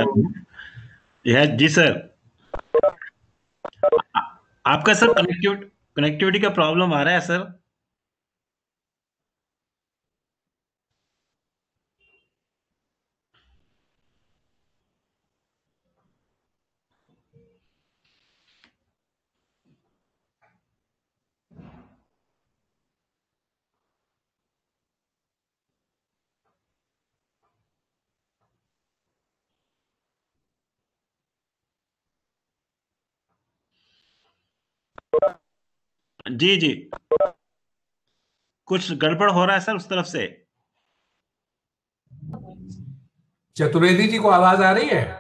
यह जी सर। आपका सर कनेक्टिविटी का प्रॉब्लम आ रहा है सर। जी जी, कुछ गड़बड़ हो रहा है सर उस तरफ से। चतुर्वेदी जी को आवाज आ रही है?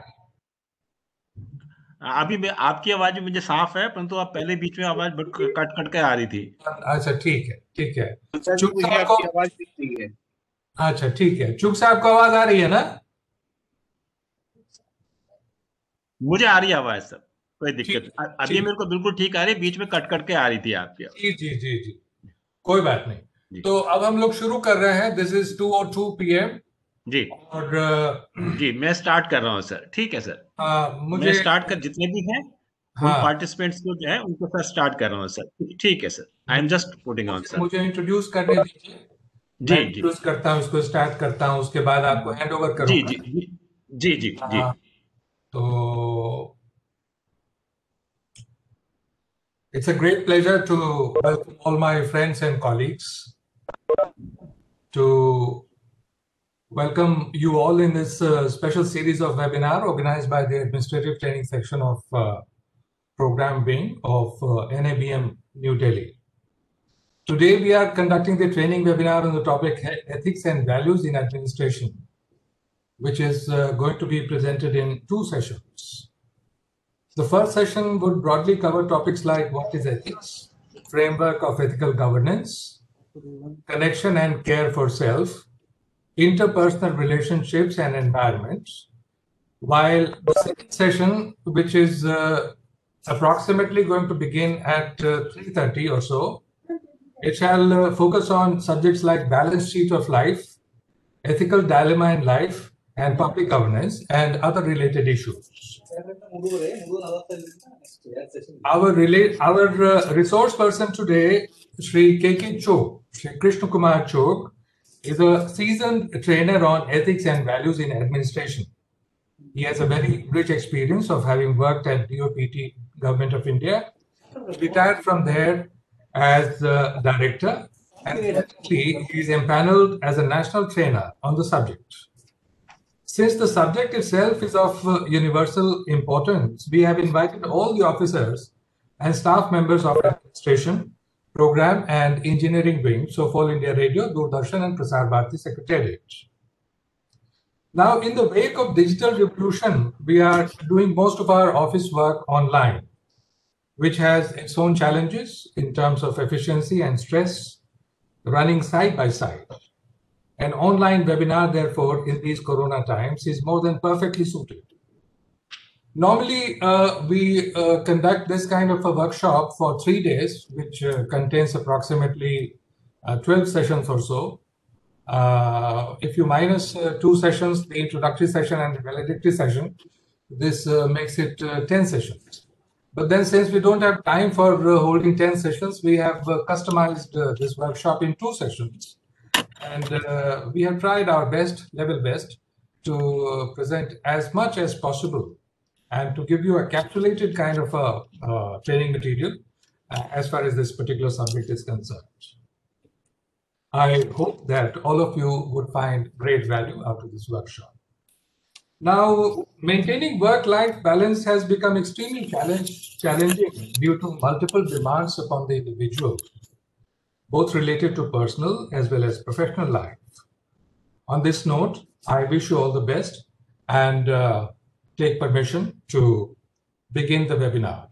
अभी आपकी आवाज भी मुझे साफ है, परंतु आप पहले बीच में आवाज कट कट के आ रही थी। अच्छा, ठीक है, ठीक है। सर जी, चुग मुझे साहब को, आपकी आवाज दिख रही है। अच्छा ठीक है, चुग साहब को आवाज आ रही है ना? मुझे आ रही है आवाज सर, कोई दिक्कत ठीक, अभी ठीक। मेरे को बिल्कुल ठीक आ रही है, बीच में कट कट के आ रही थी आपकी आवाज। जी जी जी जी, कोई बात नहीं। जी तो अब हम लोग शुरू कर रहे हैं। This is 2:02 PM। जी और जी, मैं स्टार्ट कर रहा हूँ सर, ठीक है सर। मैं मुझे, स्टार्ट कर, जितने भी हैं उन हाँ, पार्टिसिपेंट्स को जो है उनको सर स्टार्ट कर रहा हूँ सर, ठीक है sir. I am just putting on मुझे सर। मुझे इंट्रोड्यूस करने दीजिए। जी मैं जी इंट्रोड्यूस करता हूँ, इसको स्टार्ट करता हूँ, उसके बाद आपको हैंड ओवर जी करूंगा। जी जी जी जी जी। हाँ, तो it's a great pleasure to welcome all my friends and colleagues, to welcome you all in this special series of webinar organized by the Administrative Training Section of Program Wing of NABM New Delhi. Today we are conducting the training webinar on the topic Ethics and Values in Administration, which is going to be presented in 2 sessions. The first session would broadly cover topics like what is ethics, framework of ethical governance, connection and care for self, interpersonal relationships and environment. While the second session, which is approximately going to begin at 3:30 or so, it shall focus on subjects like balance sheet of life, ethical dilemma in life, and public governance, and other related issues. Our resource person today, Sri K.K. Chok, Sri Krishna Kumar Chok, is a seasoned trainer on ethics and values in administration. He has a very rich experience of having worked at DOPT, Government of India, retired from there as director, and presently he is empaneled as a national trainer on the subject. Since the subject itself is of universal importance, we have invited all the officers and staff members of administration, program and engineering wing, so All India Radio, Doordarshan and Prasar Bharati Secretariat. Now, in the wake of digital revolution, we are doing most of our office work online, which has its own challenges in terms of efficiency and stress running side by side. An online webinar, therefore, in these corona times is more than perfectly suited. Normally, we conduct this kind of a workshop for 3 days, which contains approximately 12 sessions or so. If you minus 2 sessions, the introductory session and the valedictory session, this makes it 10 sessions. But then since we don't have time for holding 10 sessions, we have customized this workshop in 2 sessions. And we have tried our best, level best, to present as much as possible and to give you a capsulated kind of a training material as far as this particular subject is concerned. I hope that all of you would find great value out of this workshop. Now, maintaining work-life balance has become extremely challenging due to multiple demands upon the individual, both related to personal as well as professional life. On this note, I wish you all the best and take permission to begin the webinar.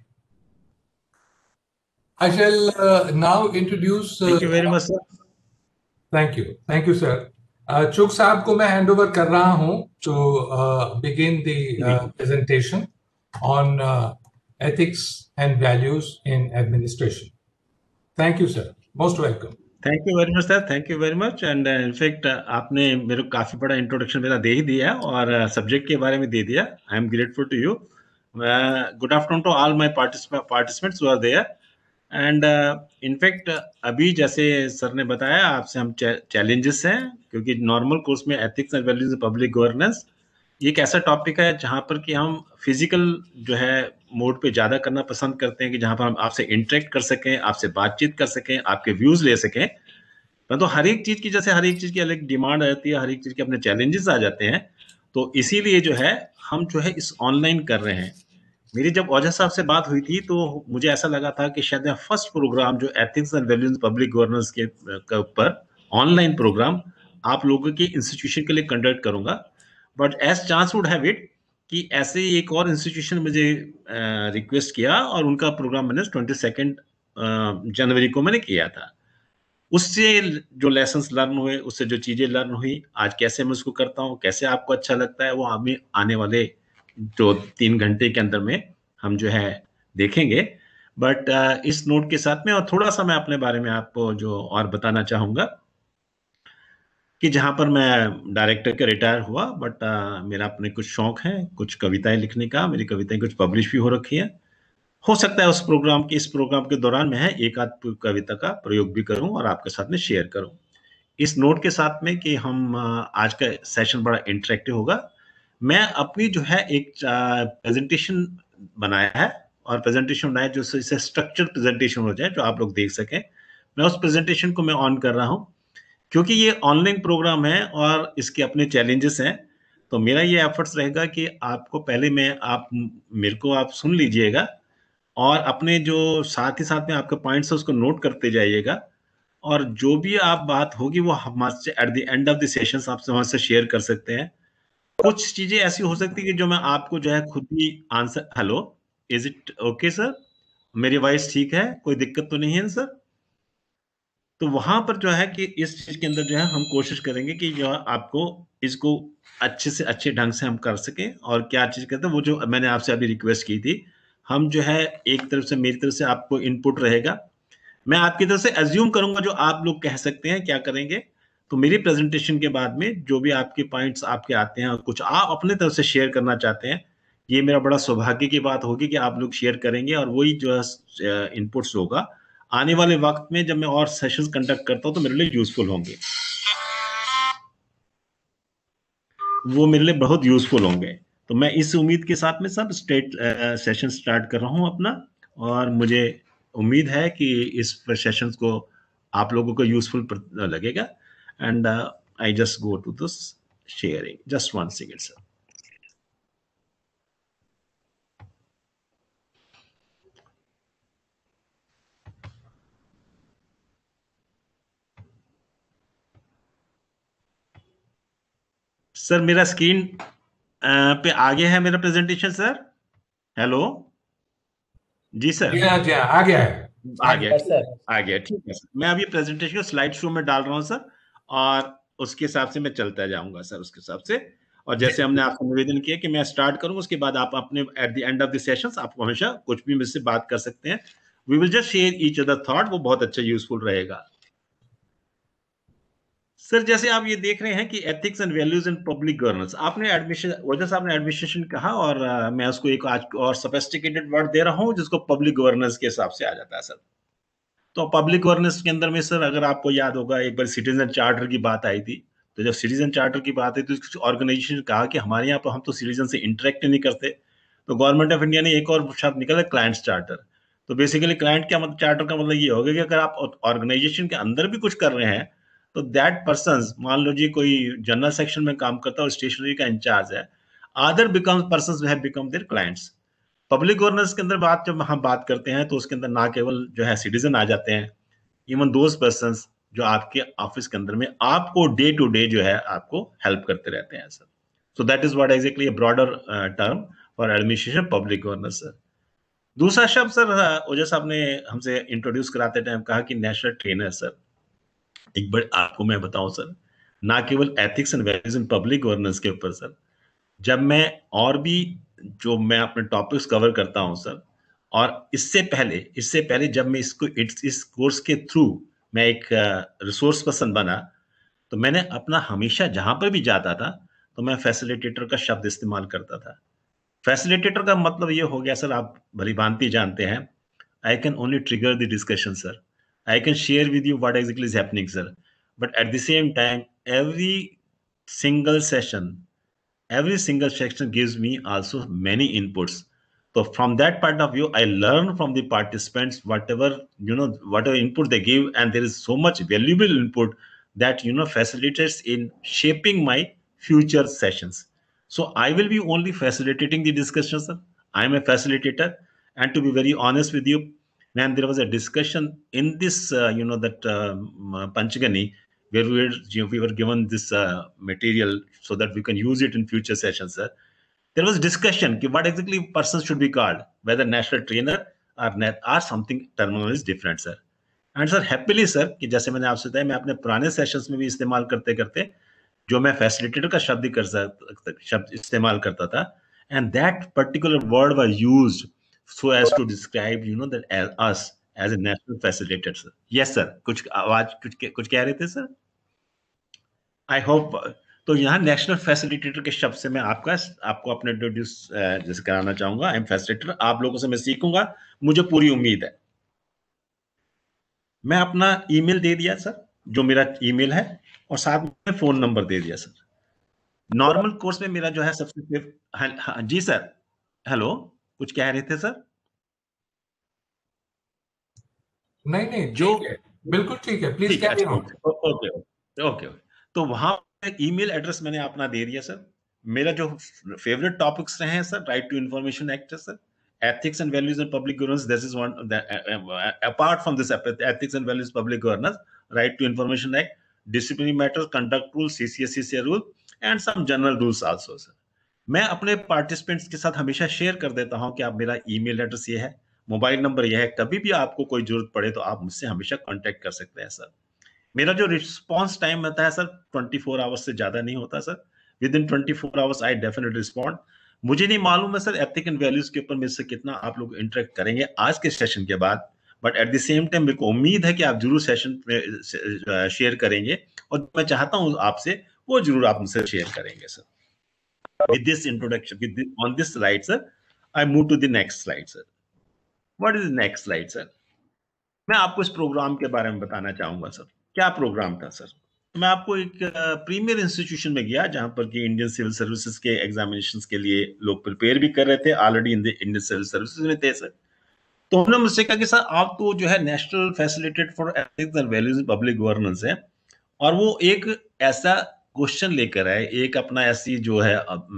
I shall now introduce. Thank you very much sir. Thank you, sir. चुग साहब को मैं hand over कर रहा हूं to begin the presentation on ethics and values in administration. Thank you, sir. Most welcome. Thank you very much sir, thank you very much. And in fact आपने मेरे को काफी बड़ा इंट्रोडक्शन मेरा दे ही दिया और सब्जेक्ट के बारे में दे दिया। I am grateful to you. Good afternoon to all my participants who are there. And in fact अभी जैसे सर ने बताया आपसे हम चैलेंजेस हैं, क्योंकि नॉर्मल कोर्स में ethics and values public governance ये एक ऐसा टॉपिक है जहां पर कि हम फिजिकल जो है मोड पे ज्यादा करना पसंद करते हैं, कि जहां पर हम आपसे इंटरेक्ट कर सकें, आपसे बातचीत कर सकें, आपके व्यूज ले सकें। परंतु हर एक चीज की, जैसे हर एक चीज की अलग डिमांड रहती है, हर एक चीज के अपने चैलेंजेस आ जाते हैं। तो इसीलिए जो है हम जो है इस ऑनलाइन कर रहे हैं। मेरी जब ओझा साहब से बात हुई थी तो मुझे ऐसा लगा था कि शायद मैं फर्स्ट प्रोग्राम जो ethics and values public governance के ऊपर ऑनलाइन प्रोग्राम आप लोगों के इंस्टीट्यूशन के लिए कंडक्ट करूंगा। But as chance would have it कि ऐसे ही एक और इंस्टीट्यूशन मुझे रिक्वेस्ट किया और उनका प्रोग्राम मैंने 22 जनवरी को मैंने किया था। उससे जो लेसन्स लर्न हुए, उससे जो चीजें लर्न हुई, आज कैसे मैं उसको करता हूँ, कैसे आपको अच्छा लगता है, वो हमें आने वाले जो 3 घंटे के अंदर में हम जो है देखेंगे। बट इस नोट के साथ में और थोड़ा सा मैं अपने बारे में आपको जो और बताना चाहूंगा कि जहां पर मैं डायरेक्टर के रिटायर हुआ, बट मेरा अपने कुछ शौक है, कुछ कविताएं लिखने का। मेरी कविताएं कुछ पब्लिश भी हो रखी है। हो सकता है इस प्रोग्राम के दौरान मैं एक आध कविता का प्रयोग भी करूं और आपके साथ में शेयर करूं। इस नोट के साथ में कि हम आज का सेशन बड़ा इंटरेक्टिव होगा। मैं अपनी जो है एक प्रेजेंटेशन बनाया है, और प्रेजेंटेशन बनाया जो इसे स्ट्रक्चर प्रेजेंटेशन हो जाए, जो आप लोग देख सकें। मैं उस प्रेजेंटेशन को मैं ऑन कर रहा हूं, क्योंकि ये ऑनलाइन प्रोग्राम है और इसके अपने चैलेंजेस हैं। तो मेरा ये एफर्ट्स रहेगा कि आपको पहले मैं आप मेरे को आप सुन लीजिएगा, और अपने जो साथ ही साथ में आपके पॉइंट्स है उसको नोट करते जाइएगा। और जो भी आप बात होगी वो हमसे at the end of the session आपसे वहां से शेयर कर सकते हैं। कुछ चीजें ऐसी हो सकती है कि जो मैं आपको जो है खुद ही answer. Hello, is it okay sir? मेरी वॉइस ठीक है? कोई दिक्कत तो नहीं है सर? तो वहां पर जो है कि इस चीज के अंदर जो है हम कोशिश करेंगे कि जो है आपको इसको अच्छे से अच्छे ढंग से हम कर सकें। और क्या चीज कहते हैं वो जो मैंने आपसे अभी रिक्वेस्ट की थी, हम जो है एक तरफ से, मेरी तरफ से आपको इनपुट रहेगा, मैं आपकी तरफ से एज्यूम करूंगा जो आप लोग कह सकते हैं क्या करेंगे। तो मेरी प्रेजेंटेशन के बाद में जो भी आपके पॉइंट्स आपके आते हैं और कुछ आप अपने तरफ से शेयर करना चाहते हैं, ये मेरा बड़ा सौभाग्य की बात होगी कि आप लोग शेयर करेंगे, और वही जो है इनपुट्स होगा आने वाले वक्त में जब मैं और सेशंस कंडक्ट करता हूं तो मेरे लिए यूजफुल होंगे, वो मेरे लिए बहुत यूजफुल होंगे। तो मैं इस उम्मीद के साथ में सब स्टेट सेशन स्टार्ट कर रहा हूं अपना। और मुझे उम्मीद है कि इस सेशंस को आप लोगों को यूजफुल लगेगा। And I just go to this sharing, just 1 second sir. Sir मेरा स्क्रीन पे आगे है मेरा प्रेजेंटेशन सर। हेलो, जी सर। जी हाँ, आ गया है। आ गया, आ गया, ठीक है सर। मैं अभी प्रेजेंटेशन को स्लाइड शो में डाल रहा हूँ सर, और उसके हिसाब से मैं चलता जाऊंगा सर, उसके हिसाब से। और जैसे हमने आपको निवेदन किया कि मैं स्टार्ट करूँ, उसके बाद आप अपने at the end of the sessions आप हमेशा कुछ भी मुझसे बात कर सकते हैं। We will just share each other thought, वो बहुत अच्छा यूजफुल रहेगा। सर जैसे आप ये देख रहे हैं कि ethics and values in public governance, आपने एडमिशन वजह साहब ने एडमिनिस्ट्रेशन कहा, और मैं उसको एक आज और सोफिस्टिकेटेड वर्ड दे रहा हूँ जिसको पब्लिक गवर्नेंस के हिसाब से आ जाता है सर। तो पब्लिक गवर्नेंस के अंदर में सर, अगर आपको याद होगा एक बार सिटीजन चार्टर की बात आई थी। तो जब सिटीजन चार्टर की बात आई तो ऑर्गेनाइजेशन ने कहा कि हमारे यहाँ पर हम तो सिटीजन से इंटरेक्ट नहीं करते। तो गवर्नमेंट ऑफ इंडिया ने एक और शब्द निकाला, क्लाइंट्स चार्टर। तो बेसिकली क्लाइंट क्या मतलब, चार्टर का मतलब ये होगा कि अगर आप ऑर्गेनाइजेशन के अंदर भी कुछ कर रहे हैं तो दैट पर्सन, मान लो जी कोई जनरल सेक्शन में काम करता है और स्टेशनरी का इंचार्ज है, other become person have become their clients. Public governance के अंदर बात जब हम बात करते हैं तो उसके अंदर ना केवल जो है सिटीजन आ जाते हैं, इवन दोज पर्सन जो आपके ऑफिस के अंदर में आपको डे टू डे जो है आपको हेल्प करते रहते हैं sir. So that is what exactly a broader term for administration public governance sir. दूसरा शब्द सर, ओझा साहब ने हमसे इंट्रोड्यूस कराते टाइम कहा कि नेशनल ट्रेनर सर। एक बार आपको मैं बताऊं सर, ना केवल ethics and values in public governance के ऊपर सर, जब मैं और भी जो मैं अपने टॉपिक्स कवर करता हूं सर, और इससे पहले जब मैं इस कोर्स के थ्रू मैं एक रिसोर्स पर्सन बना, तो मैंने अपना हमेशा जहां पर भी जाता था तो मैं फैसिलिटेटर का शब्द इस्तेमाल करता था। फैसिलिटेटर का मतलब ये हो गया सर, आप भली भांति जानते हैं, I can only trigger the discussion sir, I can share with you what exactly is happening sir, but at the same time every single session every single section gives me also many inputs. So from that point of view, I learn from the participants whatever, whatever input they give, and there is so much valuable input that facilitates in shaping my future sessions. So I will be only facilitating the discussions, sir. I am a facilitator, and to be very honest with you, when there was a discussion in this that Panchagani, where we were given this material so that we can use it in future sessions, sir. There was discussion कि what exactly person should be called, whether national trainer or net or something terminal is different, sir. And sir, happily sir, कि जैसे मैंने आपसे बताया, मैं अपने पुराने sessions में भी इस्तेमाल करते करते जो मैं फैसिलिटेटर का शब्द इस्तेमाल करता था, and that particular word was used so as to describe that as us as a national facilitator, sir. Yes sir, कुछ आवाज कुछ कह रहे थे सर? I hope. तो यहाँ नेशनल फैसिलिटेटर के शब्द से मैं आपको अपने इंट्रोड्यूस जैसे कराना चाहूंगा। आई एम फैसिलिटेटर, आप लोगों से मैं सीखूंगा, मुझे पूरी उम्मीद है। मैं अपना ईमेल दे दिया सर, जो मेरा ईमेल है, और साथ में फोन नंबर दे दिया सर। नॉर्मल कोर्स में मेरा जो है सबसे हाँ, जी सर, हेलो, कुछ कह रहे थे सर? नहीं जो ठीक है, बिल्कुल ठीक है, प्लीज ठीक है, कैरी अच्छा, ऑन। Okay okay okay. तो वहां ईमेल एड्रेस मैंने अपना दे दिया सर। मेरा जो फेवरेट टॉपिक्स रहे हैं sir, right to information act है sir, ethics and values and public governance, this is one apart from this ethics and values public governance, right to information act, disciplinary matters, conduct rules, CCSCCA rule, and some general rules also sir. मैं अपने participants के साथ हमेशा share कर देता हूं कि आप, मेरा ईमेल एड्रेस ये है, मोबाइल नंबर ये है, कभी भी आपको कोई जरूरत पड़े तो आप मुझसे हमेशा कांटेक्ट कर सकते हैं सर। मेरा जो रिस्पॉन्स टाइम होता है सर 24 आवर्स से ज्यादा नहीं होता sir. Within 24 hours I definitely respond. मुझे नहीं मालूम है सर एथिक एंड वैल्यूज के ऊपर मेरे से कितना आप लोग इंटरेक्ट करेंगे आज के सेशन के बाद, but at the same time मेरे को उम्मीद है कि आप जरूर सेशन में शेयर करेंगे, और मैं चाहता हूं आपसे वो जरूर आप मुझसे शेयर करेंगे sir. With this introduction, on this slide, sir, I move to the next slide, sir. What is the next slide, sir? मैं आपको इस प्रोग्राम के बारे में बताना चाहूंगा सर। क्या प्रोग्राम था सर? मैं आपको एक प्रीमियर इंस्टीट्यूशन में गया जहां पर कि इंडियन सिविल सर्विसेज के एग्जामिनेशंस के लिए लोग प्रिपेयर भी कर रहे थे, ऑलरेडी इंडियन सिविल सर्विसेज में थे सर। तो उन्होंने मुझसे कहा कि सर आप तो जो है national facilitate for ethics and values public governance है, और वो एक ऐसा क्वेश्चन लेकर आए, एक अपना ऐसी जो है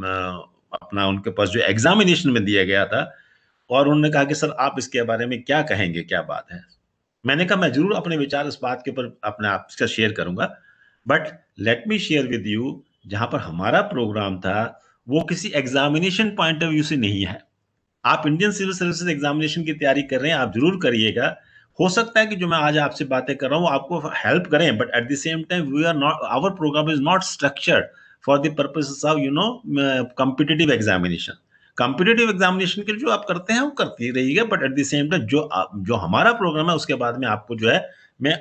अपना उनके पास जो एग्जामिनेशन में दिया गया था, और उन्होंने कहा कि सर आप इसके बारे में क्या कहेंगे, क्या बात है। मैंने कहा मैं जरूर अपने विचार इस बात के ऊपर अपने आप से शेयर करूंगा, but let me share with you, जहां पर हमारा प्रोग्राम था वो किसी एग्जामिनेशन पॉइंट ऑफ व्यू से नहीं है। आप इंडियन सिविल सर्विसेज एग्जामिनेशन की तैयारी कर रहे हैं, आप जरूर करिएगा। हो सकता है कि जो मैं आज आपसे बातें कर रहा हूं आपको हेल्प करें, but at the same time we are not, our programme is not structured for the purposes of competitive examination. Competitive examination के लिए जो आप करते हैं वो करते ही रहिएगा, but at the same time जो हमारा प्रोग्राम है उसके बाद में आपको जो है मैं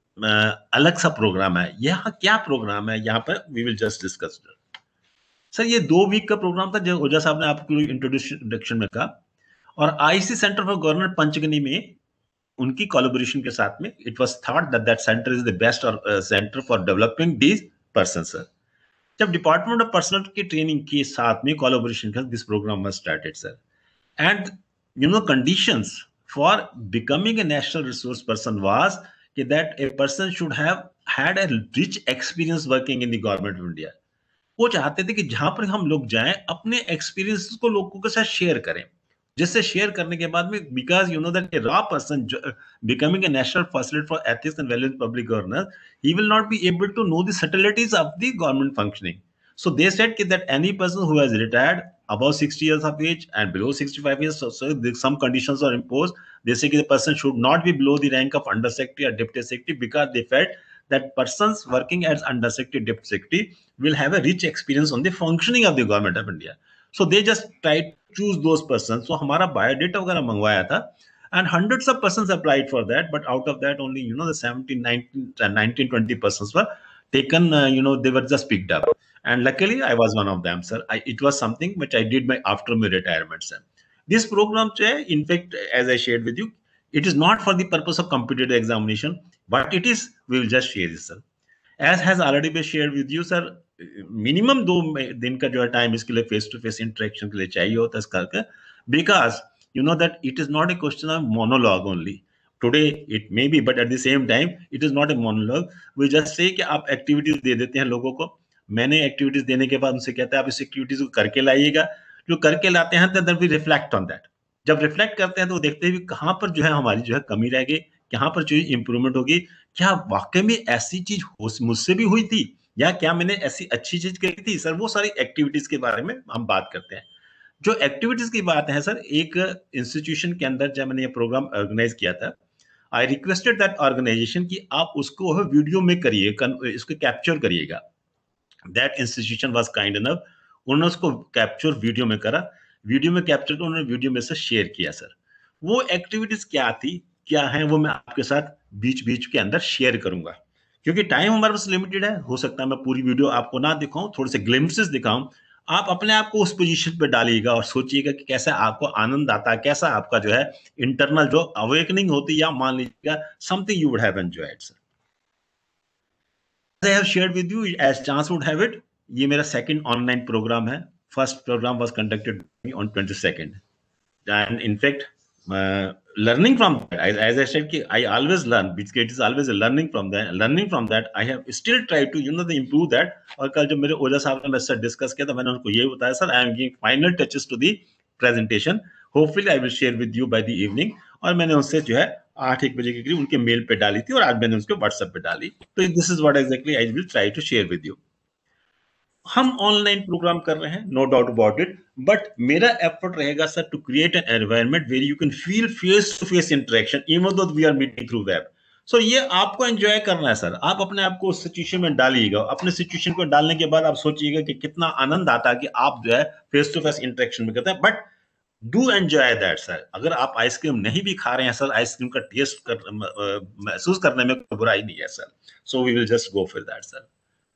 अलग सा प्रोग्राम है। यहाँ क्या प्रोग्राम है, यहाँ पर we will just discuss sir. ये 2 वीक का प्रोग्राम था, जो ओझा साहब ने आपको इंट्रोडक्शन में कहा, और IC centre for government Panchgani में उनकी कोलैबोरेशन के साथ में it was thought that centre is the best centre for developing these person sir. जब डिपार्टमेंट ऑफ पर्सनल की ट्रेनिंग के साथ में कोलैबोरेशन का this programme was started sir, and conditions for becoming a national resource person was कि that a person should have had a rich experience working in the government of India. वो चाहते थे कि जहां पर हम लोग जाएं अपने एक्सपीरियंस को लोगों के साथ शेयर करें, जिससे शेयर करने के बाद में, because you know that a raw person becoming a national facilitator for ethics and values public governance, he will not be able to know the subtleties of the government functioning. So they said that any person who has retired above 60 years of age and below 65 years, so some conditions are imposed. They say the person should not be below the rank of under secretary or deputy secretary, because they felt that persons working as under secretary, deputy secretary will have a rich experience on the functioning of the government of India. So they just try to choose those persons. So हमारा biodata वगैरह मंगवाया था, and hundreds of persons applied for that, but out of that only, the 17, 19, 19, 20 persons were taken, they were just picked up. And luckily I was one of them, sir. It was something which I did after my retirement, sir. This program, in fact, as I shared with you, it is not for the purpose of competitive examination, but it is, we will just share this, sir. As has already been shared with you, sir, minimum 2 दिन का जो है time इसके लिए face to face interaction के लिए चाहिए होता है, इस करके, because you know that it is not a question of monologue only. Today it may be, but at the same time it is not a monologue. We just say कि आप activities दे देते हैं लोगों को, मैंने एक्टिविटीज देने के बाद उनसे कहते हैं आप इस एक्टिविटीज को करके लाइएगा, जो करके लाते हैं then we reflect on that. जब रिफ्लेक्ट करते हैं तो देखते हैं कहाँ पर जो है हमारी जो है कमी रह गई, कहाँ पर जो इंप्रूवमेंट होगी, क्या वाकई में ऐसी चीज मुझसे भी हुई थी, या क्या मैंने ऐसी अच्छी चीज करी थी, सर। वो सारी एक्टिविटीज के बारे में हम बात करते हैं। जो एक्टिविटीज की बात है, सर, एक इंस्टीट्यूशन के अंदर जब मैंने ये प्रोग्राम ऑर्गेनाइज किया था, आई रिक्वेस्टेड दैट ऑर्गेनाइजेशन कि आप उसको वीडियो में करिए, इसको कैप्चर करिएगा। That institution was kind enough, उन्होंने उसको कैप्चर वीडियो में करा, वीडियो में कैप्चर कर उन्होंने वीडियो में से शेयर किया, सर। वो एक्टिविटीज क्या थी, क्या है, वो मैं आपके साथ बीच बीच के अंदर शेयर करूंगा, क्योंकि टाइम हमारे पास लिमिटेड है। हो सकता है मैं पूरी वीडियो आपको ना दिखाऊं, थोड़े से ग्लिम्पसेस दिखाऊं। आप अपने आप को उस पोजीशन पे डालिएगा और सोचिएगा कि कैसा आपको आनंद आता है, कैसा आपका जो है इंटरनल जो अवेकनिंग होती है, या मान लीजिएगा something you would have enjoyed, sir. I have shared with you, as chance would have it, ये मेरा सेकंड ऑनलाइन प्रोग्राम है। First programme was conducted on 22nd, and in fact learning from that, as I said कि I always learn, it is always a learning from that I have still tried to improve that। और कल जब मेरे ओझा साहब ने मेरे साथ discuss किया तो मैंने उनको ये बताया, sir I am giving final touches to the presentation, hopefully I will share with you by the evening. और मैंने उनसे जो है 8-1 बजे के करीब उनके मेल पे डाली थी, और आज मैंने उसको व्हाट्सएप पे डाली। तो this is what exactly I will try to share with you. हम ऑनलाइन प्रोग्राम कर रहे हैं, no doubt about it, but मेरा एफर्ट रहेगा, sir, to create an environment where you can feel face to face interaction even though we are meeting through web. So ये आपको enjoy करना है, सर। आप अपने आप को उस सिचुएशन में डालिएगा, अपने सिचुएशन को डालने के बाद आप सोचिएगा कि कितना आनंद आता है कि आप जो है फेस टू फेस इंटरेक्शन में करते हैं। But do enjoy that, sir. अगर आप आइसक्रीम नहीं भी खा रहे हैं, सर, आइसक्रीम का टेस्ट महसूस करने में कोई बुराई नहीं है, sir. So we will just go for that, sir.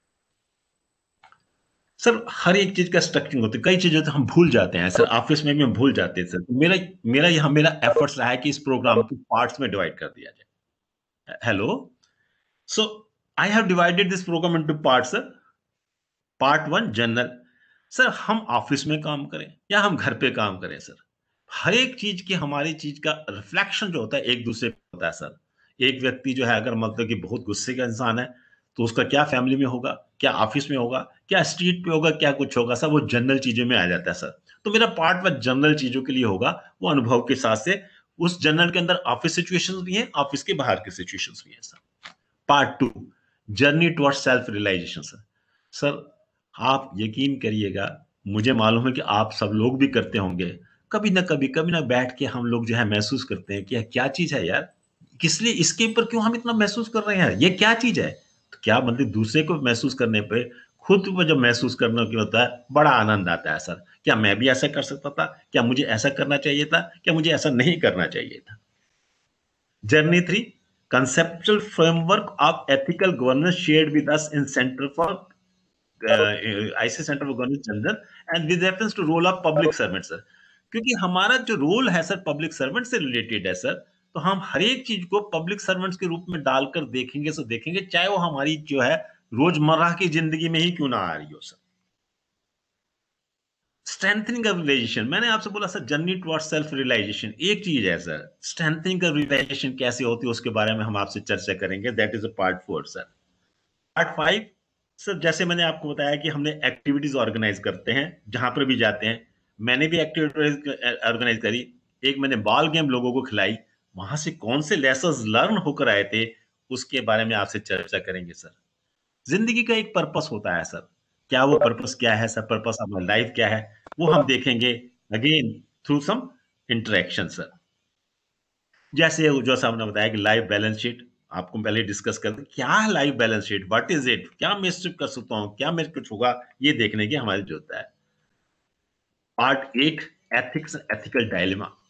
Sir, हर एक चीज का स्ट्रक्चरिंग होती है, कई चीजें तो हम भूल जाते हैं, सर। ऑफिस में भी हम भूल जाते हैं, सर। मेरा एफर्ट्स रहा है कि इस प्रोग्राम को पार्ट्स में डिवाइड कर दिया जाए। Hello, so I have divided this program into parts, sir. Part 1 general, sir, हम ऑफिस में काम करें या हम घर पे काम करें, सर, हर एक चीज की, हमारी चीज का रिफ्लेक्शन जो होता है एक दूसरे पे होता है, सर। एक व्यक्ति जो है अगर मतलब कि बहुत गुस्से का इंसान है, तो उसका क्या फैमिली में होगा, क्या ऑफिस में होगा, क्या स्ट्रीट पे होगा, क्या कुछ होगा, सर, वो जनरल चीजों में आ जाता है, सर। तो मेरा पार्ट 1 जनरल चीजों के लिए होगा, वो अनुभव के साथ से उस जनरल के अंदर ऑफिस सिचुएशंस भी हैं, ऑफिस के बाहर के सिचुएशंस भी हैं, sir. Part 2 journey towards self realization, sir. Sir, आप यकीन करिएगा, मुझे मालूम है कि आप सब लोग भी करते होंगे, कभी ना बैठ के हम लोग जो है महसूस करते हैं कि क्या चीज है यार, किस लिए, इसके ऊपर क्यों हम इतना महसूस कर रहे हैं, ये क्या चीज है। तो क्या मतलब दूसरे को महसूस करने पे खुद को जब महसूस करने की होता है, बड़ा आनंद आता है, सर। क्या मैं भी ऐसा कर सकता था, क्या मुझे ऐसा करना चाहिए था, क्या मुझे ऐसा नहीं करना चाहिए था। Journey 3 conceptual framework of ethical governance shared with us in Center for IC Center for Governance General and with reference to role of public servant, sir. क्योंकि हमारा जो रोल है, सर, पब्लिक सर्वेंट से रिलेटेड है, sir. तो हम हर एक चीज को पब्लिक सर्वेंट्स के रूप में डालकर देखेंगे, सो देखेंगे, चाहे वो हमारी जो है रोजमर्रा की जिंदगी में ही क्यों ना आ रही हो, सर। स्ट्रेंथनिंग ऑफ रियलाइजेशन, मैंने आपसे बोला, sir, journey towards self realization एक चीज है, सर। स्ट्रेंथनिंग ऑफ रियलाइजेशन कैसे होती है उसके बारे में हम आपसे चर्चा करेंगे, that is a part 4, sir. Part 5, sir, जैसे मैंने आपको बताया कि हमने एक्टिविटीज ऑर्गेनाइज करते हैं जहां पर भी जाते हैं। मैंने भी एक्टिविटीज ऑर्गेनाइज करी, एक मैंने बॉल गेम लोगों को खिलाई, वहां से कौन से लेसन्स लर्न होकर आए थे, उसके बारे में आपसे चर्चा करेंगे, सर। जिंदगी का एक पर्पस होता है, सर। क्या वो पर्पस क्या है, सर, पर्पस ऑफ लाइफ क्या है, वो हम देखेंगे again through some interaction, sir. जैसे जो सामने बताया कि लाइफ बैलेंस शीट, आपको पहले डिस्कस कर क्या है life balance sheet, what is it, क्या मैं स्ट्रिप कर सकता हूँ, क्या मेरे कुछ होगा, ये देखने की हमारी जरूरत है। पार्ट 8 एथिक्स एथिकल डायलेमा,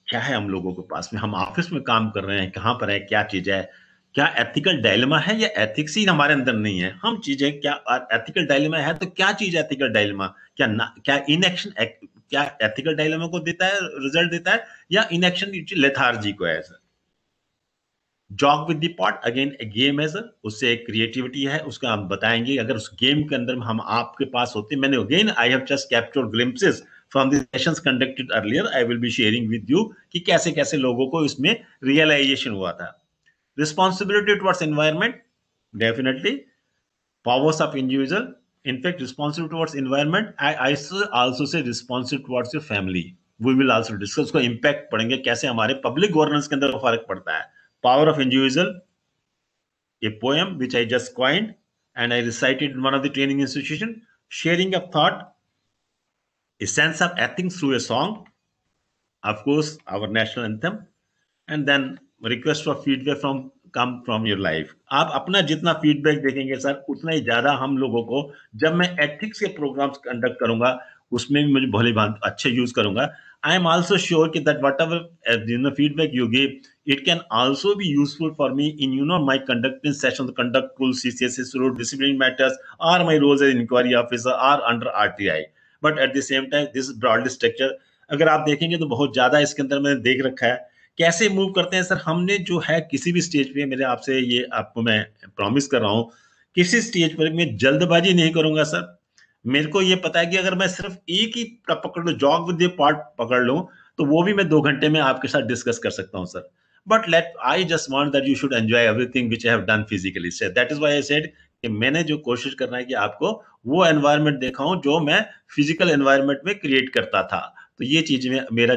क्या है हम लोगों के पास में, हम ऑफिस में काम कर रहे हैं, कहाँ पर है, क्या चीज है, क्या एथिकल डायलेमा है या एथिक्स ही हमारे अंदर नहीं है, हम चीजें क्या एथिकल डायलेमा है तो क्या चीज एथिकल डायलेमा, क्या इनएक्शन क्या एथिकल डायलेमा को देता है, रिजल्ट देता है, या इनएक्शन लेथार्जी को है sir. Jock with the pot again a game है सर, उससे एक क्रिएटिविटी है, उसका हम बताएंगे। अगर उस गेम के अंदर हम आपके पास होते, मैंने again I have just captured glimpses from the sessions conducted earlier, I will be sharing with you कि कैसे कैसे लोगों को इसमें रियलाइजेशन हुआ था। Responsibility towards environment, definitely powers of individual, in fact responsible towards environment, I also say responsible towards your family, we will also discuss उसका impact पढ़ेंगे कैसे हमारे public governance के अंदर फर्क पड़ता है। Power of individual, a poem which I just coined and I recited in one of the training institution, sharing of thought, a sense of ethics through a song, of course our national anthem, and then request for feedback from come from your life। आप अपना जितना feedback देखेंगे sir उतना ही ज्यादा हम लोगों को, जब मैं एथिक्स के प्रोग्राम्स कंडक्ट करूंगा उसमें भी मुझे भले भांति अच्छे यूज करूंगा। आई एम आल्सो श्योर कि that whatever feedback you give it can also be useful for me in my conducting session, conduct pull CCS road discipline matters और my roles as inquiry officer और under RTI. But at the same time this broadly structure अगर आप देखेंगे तो बहुत ज्यादा इसके अंदर मैंने देख रखा है कैसे मूव करते हैं सर। हमने जो है किसी भी स्टेज पे, मेरे आपसे ये आपको मैं प्रॉमिस कर रहा हूं, किसी स्टेज पर मैं जल्दबाजी नहीं करूंगा सर। मेरे को ये पता है कि अगर मैं सिर्फ एक ही पकड़ लूं, जॉग विद द पार्ट पकड़ लूं, तो वो भी मैं 2 घंटे में आपके साथ डिस्कस कर सकता हूं sir. But let I just want that you should enjoy everything which I have done physically, so that is why I said कि मैंने जो कोशिश करना है कि आपको वो एनवायरनमेंट दिखाऊं जो मैं फिजिकल एनवायरनमेंट में क्रिएट करता था। तो ये चीज में मेरा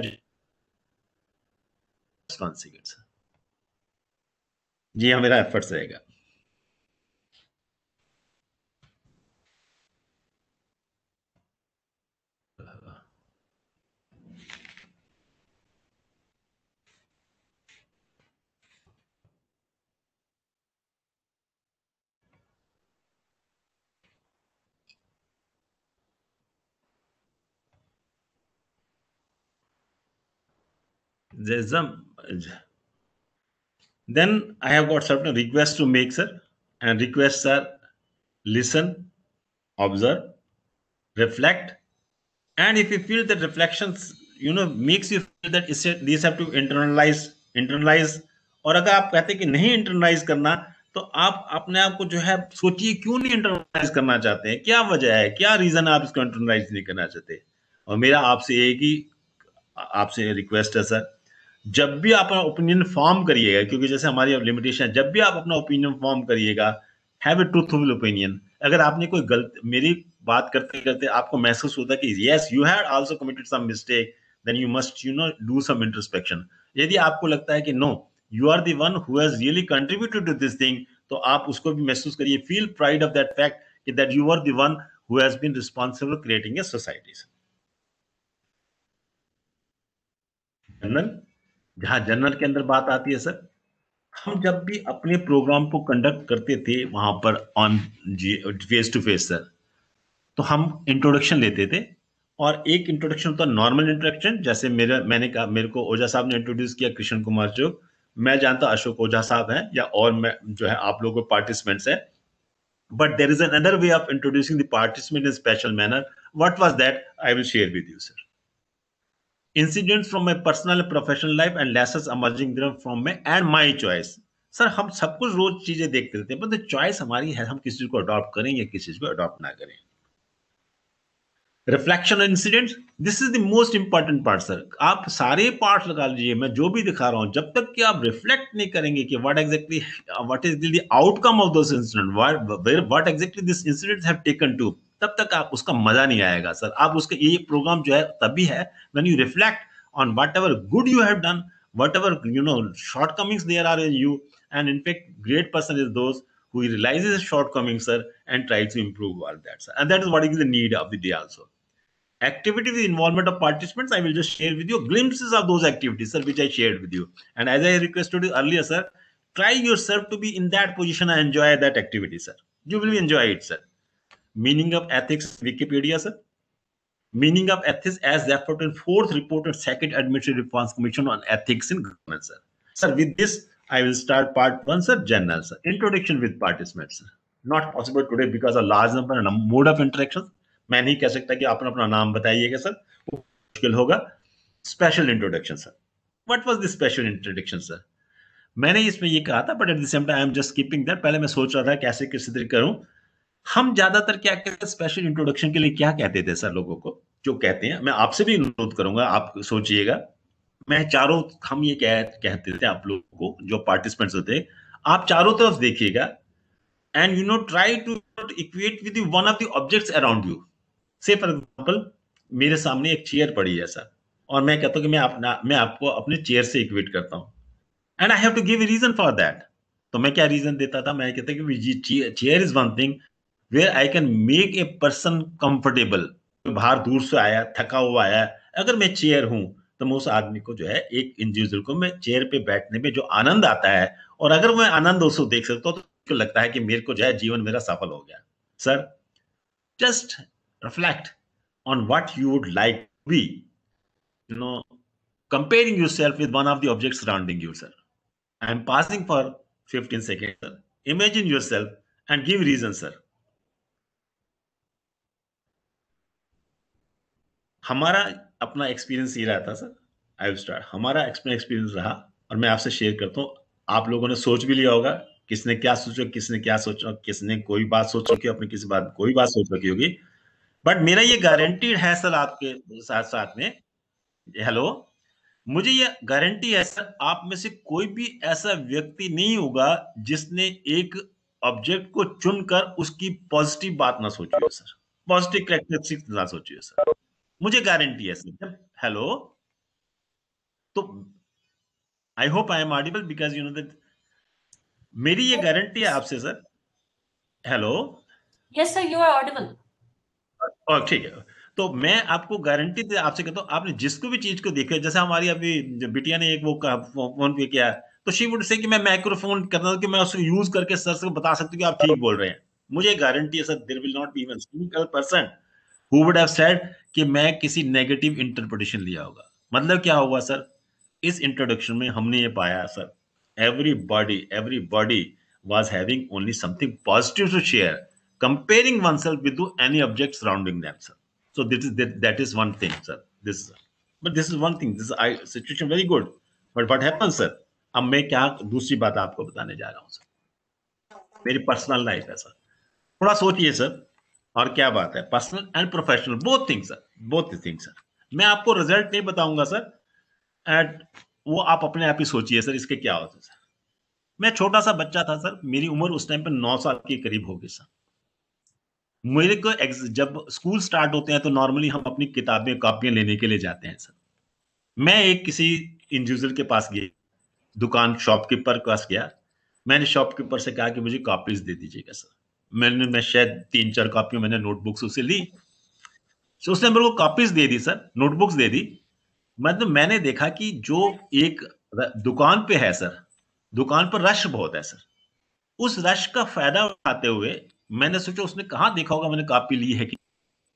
1 सेकंड सर, जी हाँ मेरा एफर्ट्स रहेगा। There's some, then I have got certain requests to make, sir, and requests are listen, observe, reflect, and if you feel that reflections, makes you feel that these have to internalize, और अगर आप कहते हैं कि नहीं internalise करना, तो आप अपने आप को जो है सोचिए क्यों नहीं इंटरनलाइज करना चाहते हैं, क्या वजह है, क्या रीजन आप इसको इंटरनलाइज नहीं करना चाहते। और मेरा आपसे एक ही आपसे रिक्वेस्ट है सर, जब भी आप अपना ओपिनियन फॉर्म करिएगा, क्योंकि जैसे हमारी अब लिमिटेशन है, जब भी आप अपना ओपिनियन फॉर्म करिएगा, हैव ए ट्रूथफुल ओपिनियन। अगर आपने कोई गलत, मेरी बात करते करते आपको महसूस होता है कि yes you had also committed some mistake, then you must do some introspection. यदि आपको लगता है कि no you are the one who has really contributed to this thing, तो आप उसको भी महसूस करिए, feel pride of that fact कि that you are the one who has been responsible creating a society. General, जहां जनरल के अंदर बात आती है सर, हम जब भी अपने प्रोग्राम को कंडक्ट करते थे वहां पर on face to face sir, तो हम इंट्रोडक्शन लेते थे, और एक इंट्रोडक्शन होता नॉर्मल इंट्रोडक्शन, जैसे मैंने कहा, मेरे को ओझा साहब ने इंट्रोड्यूस किया कृष्ण कुमार चोक, मैं जानता अशोक ओझा साहब हैं या और मैं जो है आप लोगों को पार्टिसिपेंट्स है, but there is another way of introducing the participant in special manner. What was that, I will share with you sir. Incidents from my personal and professional life and lessons emerging from my and my choice। Sir हम सब कुछ रोज चीजें देखते रहते हैं, पर choice हमारी है, हम किसी चीज को अडॉप्ट करें या किसी चीज को अडॉप्ट ना करें। Reflection incidents, this is the most important part sir. आप सारे पार्ट लगा लीजिए, मैं जो भी दिखा रहा हूं, जब तक कि आप रिफ्लेक्ट नहीं करेंगे कि what is the outcome of those incident, what exactly this incidents have taken to, तब तक आप उसका मजा नहीं आएगा सर। आप उसका ये प्रोग्राम जो है तभी है when you reflect on whatever good you have done, whatever shortcomings there are in you, and in fact great person is those who realizes his shortcomings sir and tries to improve all that sir, and that is what is the need of the day also. Activity with involvement of participants, I will just share with you glimpses of those activities sir which I shared with you, and as I requested you earlier sir, try yourself to be in that position and enjoy that activity sir, you will enjoy it sir. Meaning of ethics Wikipedia sir, Meaning of ethics as referred in fourth report and second administrative reforms commission on ethics in government, sir. Sir, with this I will start part one, sir. General, sir. Introduction with participants, sir. Not possible today because of large number and mode of interaction. मैं नहीं कह सकता कि आप अपना नाम बताइएगा sir, वो मुश्किल होगा. Special introduction sir. What was the special introduction sir? मैंने इसमें ये कहा था, but at the same time I am just keeping that. पहले मैं सोच रहा था कैसे किस तरह करूं. हम ज्यादातर क्या कहते हैं स्पेशल इंट्रोडक्शन के लिए, क्या कहते थे सर लोगों को, जो कहते हैं, मैं आपसे भी अनुरोध करूंगा, आप सोचिएगा. मैं चारों, हम ये कहते थे आप लोगों को, जो पार्टिसिपेंट्स होते, आप चारों तरफ देखिएगा and try to equate with one of the objects around you. Say for example मेरे सामने एक चेयर पड़ी है सर, और मैं कहता हूं कि मैं आपको अपने चेयर से इक्वेट करता हूं, and I have to give a reason for that. तो मैं क्या रीजन देता था? मैं कहता कि chair is one thing where I can make a person comfortable. बाहर दूर से आया, थका हुआ आया, अगर मैं चेयर हूं तो मैं उस आदमी को जो है, एक इंडिविजुअल को, मैं चेयर पे बैठने में जो आनंद आता है, और अगर मैं आनंद उसको देख सकता हूं तो लगता है कि मेरे को जो है जीवन मेरा सफल हो गया. Sir, just reflect on what you would like to be, comparing yourself with one of the objects surrounding you, sir. I am passing for 15 seconds, sir. Imagine yourself and give reason, sir. हमारा अपना experience ये रहा था sir. I will start. हमारा experience रहा, और मैं आपसे शेयर करता हूँ. आप लोगों ने सोच भी लिया होगा, किसने क्या सोचा, किसने क्या सोचा, किसने कोई बात सोच रखी, अपनी किसी बात कोई बात सोच रखी होगी. बट मेरा ये गारंटीड है सर, आपके साथ साथ में, हेलो, मुझे ये गारंटी है सर, आप में से कोई भी ऐसा व्यक्ति नहीं होगा जिसने एक ऑब्जेक्ट को चुनकर उसकी पॉजिटिव बात ना सोची हो सर, पॉजिटिव कैरेक्टरिस्टिक्स ना सोची हो सर. मुझे गारंटी है सर. हेलो, तो I hope I am audible, because that मेरी ये गारंटी है आपसे sir. Hello, yes sir, you are audible. ठीक है. तो मैं आपको गारंटी दे आपसे कहता हूँ, आपने जिसको भी चीज को देखा, जैसे हमारी अभी बिटिया ने एक वो फोन पे किया, तो शी वुड से कि मैं माइक्रोफोन करता हूँ कि मैं उसको यूज करके सर से बता सकती हूँ कि आप ठीक बोल रहे हैं. मुझे गारंटी है sir, there will not be even single person who would have said कि मैं किसी नेगेटिव इंटरप्रिटेशन लिया होगा. मतलब क्या हुआ सर, इस इंट्रोडक्शन में हमने ये पाया sir, everybody was having only something positive to share, comparing oneself with any object surrounding them, sir. So that is one thing, sir. This is one thing. This is situation very good. But what happens, sir? अब मैं क्या दूसरी बात आपको बताने जा रहा हूँ सर. मेरी पर्सनल लाइफ है सर. थोड़ा सोचिए सर. और क्या बात है, personal and professional, both things sir. मैं आपको रिजल्ट नहीं बताऊंगा सर, एंड वो आप अपने आप ही सोचिए सर, इसके क्या होता है सर. मैं छोटा सा बच्चा था सर, मेरी उम्र उस टाइम पे 9 साल के करीब हो गई सर. मेरे को जब स्कूल स्टार्ट होते हैं तो नॉर्मली हम अपनी किताबें कॉपियां लेने के लिए जाते हैं सर. मैं एक किसी इंडिविजुअल के पास गया, दुकान शॉपकीपर के पास गया. मैंने शॉपकीपर से कहा कि मुझे कॉपीज दे दीजिएगा सर. मैं शायद 3-4 कॉपी मैंने नोटबुक्स उसे ली, तो उसने मेरे को कॉपीज दे दी सर, नोटबुक्स दे दी. मतलब मैंने देखा कि जो एक दुकान पे है सर, दुकान पर रश बहुत है सर. उस रश का फायदा उठाते हुए मैंने सोचा उसने कहाँ देखा होगा मैंने कॉपी ली है कि,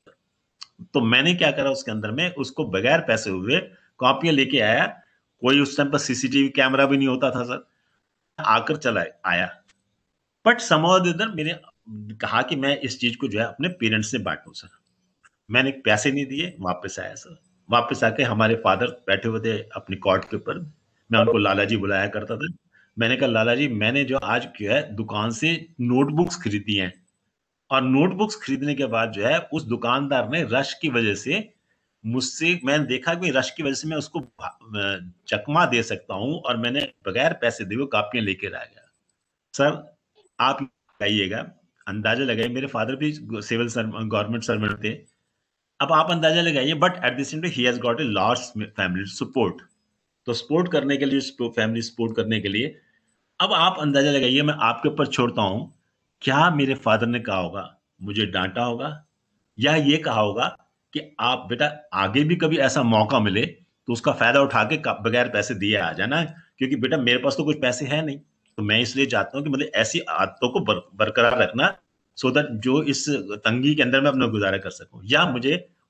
तो मैंने क्या करा, उसके अंदर में उसको बगैर पैसे हुए कॉपियां लेके आया. कोई उस टाइम पर सीसीटीवी कैमरा भी नहीं होता था सर. आकर चला आया, बट समहाउ मैंने कहा कि मैं इस चीज को जो है अपने पेरेंट्स से बांटूं सर. मैंने पैसे नहीं दिए, वापस आया सर. वापस आके हमारे फादर बैठे हुए थे अपनी कॉट के ऊपर. मैं उनको लाला जी बुलाया करता था. मैंने कहा लाला जी, मैंने जो आज जो है दुकान से नोटबुक्स खरीदी हैं, और नोटबुक्स खरीदने के बाद जो है उस दुकानदार ने रश की वजह से मुझसे, मैंने देखा कि रश की वजह से मैं उसको चकमा दे सकता हूं, और मैंने बगैर पैसे दिए कॉपियां लेके आ गया सर. आप लगाइएगा, अंदाजा लगाइए, मेरे फादर भी सिविल गवर्नमेंट सर्वेंट थे. अब आप अंदाजा लगाइए, but at the same time he has got a large family support. तो सपोर्ट करने के लिए, फैमिली सपोर्ट करने के लिए, अब आप अंदाजा लगाइए, मैं आपके ऊपर छोड़ता हूं, क्या मेरे फादर ने कहा होगा, मुझे डांटा होगा, या ये कहा होगा कि आप बेटा आगे भी कभी ऐसा मौका मिले तो उसका फायदा उठा के बगैर पैसे दिए आ जाना, क्योंकि बेटा मेरे पास तो कुछ पैसे है नहीं. तो मैं इसलिए चाहता हूं कि मतलब ऐसी आदतों को बरकरार रखना, सो दैट जो इस तंगी के अंदर मैं अपना गुजारा कर सकूं. या मुझे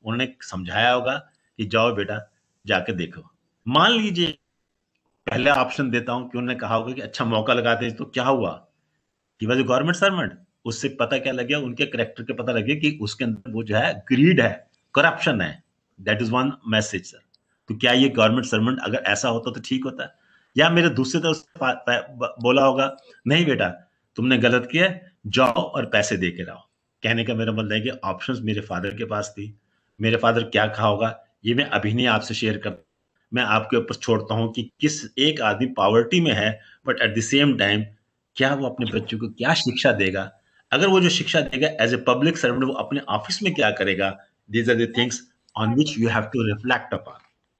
उन्होंने समझाया होगा कि जाओ बेटा जाके देखो। मान लीजिए पहला ऑप्शन देता हूं कि उन्होंने कहा होगा कि अच्छा मौका लगाते हैं, तो क्या हुआ, he was a government servant. उससे पता क्या लग गया, उनके करेक्टर के पता लग गया कि उसके अंदर वो जो है ग्रीड है, करप्शन है। That is one message sir. तो क्या ये गवर्नमेंट सर्वेंट अगर ऐसा होता तो ठीक होता, या मेरे दूसरी तरफ से बोला होगा नहीं बेटा तुमने गलत किया, जाओ और पैसे दे के लाओ। कहने का मेरा मतलब है कि ऑप्शंस मेरे फादर के पास थी। मेरे फादर क्या कहा होगा ये मैं अभी नहीं आपसे शेयर कर, मैं आपके ऊपर छोड़ता हूं कि किस एक आदमी पॉवर्टी में है but at the same time क्या वो अपने बच्चों को क्या शिक्षा देगा। अगर वो जो शिक्षा देगा एज ए पब्लिक सर्वेंट वो अपने ऑफिस में क्या करेगा, these are the things on which you have to reflect upon.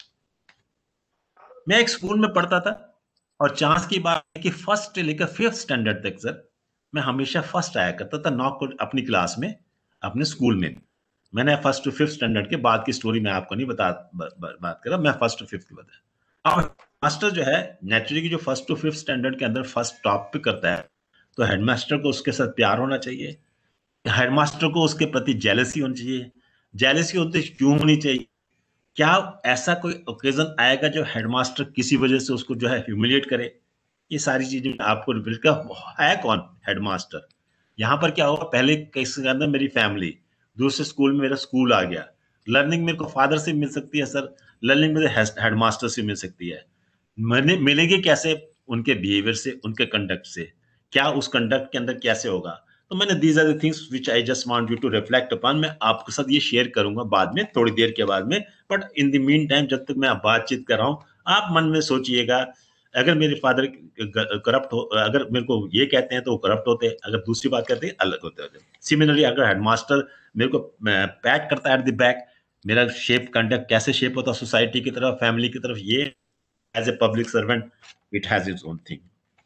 मैं एक स्कूल में पढ़ता था और चांस की बात है कि फर्स्ट से लेकर 5th स्टैंडर्ड तक सर मैं हमेशा फर्स्ट आया करता था नॉक अपनी क्लास में, अपने स्कूल में। मैंने फर्स्ट टू 5th स्टैंडर्ड के बाद की स्टोरी मैं आपको नहीं बात कर रहा, मैं फर्स्ट टू 5th की बता। अब मास्टर जो है नेचुरली जो फर्स्ट टू 5th स्टैंडर्ड के अंदर फर्स्ट टॉप पे करता है, तो हेडमास्टर को उसके साथ प्यार होना चाहिए, हेडमास्टर को उसके प्रति जेलसी होनी चाहिए। जेलसी होती क्यों होनी चाहिए, क्या ऐसा कोई ओकेजन आएगा जो हेडमास्टर किसी वजह से उसको जो है ह्यूमिलिएट करे। ये सारी चीजें आपको रिपीट का है कौन हेडमास्टर। यहाँ पर क्या होगा, पहले केस के अंदर मेरी फैमिली, दूसरे स्कूल में मेरा स्कूल आ गया। लर्निंग मेरे को फादर से मिल सकती है सर, लर्निंग मेरे हेडमास्टर से मिल सकती है। मिलेगी कैसे, उनके बिहेवियर से, उनके कंडक्ट से, क्या उस कंडक्ट के अंदर कैसे होगा। तो मैंने these are the things which I just want you to reflect upon. मैं आपके साथ ये शेयर करूंगा बाद में, थोड़ी देर के बाद में, but in the mean time जब तक मैं बातचीत कर रहा हूं आप मन में सोचिएगा, अगर मेरे फादर करप्ट हो, अगर मेरे को ये कहते हैं तो वो करप्ट होते हैं, अगर दूसरी बात करते हैं अलग होते हैं। सिमिलरली अगर हेडमास्टर मेरे को पैट करता है एट द बैक, मेरा शेप कंडक्ट कैसे शेप होता है सोसाइटी की तरफ, फैमिली की तरफ, ये as a public servant it has its own thing.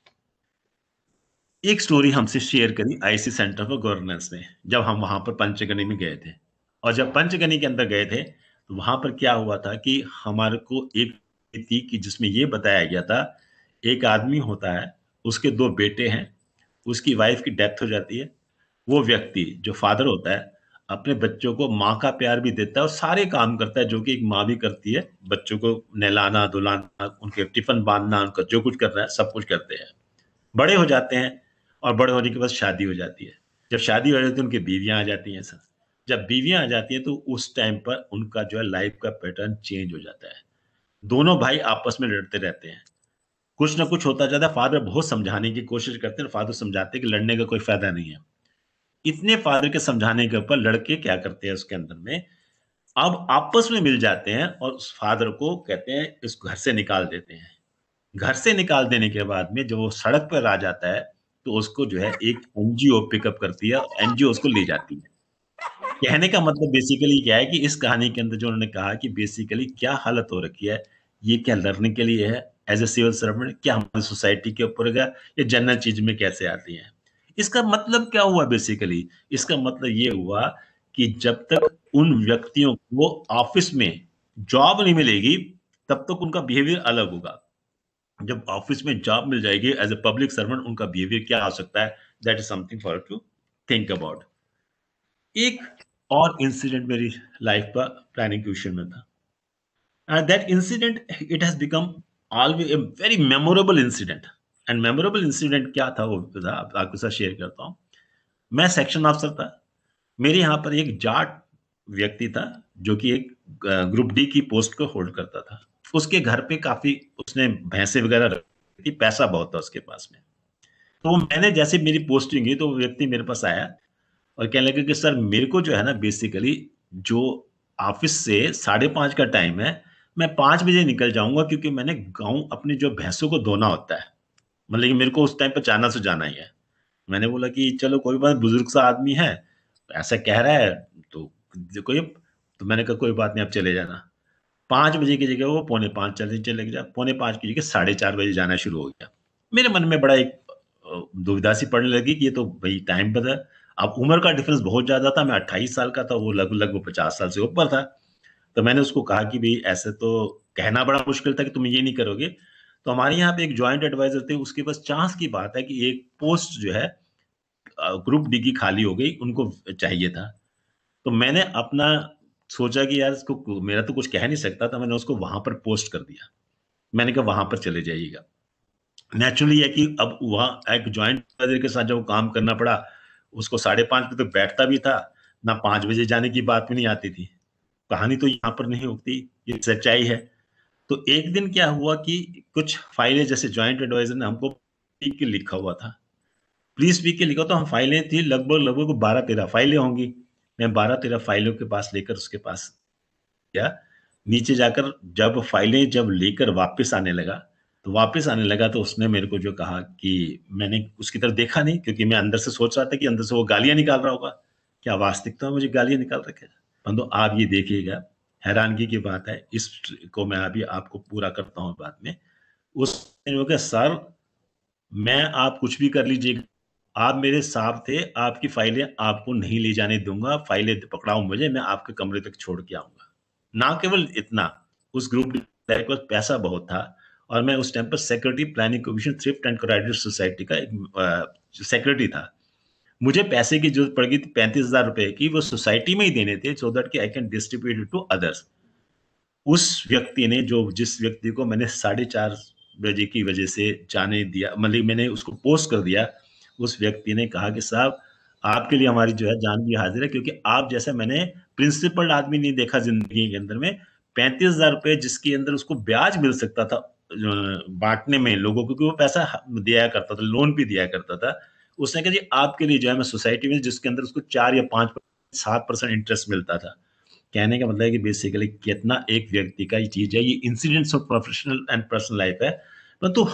एक स्टोरी हमसे शेयर करी आईसी सेंटर फॉर गवर्नेंस में, जब हम वहां पर पंचगनी में गए थे। और जब पंचगनी के अंदर गए थे तो वहां पर क्या हुआ था कि हमारे को एक थी कि जिसमें ये बताया गया था, एक आदमी होता है, उसके 2 बेटे हैं, उसकी वाइफ की डेथ हो जाती है। वो व्यक्ति जो फादर होता है अपने बच्चों को माँ का प्यार भी देता है और सारे काम करता है जो कि एक माँ भी करती है, बच्चों को नहलाना धुलाना, उनके टिफिन बांधना, उनका जो कुछ करना है सब कुछ करते हैं। बड़े हो जाते हैं और बड़े होने के बाद शादी हो जाती है। जब शादी हो जाती है उनकी बीवियां आ जाती हैं सर। जब बीवियां आ जाती हैं तो उस टाइम पर उनका जो है लाइफ का पैटर्न चेंज हो जाता है। दोनों भाई आपस में लड़ते रहते हैं, कुछ ना कुछ होता जाता है। फादर बहुत समझाने की कोशिश करते हैं, फादर समझाते हैं कि लड़ने का कोई फायदा नहीं है। इतने फादर के समझाने के ऊपर लड़के क्या करते हैं उसके अंदर में, अब आपस में मिल जाते हैं और उस फादर को कहते हैं इस घर से निकाल देते हैं। घर से निकाल देने के बाद में जब वो सड़क पर आ जाता है तो उसको जो है एक एनजीओ पिकअप करती है, एनजीओ उसको ले जाती है। कहने का मतलब बेसिकली क्या है कि इस कहानी के अंदर जो उन्होंने कहा कि बेसिकली क्या हालत हो रखी है, ये क्या लर्निंग के लिए है एज ए सिविल सर्वेंट, क्या हमारी सोसाइटी के ऊपर है, ये जनरल चीज में कैसे आती है। इसका मतलब क्या हुआ बेसिकली, इसका मतलब ये हुआ कि जब तक उन व्यक्तियों को ऑफिस में जॉब नहीं मिलेगी तब तक उनका बिहेवियर अलग होगा। जब ऑफिस में जॉब मिल जाएगी एज ए पब्लिक सर्वेंट उनका बिहेवियर क्या हो सकता है, that is something for to think about. एक और इंसिडेंट मेरी लाइफ का प्लानिंग ट्यूशन में था, and that incident it has become always a very memorable incident। and memorable incident क्या था वो था आपके साथ शेयर करता हूँ। मैं सेक्शन ऑफिसर था, मेरे यहाँ पर एक जाट व्यक्ति था जो कि एक ग्रुप डी की पोस्ट को होल्ड करता था। उसके घर पे काफी उसने भैंसे वगैरह रखी थी, पैसा बहुत था उसके पास में। तो मैंने जैसे मेरी पोस्टिंग हुई तो वो व्यक्ति मेरे पास आया और कहने लगे कि सर मेरे को जो है ना बेसिकली जो ऑफिस से 5:30 का टाइम है, मैं 5 बजे निकल जाऊंगा क्योंकि मैंने गाँव अपनी जो भैंसों को धोना होता है, मतलब कि मेरे को उस टाइम पर जाना से जाना ही है। मैंने बोला कि चलो कोई बात, बुजुर्ग सा आदमी है ऐसा कह रहा है तो देखो ये, तो मैंने कहा कोई बात नहीं आप चले जाना। 5 बजे की जगह वो 4:45 चले गया, 4:45 की जगह 4:30 बजे जाना शुरू हो गया। मेरे मन में बड़ा एक दुविधा सी पड़ने लगी कि ये तो भाई टाइम पर था। अब उम्र का डिफरेंस बहुत ज्यादा था, मैं 28 साल का था, वो लगभग 50 साल से ऊपर था। तो मैंने उसको कहा कि भाई ऐसे तो कहना बड़ा मुश्किल था कि तुम ये नहीं करोगे। तो हमारे यहाँ पे एक ज्वाइंट एडवाइजर थे, उसके पास चांस की बात है कि एक पोस्ट जो है ग्रुप डी की खाली हो गई, उनको चाहिए था। तो मैंने अपना सोचा कि यार इसको मेरा तो कुछ कह नहीं सकता था, मैंने उसको वहां पर पोस्ट कर दिया। मैंने कहा वहां पर चले जाइएगा। नेचुरली है कि अब वहाँ एक जॉइंट मैनेजर के साथ जब काम करना पड़ा, उसको 5:30 बजे तक बैठता भी था, ना 5 बजे जाने की बात भी नहीं आती थी। कहानी तो यहाँ पर नहीं उगती, ये सच्चाई है। तो एक दिन क्या हुआ कि कुछ फाइलें जैसे जॉइंट एडवाइजर ने हमको लिख के लिखा हुआ था, प्लीज स्पीक के लिखा, तो हम फाइलें थी लगभग 12-13 फाइलें होंगी। मैं 12-13 फाइलों के पास लेकर उसके पास गया। नीचे जाकर जब लेकर वापस आने लगा, तो उसने मेरे को जो कहा कि मैंने उसकी तरफ देखा नहीं, क्योंकि मैं अंदर से सोच रहा था कि अंदर से वो गालियां निकाल रहा होगा, क्या वास्तविकता में मुझे गालियां निकाल रखे। परंतु आप ये देखिएगा, हैरानगी की बात है, इस को मैं अभी आपको पूरा करता हूँ बाद में। उसने कहा, सर मैं आप कुछ भी कर लीजिएगा, आप मेरे साथ थे, आपकी फाइलें आपको नहीं ले जाने दूंगा, फाइलें पकड़ाओ मुझे, मैं आपके कमरे तक छोड़ के आऊंगा। ना केवल इतना, उस ग्रुप के पास पैसा बहुत था, और मैं उस टाइम पर secretary planning commission thrift and cooperative society का एक सेक्रेटरी था। मुझे पैसे की जरूरत पड़ गई थी 35,000 रुपए की, वो सोसाइटी में ही देने थे, सो दैट कि I can distribute it to others. उस व्यक्ति ने, जिस व्यक्ति को मैंने 4:30 बजे की वजह से जाने दिया, मतलब मैंने उसको पोस्ट कर दिया, उस व्यक्ति ने कहा कि साहब आपके लिए हमारी जो है जान भी हाजिर है, क्योंकि आप जैसा मैंने प्रिंसिपल आदमी नहीं देखा जिंदगी के अंदर में। 35,000 रुपए जिसके अंदर उसको ब्याज मिल सकता था बांटने में लोगों को, क्योंकि वो पैसा दिया करता था, लोन भी दिया करता था। उसने कहा जी आपके लिए जो है मैं सोसाइटी में, जिसके अंदर उसको 4 या 5 7% इंटरेस्ट मिलता था। कहने का मतलब है कि बेसिकली कितना एक व्यक्ति का ये चीज है, ये incidents of professional and personal life है, परंतु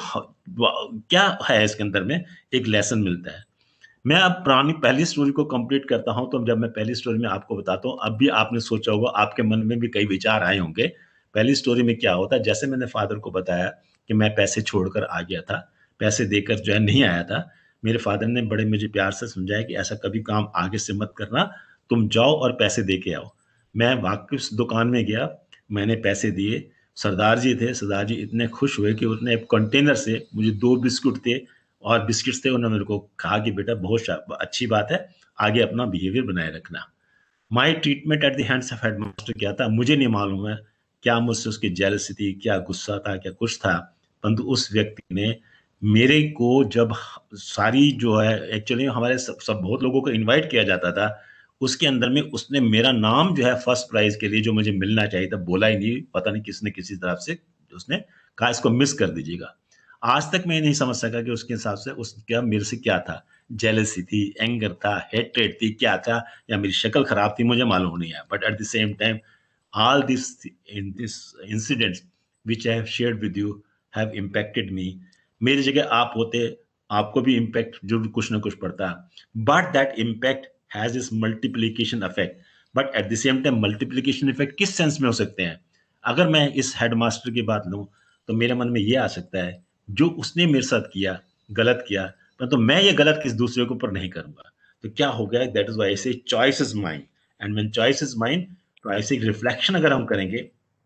क्या है इसके अंदर में एक लेसन मिलता है। मैं अब पहली स्टोरी को कंप्लीट करता हूं, तो जब मैं पहली स्टोरी में आपको बताता हूं, अब भी आपने सोचा होगा, आपके मन में भी कई विचार आए होंगे। पहली स्टोरी में क्या होता है, जैसे मैंने फादर को बताया कि मैं पैसे छोड़कर आ गया था, पैसे देकर जो है नहीं आया था, मेरे फादर ने बड़े मुझे प्यार से समझाया कि ऐसा कभी काम आगे से मत करना, तुम जाओ और पैसे दे के आओ। मैं वापस दुकान में गया, मैंने पैसे दिए, सरदार जी थे, सरदार जी इतने खुश हुए कि उतने कंटेनर से मुझे 2 बिस्कुट थे और बिस्किट्स थे, उन्होंने मेरे को कहा कि बेटा बहुत अच्छी बात है, आगे अपना बिहेवियर बनाए रखना। My treatment at the hands of headmaster क्या था मुझे नहीं मालूम है, क्या मुझसे उसकी जेलसी थी, क्या गुस्सा था, क्या कुछ था, परंतु उस व्यक्ति ने मेरे को जब सारी जो है, एक्चुअली हमारे सब बहुत लोगों को इनवाइट किया जाता था, उसके अंदर में उसने मेरा नाम जो है फर्स्ट प्राइज के लिए जो मुझे मिलना चाहिए था बोला ही नहीं, पता नहीं किसने किसी तरफ से उसने कहा इसको मिस कर दीजिएगा। आज तक मैं नहीं समझ सका कि उसके हिसाब से उसका मेरे से क्या था, जेलसी थी, एंगर था, हेट्रेड थी, क्या था, या मेरी शक्ल खराब थी, मुझे मालूम नहीं है। But at the same time all this in this incidents which I have shared with you have impacted me। मेरी जगह आप होते, आपको भी इम्पैक्ट जरूर कुछ ना कुछ पड़ता, but that impact has this multiplication effect. But at the same time multiplication effect किस सेंस में हो सकते हैं, अगर मैं इस हेडमास्टर की बात लूं, तो मेरे मन में ये आ सकता है जो उसने मेरे साथ किया, गलत किया, परंतु मैं ये गलत किस दूसरे के ऊपर नहीं करूंगा। तो क्या हो गया, that is why I say choice is mine, and when choice is mine, तो ऐसे एक रिफ्लेक्शन अगर हम करेंगे,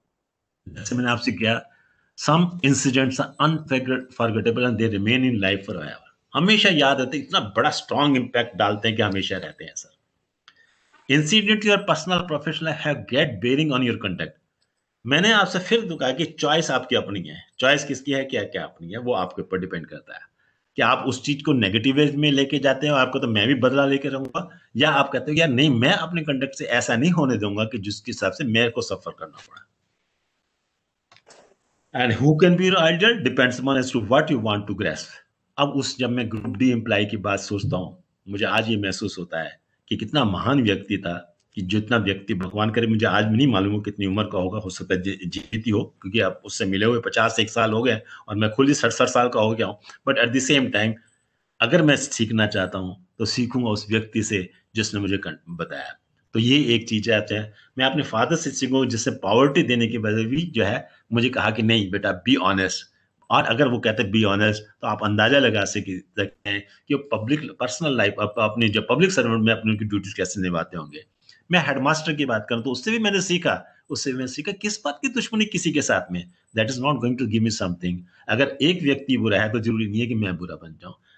जैसे मैंने आपसे किया, some incidents are unforgettable and they remain in life forever. हमेशा याद रहते हैं, इतना बड़ा स्ट्रॉन्ग इंपैक्ट डालते हैं कि हमेशा रहते हैं sir. Incident your personal professional have get bearing on your conduct. मैंने आपसे फिर तो कहा कि चॉइस आपकी अपनी है, चॉइस किसकी है, क्या क्या अपनी है, वो आपके ऊपर डिपेंड करता है कि आप उस चीज को नेगेटिव वे में लेके जाते हो, आपको तो मैं भी बदला लेके रहूंगा, या आप कहते हो यार नहीं मैं अपने कंडक्ट से ऐसा नहीं होने दूंगा कि जिसके हिसाब से मेरे को सफर करना पड़ा। And who can be your ideal depends on as to what you want to grasp. अब जब मैं ग्रुप डी एम्प्लॉय की बात सोचता हूँ, मुझे आज ये महसूस होता है कि कितना महान व्यक्ति था, कि जितना व्यक्ति, भगवान करे मुझे आज भी नहीं मालूम हो कितनी उम्र का होगा, हो सकता है जीती हो, क्योंकि आप उससे मिले हुए 51 साल हो गए और मैं खुद ही 67 साल का हो गया हूँ। But at the same time अगर मैं सीखना चाहता हूँ तो सीखूंगा उस व्यक्ति से जिसने मुझे बताया। तो ये एक चीज है, मैं अपने फादर से सीखूंगा जिससे पावर्टी देने के बजाय भी जो है मुझे कहा कि नहीं बेटा बी ऑनेस्ट। और अगर वो कहते हैं बी ऑनेस्ट, तो आप अंदाजा लगा सकते हैं कि पब्लिक पर्सनल लाइफ अपनी जो पब्लिक सर्वेंट में अपनी ड्यूटीज कैसे निभाते होंगे। मैं हेडमास्टर की बात करूं तो उससे भी मैंने सीखा, किस बात की दुश्मनी किसी के साथ में, that is not going to give me something. अगर एक व्यक्ति बुरा है तो जरूरी नहीं है कि मैं बुरा बन जाऊं।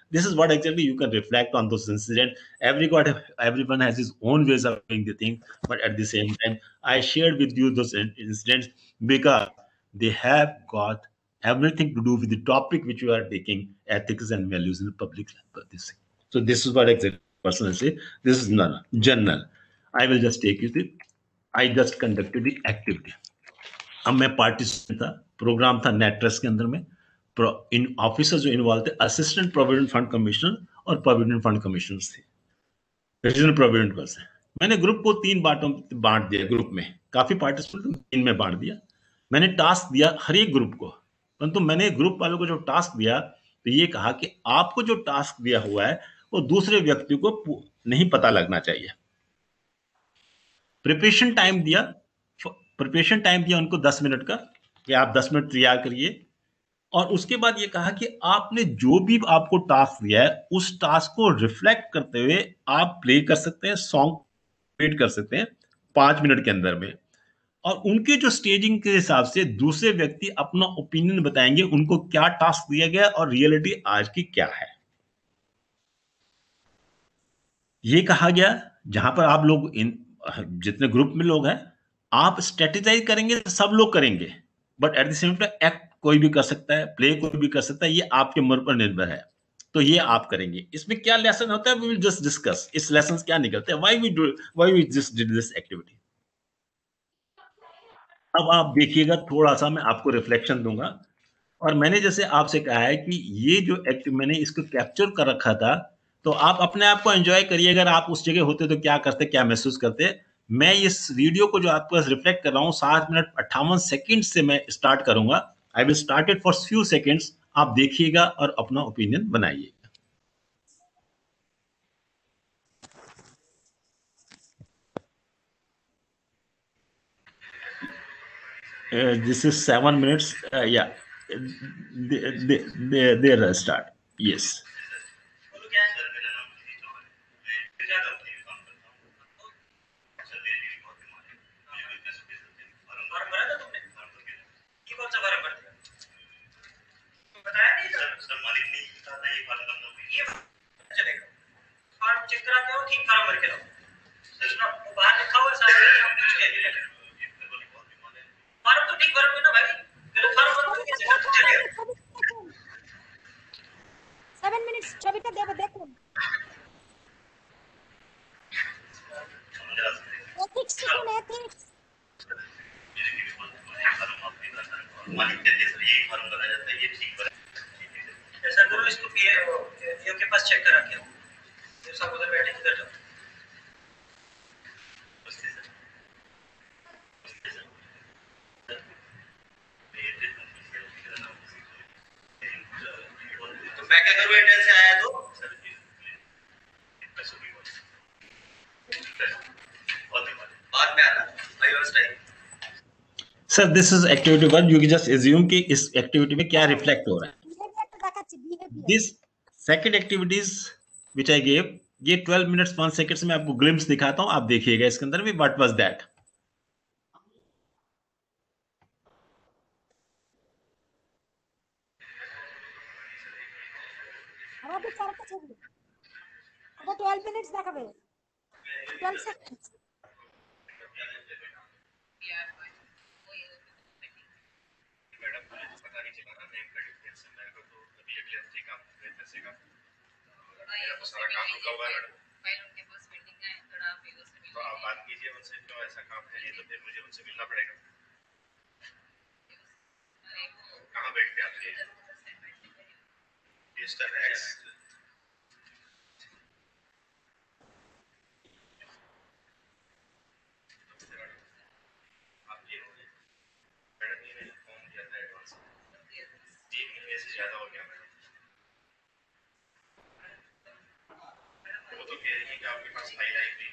This is what exactly you can reflect on those incidents. Everyone has his own ways of doing the thing, but at the same time, I shared with you those incidents because they have got everything to do with the topic which you are taking, ethics and values in the public life. So this is what exactly personally say. This is none general. I will just take you to. I just conducted the activity. अब मैं participant था, programme था net trust के अंदर में. In officer जो involve थे, assistant provident fund commissioner और प्रोविडेंट फंड कमिश्नर थे, रीजनल प्रोविडेंट फंड से. मैंने ग्रुप को 3 बांटों बांट दिया. ग्रुप में काफी पार्टिसिपेंट 3 में बांट दिया. मैंने टास्क दिया हर एक ग्रुप को, परंतु मैंने ग्रुप वालों को जो टास्क दिया तो ये कहा कि आपको जो टास्क दिया हुआ है वो दूसरे व्यक्ति को नहीं पता लगना चाहिए. प्रिपरेशन टाइम दिया उनको 10 मिनट का कि आप 10 मिनट तैयार करिए. और उसके बाद ये कहा कि आपने जो भी आपको टास्क दिया है उस टास्क को रिफ्लेक्ट करते हुए आप प्ले कर सकते हैं, सॉन्ग क्रिएट कर सकते हैं 5 मिनट के अंदर में. और उनके जो स्टेजिंग के हिसाब से दूसरे व्यक्ति अपना ओपिनियन बताएंगे उनको क्या टास्क दिया गया और रियलिटी आज की क्या है. ये कहा गया जहां पर आप लोग जितने ग्रुप में लोग हैं, आप स्ट्रेटेजाइज करेंगे तो सब लोग करेंगे, but at the same time act कोई भी कर सकता है, प्ले कोई भी कर सकता है, ये आपके मन पर निर्भर है. तो ये आप करेंगे. इसमें क्या लेसन होता है, वी विल जस्ट डिस्कस. इस लेसन क्या निकलते हैं, why we just did this activity. अब आप देखिएगा, थोड़ा सा मैं आपको रिफ्लेक्शन दूंगा. और मैंने जैसे आपसे कहा है कि ये जो मैंने इसको कैप्चर कर रखा था, तो आप अपने आप को एंजॉय करिए. अगर आप उस जगह होते तो क्या करते, क्या महसूस करते. मैं इस वीडियो को जो आपके पास रिफ्लेक्ट कर रहा हूँ 7 मिनट 58 सेकंड से मैं स्टार्ट करूंगा. I will start it for few seconds. आप देखिएगा और अपना ओपिनियन बनाइए. This is 7 minutes. Yeah, they start. Yes. Check करा के ठीक फार्म भर के लाओ. वो बाहर लिखा हुआ सारे सब कुछ कह दिया. फार्म तो ठीक भरोगे ना भाई, गलत फार्म भरोगे कैसे कुछ चलेगा. 7 minutes ছবিটা দেব দেখুন. ethics শিখুন, ethics. मालिक कहते हैं ये फार्म बनाया जाता है, ये ठीक बना. ऐसा करो, इसको पीएम के पास चेक करा के आओ. सब उधर बैठे इधर जाओ. तो मैं क्या करूं, एयरटेल से आया तो बाद में आना. I was time. Sir, this is activity 1. You can just assume कि इस एक्टिविटी में क्या रिफ्लेक्ट हो रहा है. This second activities which I gave, ये 12 मिनट्स 1 सेकंड्स में आपको ग्लिम्स दिखाता हूं. आप देखिएगा इसके अंदर भी व्हाट वाज दैट. আমাদের চারটা ছবি এটা 12 minutes দেখাবে. 12 seconds. सारा काम रुका हुआ है. फाइल उनके पास पेंडिंग है, थोड़ा फेवर से मिलना. तो आप बात कीजिए उनसे, क्यों ऐसा काम है ये, तो फिर मुझे उनसे मिलना पड़ेगा. कहाँ बैठते आप ये मिस्टर एक्स. आप ये हो गए मैडम, ये मैंने फॉर्म दिया था एडवांस 3 महीने से ज्यादा हो गया. मैडम वो तो कह रही है कि आपके पास फाइल आई हुई है.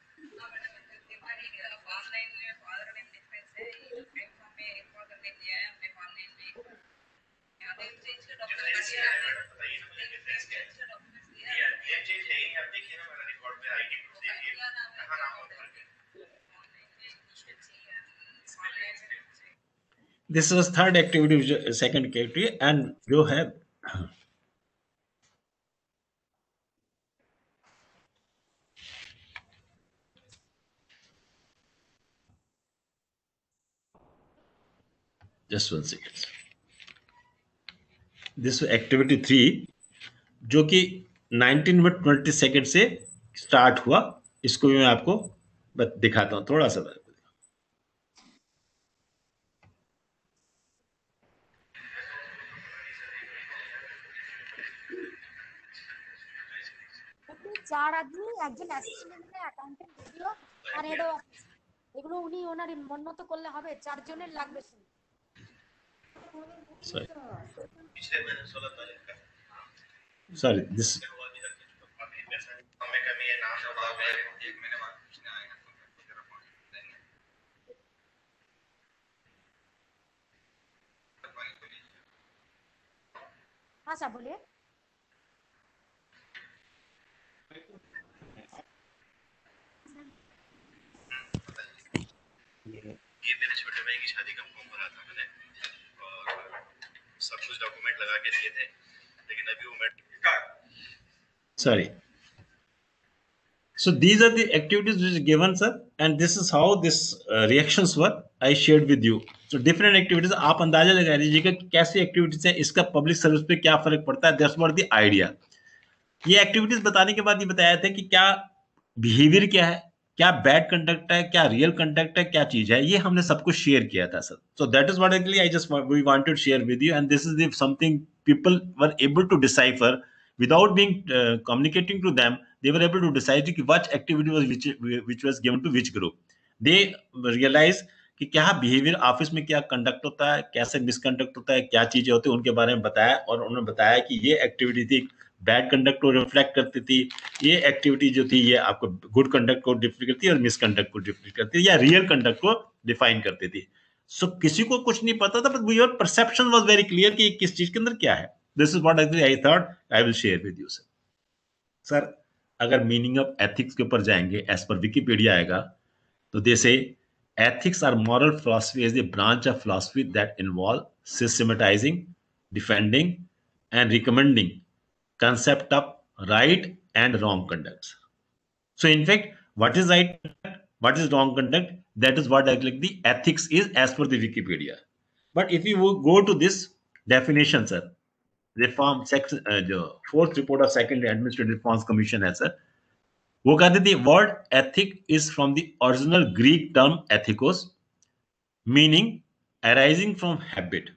ऑनलाइन में फादर नेम डिफरेंस है, ये फाइल फॉर्म में फादर नेम दिया है हमने ऑनलाइन में. यहां पे चेंज का डॉक्यूमेंट दिया है. बताइए ना मुझे डिफरेंस क्या है. ये चीज है ही. आप देखिए ना मेरा रिकॉर्ड में आईडी प्रूफ देखिए कहां नाम होता है. This was third activity, second activity. And जो है जस्ट 1 सेकेंड। दिस एक्टिविटी 3 जो कि 19 मिनट 20 सेकेंड से स्टार्ट हुआ, इसको भी मैं आपको दिखाता हूं थोड़ा सा। চার আদমি, একজন অ্যাসিস্ট্যান্ট অ্যাকাউন্টেন্ট ভিডিও আর হেড অফিস, এগুলো উনি ওনার মন মতো করলে হবে? 4 জনের লাগবে। Sorry, this हाँ साहब बोलिए। ये मेरे छोटे भाई की शादी का फॉर्म भरा था मैंने और सब कुछ डॉक्यूमेंट लगा के दिए थे, लेकिन अभी वो sorry. So these are the activities which is given, sir, and this is how this reactions were I shared with you. So different activities, आप अंदाजा लगा लीजिए कि कैसी एक्टिविटीज है, इसका पब्लिक सर्विस पे क्या फर्क पड़ता है। That's what the idea. ये एक्टिविटीज बताने के बाद ये बताया था कि क्या बिहेवियर क्या है, क्या बैड कंडक्ट है, क्या रियल कंडक्ट है, क्या चीज है, ये हमने सब कुछ शेयर किया था sir. So that is what actually I just we wanted to share with you, and this is the something people were able to decipher without being communicating to them. They were able to decide कि what activity was which was given to which group. They realize कि क्या behaviour office में क्या conduct होता है, कैसे misconduct होता है, क्या चीजें होती है, उनके बारे में बताया। और उन्होंने बताया कि ये एक्टिविटी थी बैड कंडक्ट को रिफ्लेक्ट करती थी, ये एक्टिविटी जो थी ये आपको गुड कंडक्ट को डिफाइन करती है और मिसकंडक्ट को डिफाइन करती है, या रियल कंडक्ट को डिफाइन करती थी। सो किसी को कुछ नहीं पता था, but your perception was very clear कि किस चीज के अंदर क्या है। This is what actually I thought I will share with you sir. Sir अगर मीनिंग ऑफ एथिक्स के ऊपर जाएंगे, एज पर विकिपीडिया आएगा तो दे से ethics are moral philosophy is the branch of philosophy that involve systematizing, defending, and recommending concept of right and wrong conduct. So in fact, what is right, what is wrong conduct, that is what like the ethics is as per the Wikipedia. But if you go to this definition, sir, reform section, the fourth report of second administrative reforms commission है sir, वो कहते थे word ethic is from the original Greek term ethikos meaning arising from habit.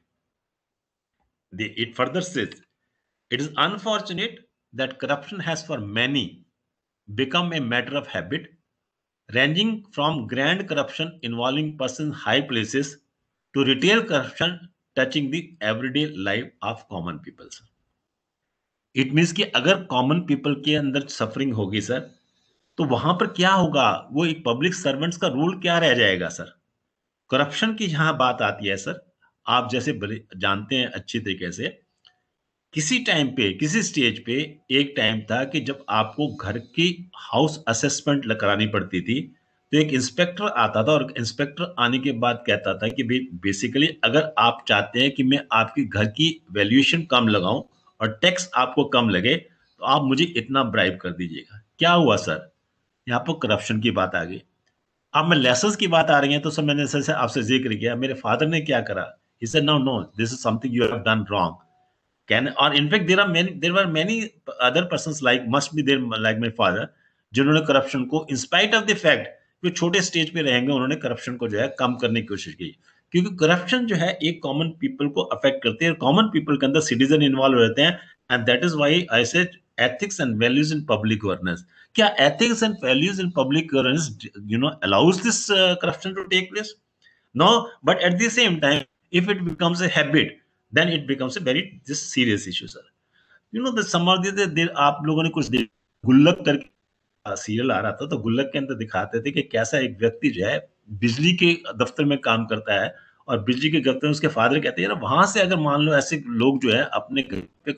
It further says it is unfortunate that corruption has for many become a matter of habit, ranging from grand corruption involving persons high places to retail corruption touching the everyday life of common people. It means कि अगर common people के अंदर suffering होगी sir, तो वहां पर क्या होगा, वो एक पब्लिक सर्वेंट्स का रूल क्या रह जाएगा सर। करप्शन की जहां बात आती है सर, आप जैसे जानते हैं अच्छी तरीके से, किसी टाइम पे किसी स्टेज पे एक टाइम था कि जब आपको घर की हाउस असेसमेंट करानी पड़ती थी, तो एक इंस्पेक्टर आता था और इंस्पेक्टर आने के बाद कहता था कि बेसिकली अगर आप चाहते हैं कि मैं आपके घर की वैल्यूएशन कम लगाऊं और टैक्स आपको कम लगे, तो आप मुझे इतना ब्राइब कर दीजिएगा। क्या हुआ सर, यहाँ पर करप्शन की बात आ गई। अब मैं लेसन्स की बात आ रही है, तो सर मैंने सर से आपसे जिक्र किया, मेरे फादर ने क्या करा, he said no no this is something you have done wrong, can, or in fact there were many other persons like must be there like my father, जिन्होंने करप्शन को in spite of the fact कि छोटे stage पे रहेंगे, उन्होंने corruption को जो है कम करने की कोशिश की। क्योंकि करप्शन जो है एक कॉमन पीपल को अफेक्ट करती है, कॉमन पीपल के अंदर सिटीजन इन्वॉल्व रहते हैं, and that is why I said ethics and values in public governance. क्या ethics and values in public governance, allows this corruption to take place? No, but at the same time, if it becomes a habit, then it becomes a very just serious issue, sir. The some of the आप लोगों ने कुछ गुल्लक करके serial आ रहा था, तो गुल्लक के अंदर दिखाते थे कि कैसा एक व्यक्ति जो है बिजली के दफ्तर में काम करता है, और बिजली के दफ्तर में उसके फादर कहते हैं वहां से अगर मान लो ऐसे लोग जो है अपने घर पे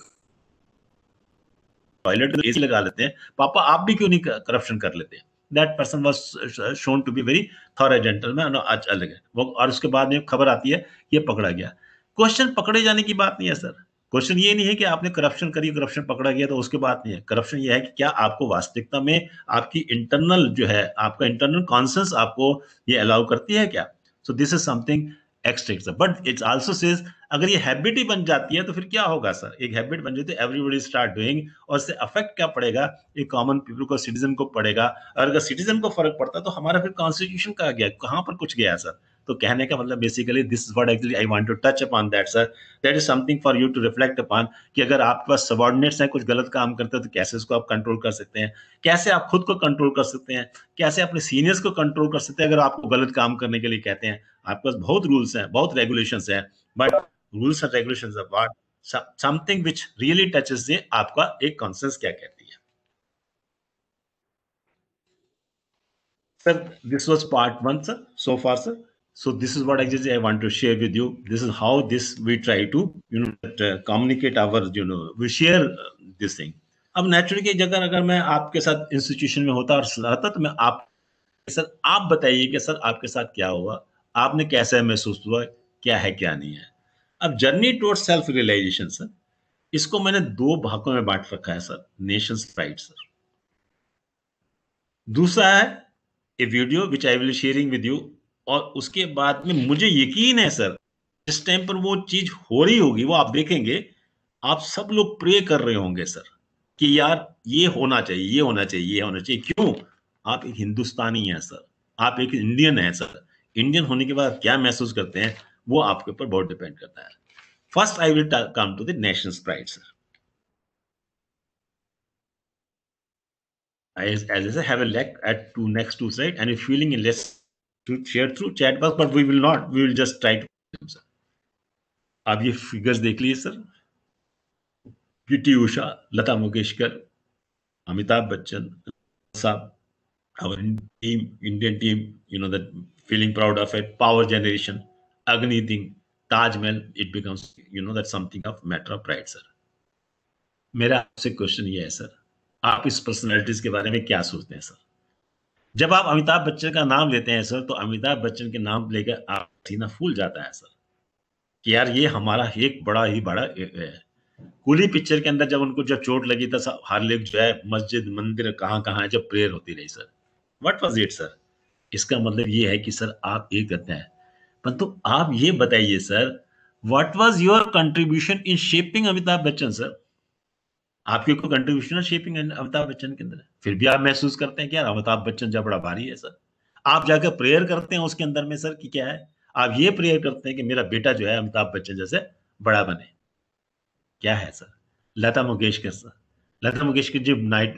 टॉयलेट में एसी लगा लेते हैं, पापा आप भी क्यों नहीं करप्शन कर लेते हैं। That person was shown to be very thorough gentleman, आज अलग है वो। और उसके बाद में खबर आती है ये पकड़ा गया। क्वेश्चन पकड़े जाने की बात नहीं है सर, क्वेश्चन ये नहीं है कि आपने करप्शन करी, करप्शन पकड़ा गया तो उसके बात नहीं है। करप्शन ये है कि क्या आपको वास्तविकता में आपकी इंटरनल जो है, आपका इंटरनल कॉन्शियस आपको ये अलाउ करती है क्या। So this is something extend sir, but it's also says अगर ये हैबिट ही बन जाती है तो फिर क्या होगा सर? एक हैबिट बन जाती है, एवरीबॉडी स्टार्ट डूइंग, और इससे अफेक्ट क्या पड़ेगा? एक कॉमन पीपल को, सिटीजन को पड़ेगा। और अगर सिटीजन को फर्क पड़ता तो हमारा फिर कॉन्स्टिट्यूशन कहाँ गया, कहाँ पर कुछ गया सर? तो कहने का मतलब basically this is what actually I want to touch upon that sir, that is something for you to reflect upon कि अगर आपके पास सबऑर्डिनेट्स हैं, कुछ गलत काम करते हैं तो कैसे उसको आप कंट्रोल कर सकते हैं, कैसे आप खुद को कंट्रोल कर सकते हैं, कैसे अपने सीनियर्स को कंट्रोल कर सकते हैं अगर आपको गलत काम करने के लिए कहते हैं। आपके पास बहुत रूल्स हैं, बहुत रेगुलेशंस हैं, but rules and regulations are what something which really touches the आपका एक कॉन्शियस क्या कहती है। Sir, this was part 1 sir, so far sir. So this is what actually I want to share with you. This is how this we try to communicate our we share this thing. अब naturally की जगह अगर मैं आपके साथ institution में होता और रहता तो मैं आप बताइए कि सर आपके साथ क्या हुआ, आपने कैसे महसूस हुआ, क्या है क्या नहीं है। अब journey toward self realization sir, इसको मैंने 2 भागों में बांट रखा है सर, नेशंस प्राइड सर। दूसरा है a video which I will sharing with you, और उसके बाद में मुझे यकीन है सर जिस टाइम पर वो चीज हो रही होगी वो आप देखेंगे, आप सब लोग प्रे कर रहे होंगे सर कि यार ये होना चाहिए, ये होना चाहिए, ये होना चाहिए। क्यों? आप एक हिंदुस्तानी हैं सर, आप एक इंडियन हैं सर। इंडियन होने के बाद क्या महसूस करते हैं वो आपके ऊपर बहुत डिपेंड करता है। First I will come to the nation's pride sir. As I say, have a look at next two slides, and if feeling less to share through chat box, but we will not. We will just try to. Sir, आप ये figures देख लीजिए sir, PT Usha, Lata Mangeshkar, Amitabh Bachchan sahab, our Indian team, that feeling proud of it, power generation, Agni thing, Taj Mahal, it becomes, that something of matter of pride, sir. मेरा आपसे question ये है sir, आप इस पर्सनैलिटीज के बारे में क्या सोचते हैं सर? जब आप अमिताभ बच्चन का नाम लेते हैं सर तो अमिताभ बच्चन के नाम लेकर आप सीना फूल जाता है सर कि यार ये हमारा एक बड़ा ही बड़ा कूली पिक्चर के अंदर जब उनको जब चोट लगी था सब हर लोग जो है मस्जिद मंदिर कहाँ जब प्रेयर होती रही sir, what was it sir? इसका मतलब ये है कि सर आप ये करते हैं, परंतु आप ये बताइए sir, what was your contribution in shaping Amitabh Bachchan sir? आपकी कोई कंट्रीब्यूशन है शेपिंग अमिताभ बच्चन के अंदर? फिर भी आप महसूस करते हैं कि यार अमिताभ बच्चन जब बड़ा भारी है सर। आप जाकर प्रेयर करते हैं उसके अंदर में सर कि क्या है, आप ये प्रेयर करते हैं कि मेरा बेटा जो है अमिताभ बच्चन जैसे बड़ा बने। क्या है सर? लता मंगेशकर सर, लता मंगेशकर जी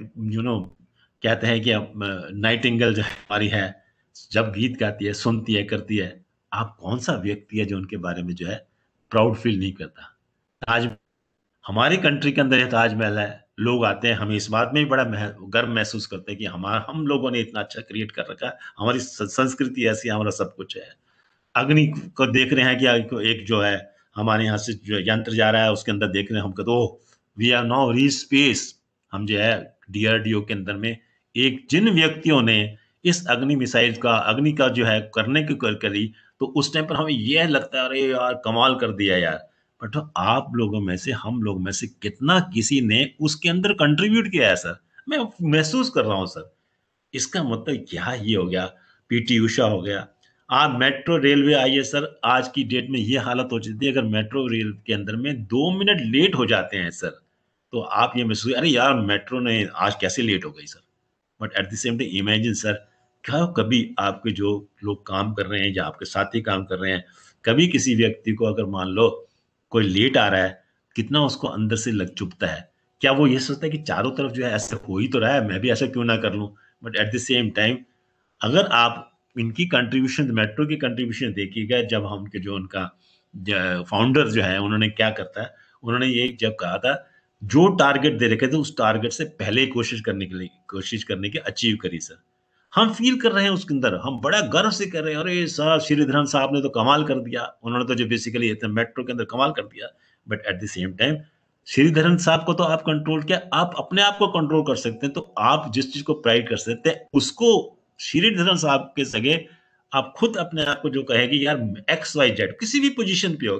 कहते हैं कि नाइटिंगेल जो हमारी है, जब गीत गाती है, सुनती है, करती है, आप कौन सा व्यक्ति है जो उनके बारे में जो है प्राउड फील नहीं करता? ताज हमारी कंट्री के अंदर ताजमहल है, लोग आते हैं, हमें इस बात में भी बड़ा गर्व महसूस करते हैं कि हम लोगों ने इतना अच्छा क्रिएट कर रखा है, हमारी संस्कृति ऐसी, हमारा सब कुछ है। अग्नि को देख रहे हैं कि एक जो है हमारे यहाँ से जो यंत्र जा रहा है उसके अंदर देख रहे हैं, हम कहते हो we are now reach space. हम जो है DRDO के अंदर में एक जिन व्यक्तियों ने इस अग्नि मिसाइल का अग्नि का जो है करने की करी, तो उस टाइम पर हमें यह लगता है अरे यार कमाल कर दिया यार। बट आप लोगों में से, हम लोग में से कितना किसी ने उसके अंदर कंट्रीब्यूट किया है सर? मैं महसूस कर रहा हूं सर। इसका मतलब क्या ये हो गया, PT उषा हो गया। आप मेट्रो रेलवे आइए सर, आज की डेट में ये हालत हो जाती है, अगर मेट्रो रेल के अंदर में 2 मिनट लेट हो जाते हैं सर तो आप ये महसूस, अरे यार मेट्रो ने आज कैसे लेट हो गई sir. But at the same time imagine sir, क्या कभी आपके जो लोग काम कर रहे हैं या आपके साथी काम कर रहे हैं, कभी किसी व्यक्ति को अगर मान लो कोई लेट आ रहा है, कितना उसको अंदर से लग चुभता है? क्या वो ये सोचता है कि चारों तरफ जो है ऐसा हो ही तो रहा है, मैं भी ऐसा क्यों ना कर लूं? But at the same time अगर आप इनकी कंट्रीब्यूशन, मेट्रो की कंट्रीब्यूशन देखिएगा, जब हम के जो उनका फाउंडर जो है उन्होंने क्या करता है, उन्होंने ये जब कहा था जो टारगेट दे रखे थे उस टारगेट से पहले कोशिश करने की अचीव करी सर। हम फील कर रहे हैं उसके अंदर, हम बड़ा गर्व से कर रहे हैं, अरे सर श्रीधरन साहब ने तो कमाल कर दिया, उन्होंने तो जो बेसिकली मेट्रो के अंदर कमाल कर दिया। But at the same time Sreedharan sahab को तो आप कंट्रोल किया, आप अपने आप को कंट्रोल कर सकते हैं। तो आप जिस चीज को प्राइड कर सकते हैं उसको श्रीधरन साहब के सगे आप खुद अपने आप को जो कहेगी यार XYZ किसी भी पोजीशन पे हो,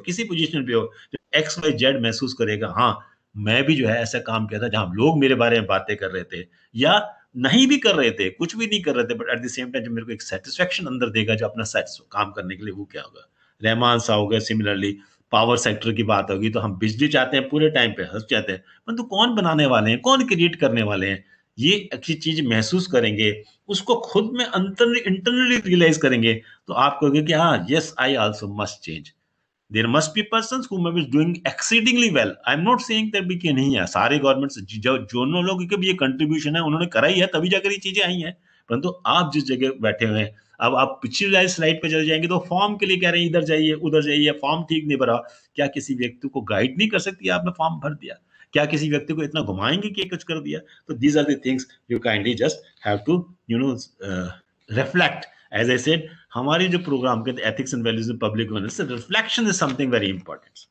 XYZ महसूस करेगा, हाँ मैं भी जो है ऐसा काम किया था जहां लोग मेरे बारे में बातें कर रहे थे या नहीं भी कर रहे थे, कुछ भी नहीं कर रहे थे, but at the same time जो मेरे को एक सेटिस्फेक्शन अंदर देगा जो अपना काम करने के लिए, वो क्या होगा? रहमान सा हो गया, सिमिलरली पावर सेक्टर की बात होगी तो हम बिजली चाहते हैं पूरे टाइम पे, हंस जाते हैं, परंतु कौन बनाने वाले हैं, कौन क्रिएट करने वाले हैं, ये अच्छी चीज महसूस करेंगे, उसको खुद में इंटरनली रियलाइज करेंगे, तो आप कहोगे कि हाँ, yes I also must change. There must be persons who may be doing exceedingly well. I'm not saying that भी कि नहीं है, सारे गवर्नमेंट्स जो लोगों के भी ये कंट्रीब्यूशन है उन्होंने करा ही है, तभी जाकर ये चीजें आई हैं. परंतु आप जिस जगह बैठे हुए हैं, अब आप पिछली स्लाइड पे चले जाएंगे तो फॉर्म के लिए कह रहे हैं इधर जाइए उधर जाइए, फॉर्म ठीक नहीं भरा. क्या किसी व्यक्ति को गाइड नहीं कर सकती, आपने फॉर्म भर दिया? क्या किसी व्यक्ति को इतना घुमाएंगे कि कुछ कर दिया? तो these are the things you kindly just have to reflect. As I said, हमारी जो प्रोग्राम के ethics and values in public governance, reflection is something very important.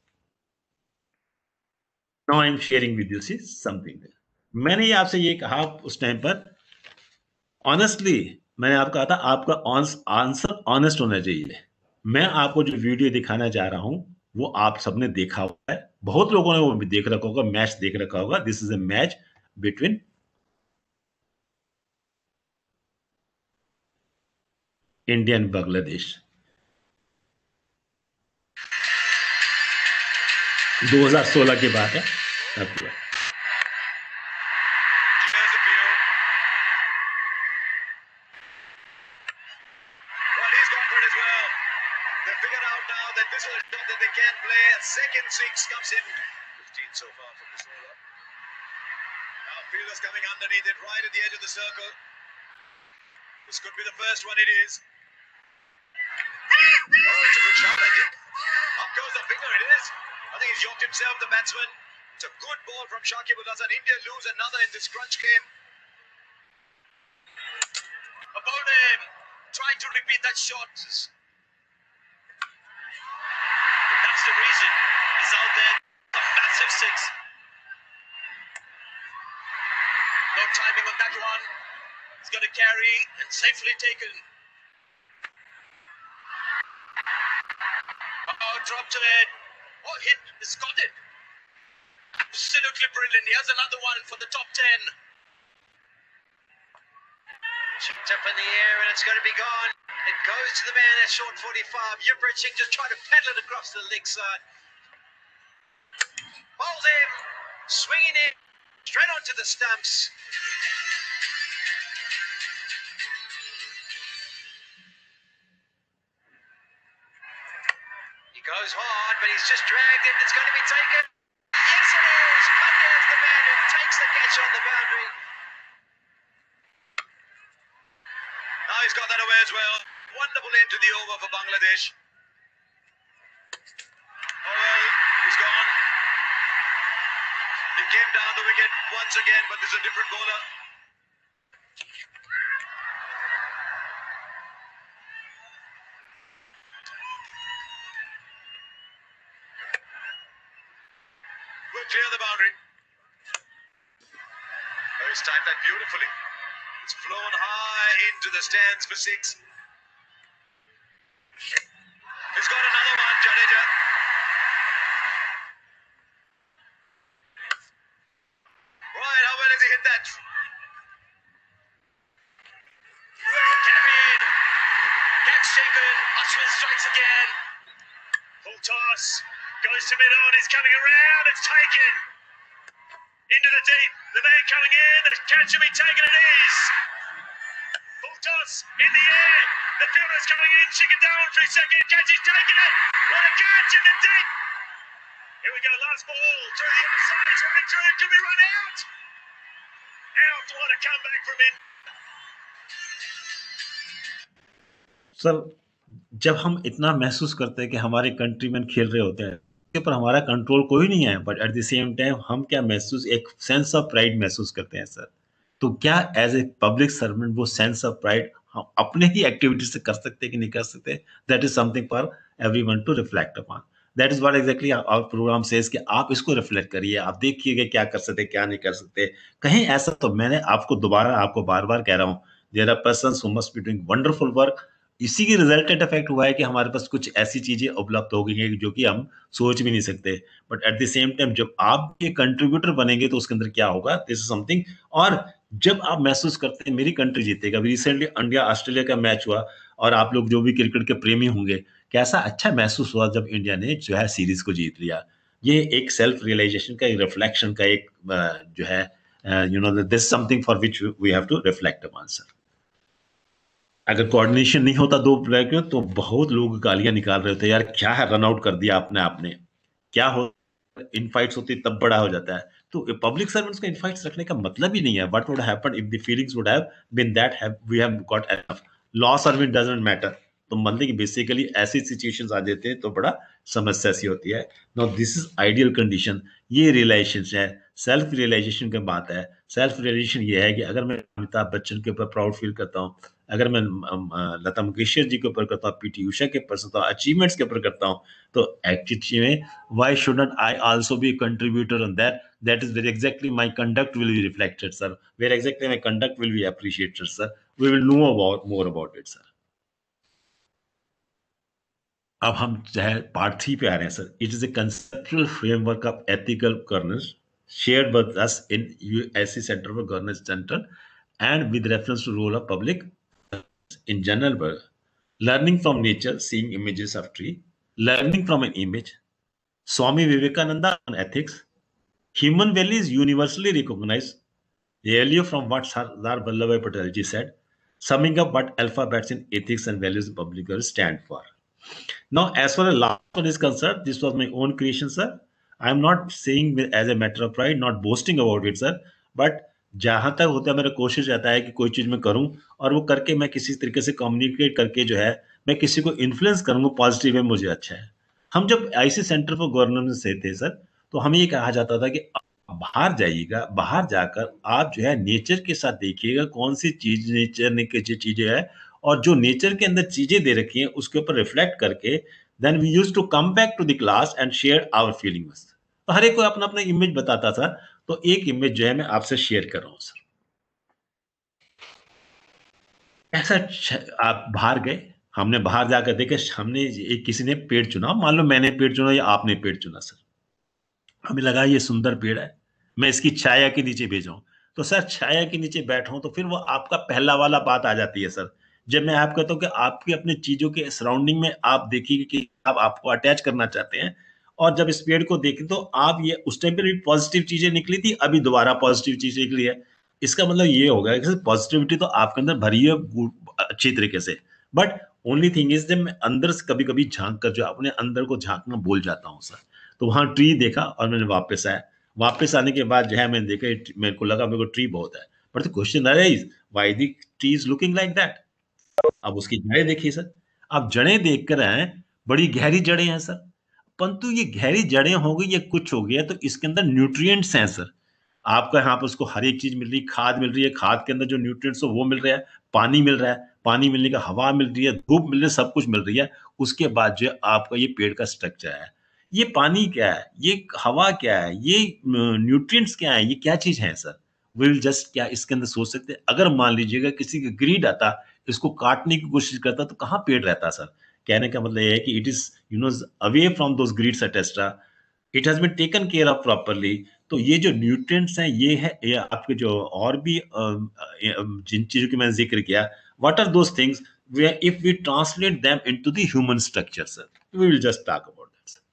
Now I am sharing with you see something. मैंने ये आपसे ये कहा उस time पर, ऑनेस्टली मैंने आपको कहा था आपका आंसर ऑनेस्ट होना चाहिए. मैं आपको जो वीडियो दिखाना चाह रहा हूं वो आप सबने देखा हुआ है, बहुत लोगों ने वो भी देख रखा होगा, मैच देख रखा होगा. This is a match between India and Bangladesh. 2016 की बात है. Second six comes in. 15 so far from this over. Now fielders coming underneath it, right at the edge of the circle. This could be the first one. It is. Oh, it's a good shot, I think. Up goes the finger. It is. I think he's yoked himself, the batsman. It's a good ball from Shakib Al Hasan. India lose another in this crunch game. A bowler trying to repeat that shot. That's the reason he's out there. A massive six. No timing on that one. He's going to carry and safely taken. Oh, dropped to it. Oh, hit. He's got it. Absolutely brilliant. Here's another one for the top 10. Chipped up in the air and it's going to be gone. It goes to the man at short 45. Yuvraj Singh just trying to pedal it across the leg side. Bowls him. Swinging it. Straight onto the stumps. He goes hard, but he's just dragged it. It's going to be taken. Yes, it is. Pandya's the man who takes the catch on the boundary. Now he's got that away as well. Wonderful end to the over for Bangladesh. Oh well, he's gone. He came down the wicket once again, but this is a different bowler. We'll clear the boundary. Oh, he's timed that beautifully. It's flown high into the stands for six. He's got another one, Jadeja. Right, how well has he hit that? Carried. Catch taken. Ashwin strikes again. Full toss. Goes to mid-on. He's coming around. It's taken. Into the deep. The man coming in. The catch will be taken. It is. Full toss in the air. The fielder's coming in. She can down for a second. Catch is taken it. What a catch in the deep. Here we go. Last ball through the other side. It's running through. Could be run out. Out. What a comeback from him. Sir, जब हम इतना महसूस करते हैं कि हमारे countryman खेल रहे होते हैं, उसके ऊपर हमारा कंट्रोल कोई नहीं है, but at the same time हम क्या महसूस, एक सेंस ऑफ प्राइड महसूस करते हैं सर. तो क्या एज ए पब्लिक सर्वेंट वो सेंस ऑफ प्राइड हम अपने ही एक्टिविटी से कर सकते हैं कि नहीं कर सकते? That is something for everyone to reflect upon. That is what exactly our programme says कि आप इसको रिफ्लेक्ट करिए, आप देखिएगा क्या कर सकते क्या नहीं कर सकते. कहीं ऐसा, तो मैंने आपको बार बार कह रहा हूँ, there are persons who must be doing wonderful work. इसी की रिजल्टेंट इफेक्ट हुआ है कि हमारे पास कुछ ऐसी चीजें उपलब्ध हो गई हैं जो कि हम सोच भी नहीं सकते. But at the same time जब आप ये कंट्रीब्यूटर बनेंगे तो उसके अंदर क्या होगा, दिस इज समथिंग. और जब आप महसूस करते हैं मेरी कंट्री जीतेगा, अभी रिसेंटली इंडिया ऑस्ट्रेलिया का मैच हुआ और आप लोग जो भी क्रिकेट के प्रेमी होंगे, कैसा अच्छा महसूस हुआ जब इंडिया ने जो है सीरीज को जीत लिया। ये एक सेल्फ रियलाइजेशन का, एक रिफ्लेक्शन का एक जो है you know this something for which we have to reflect upon sir. अगर कोऑर्डिनेशन नहीं होता दो प्लेयर के तो बहुत लोग गालियां निकाल रहे थे, यार क्या है रन आउट कर दिया आपने क्या हो, इनफाइट्स होती तब बड़ा हो जाता है। तो पब्लिक सर्वेंट्स को इनफाइट्स रखने का मतलब ही नहीं है। What would happen if the feelings would have been that we have got enough, loss और विन डजंट मैटर। तो मतलब कि बेसिकली ऐसी सिचुएशंस आ जाते हैं तो बड़ा समस्या सी होती है। Now this is ideal condition, ये रियलाइजेशन है, सेल्फ रियलाइजेशन की बात है। सेल्फ रियलाइजेशन ये है कि अगर मैं अमिताभ बच्चन के ऊपर प्राउड फील करता हूँ, अगर मैं लता मंगेशकर जी के ऊपर करता हूँ, पीटी उषा के ऊपर करता हूँ, अचीवमेंट्स के ऊपर करता हूँ, तो एक्चुअली में why shouldn't I also be a contributor on that? That is where exactly my conduct will be reflected, sir. Where exactly my conduct will be appreciated, sir. We will know about more about it, sir. अब हम जो है part 3 पे आ रहे हैं sir. It is a conceptual framework of ethical governance shared with us in USC centre for governance centre and with reference to role of public in general world. Learning from nature, seeing images of tree, learning from an image. Swami Vivekananda on ethics. Human value is universally recognized. Earlier from what Sardar Vallabhbhai Patel ji said, summing up what alphabets in ethics and values in public world stand for. Now, as far as last one is concerned, this was my own creation, sir. I am not saying as a matter of pride, not boasting about it, sir. But जहां तक होता है मेरा कोशिश रहता है कि कोई चीज मैं करूं और वो करके मैं किसी तरीके से कम्युनिकेट करके जो है मैं किसी को इन्फ्लुएंस करूंगा पॉजिटिव में, मुझे अच्छा है। हम जब आईसी सेंटर फॉर गवर्नेंस से थे सर, तो हमें ये कहा जाता था कि बाहर जाइएगा, बाहर जाकर आप जो है नेचर के साथ देखिएगा कौन सी चीज नेचर ने कैसी चीजें है, और जो नेचर के अंदर चीजें दे रखी हैं उसके ऊपर रिफ्लेक्ट करके then we used to come back to the class and share our feelings. तो हर एक को अपना अपना इमेज बताता था, तो एक इमेज जो है मैं आपसे शेयर कर रहा हूं सर। ऐसा आप बाहर गए, हमने बाहर जाकर देखे, हमने एक किसी ने पेड़ चुना, मान लो मैंने पेड़ चुना या आपने पेड़ चुना सर, हमें लगा ये सुंदर पेड़ है, मैं इसकी छाया के नीचे भेजाऊं, तो सर छाया के नीचे बैठा तो फिर वो आपका पहला वाला बात आ जाती है सर। जब मैं आप कहता हूं कि आपकी अपनी चीजों के सराउंडिंग में आप देखिए कि आप आपको अटैच करना चाहते हैं, और जब इस पेड़ को देखें तो आप ये उस टाइम पे पॉजिटिव चीजें निकली थी, अभी दोबारा पॉजिटिव चीजें निकली है। इसका मतलब ये होगा कि पॉजिटिविटी तो आपके अंदर भरी है अच्छी तरीके से, बट ओनली थिंग इज जब मैं अंदर से कभी कभी झांक कर जो अपने अंदर को झांकना भूल जाता हूँ सर। तो वहां ट्री देखा और मैंने वापस आया, वापस आने के बाद जो है मैंने देखा, मेरे को लगा मेरे को ट्री बहुत है, but the question arise why the tree is looking like that. अब उसकी जड़ें देखिए सर, आप जड़ें देख कर आए, बड़ी गहरी जड़ें हैं सर, परंतु ये गहरी जड़ें हो गई, ये कुछ हो गया तो इसके अंदर न्यूट्रिएंट्स हैं सर। आपका यहाँ पर उसको हर एक चीज मिल रही है, खाद मिल रही है, खाद के अंदर जो न्यूट्रिएंट्स हो वो मिल रहा है, पानी मिल रहा है, पानी मिलने का हवा मिल रही है, धूप मिल रही है, सब कुछ मिल रही है। उसके बाद जो आपका ये पेड़ का स्ट्रक्चर है, ये पानी क्या है, ये हवा क्या है, ये न्यूट्रिएंट्स क्या है, ये क्या चीज है सर। विल जस्ट क्या इसके अंदर सोच सकते हैं? अगर मान लीजिएगा किसी का ग्रीड आता, इसको काटने की कोशिश करता, तो कहाँ पेड़ रहता सर। कहने का मतलब ये है कि it is away from those greeds etcetera, it has been taken care of properly. तो ये जो न्यूट्रिएंट्स हैं ये है, ये आपके जो और भी जिन चीजों की मैंने जिक्र किया, what are those things where if we translate them into the human structure sir, we will just talk about that sir.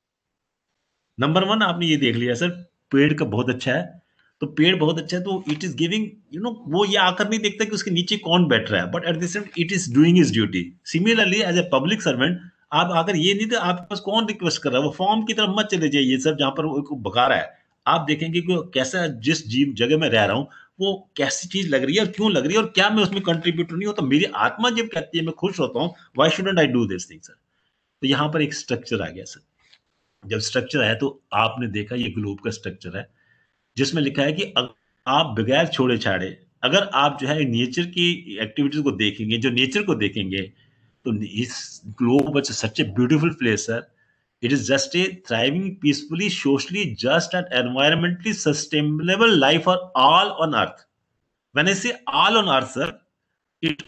Number 1 आपने ये देख लिया सर, पेड़ का बहुत अच्छा है, तो पेड़ बहुत अच्छा है तो इट इज गिविंग वो ये आकर नहीं देखता कि उसके नीचे कौन बैठ रहा है, but at the same it is doing his duty. Similarly as a public servant आप अगर ये नहीं तो आपके पास कौन रिक्वेस्ट कर रहा है, वो फॉर्म की तरफ मत चले जाइए सर जहां पर वो भगा रहा है। आप देखेंगे कि कैसा जिस जीव जगह में रह रहा हूं वो कैसी चीज लग रही है और क्यों लग रही है और क्या मैं उसमें कंट्रीब्यूट नहीं होता, मेरी आत्मा जब कहती है मैं खुश होता हूँ, why shouldn't I do this thing sir. तो यहाँ पर एक स्ट्रक्चर आ गया सर। जब स्ट्रक्चर आया तो आपने देखा ये ग्लोब का स्ट्रक्चर है, जिसमें लिखा है कि आप बगैर छोड़े छाड़े अगर आप जो है नेचर की एक्टिविटीज को देखेंगे, जो नेचर को देखेंगे, तो इस globe is such a beautiful place sir. It is just a thriving peacefully socially just and environmentally sustainable life for all on earth. When I say all on earth sir, it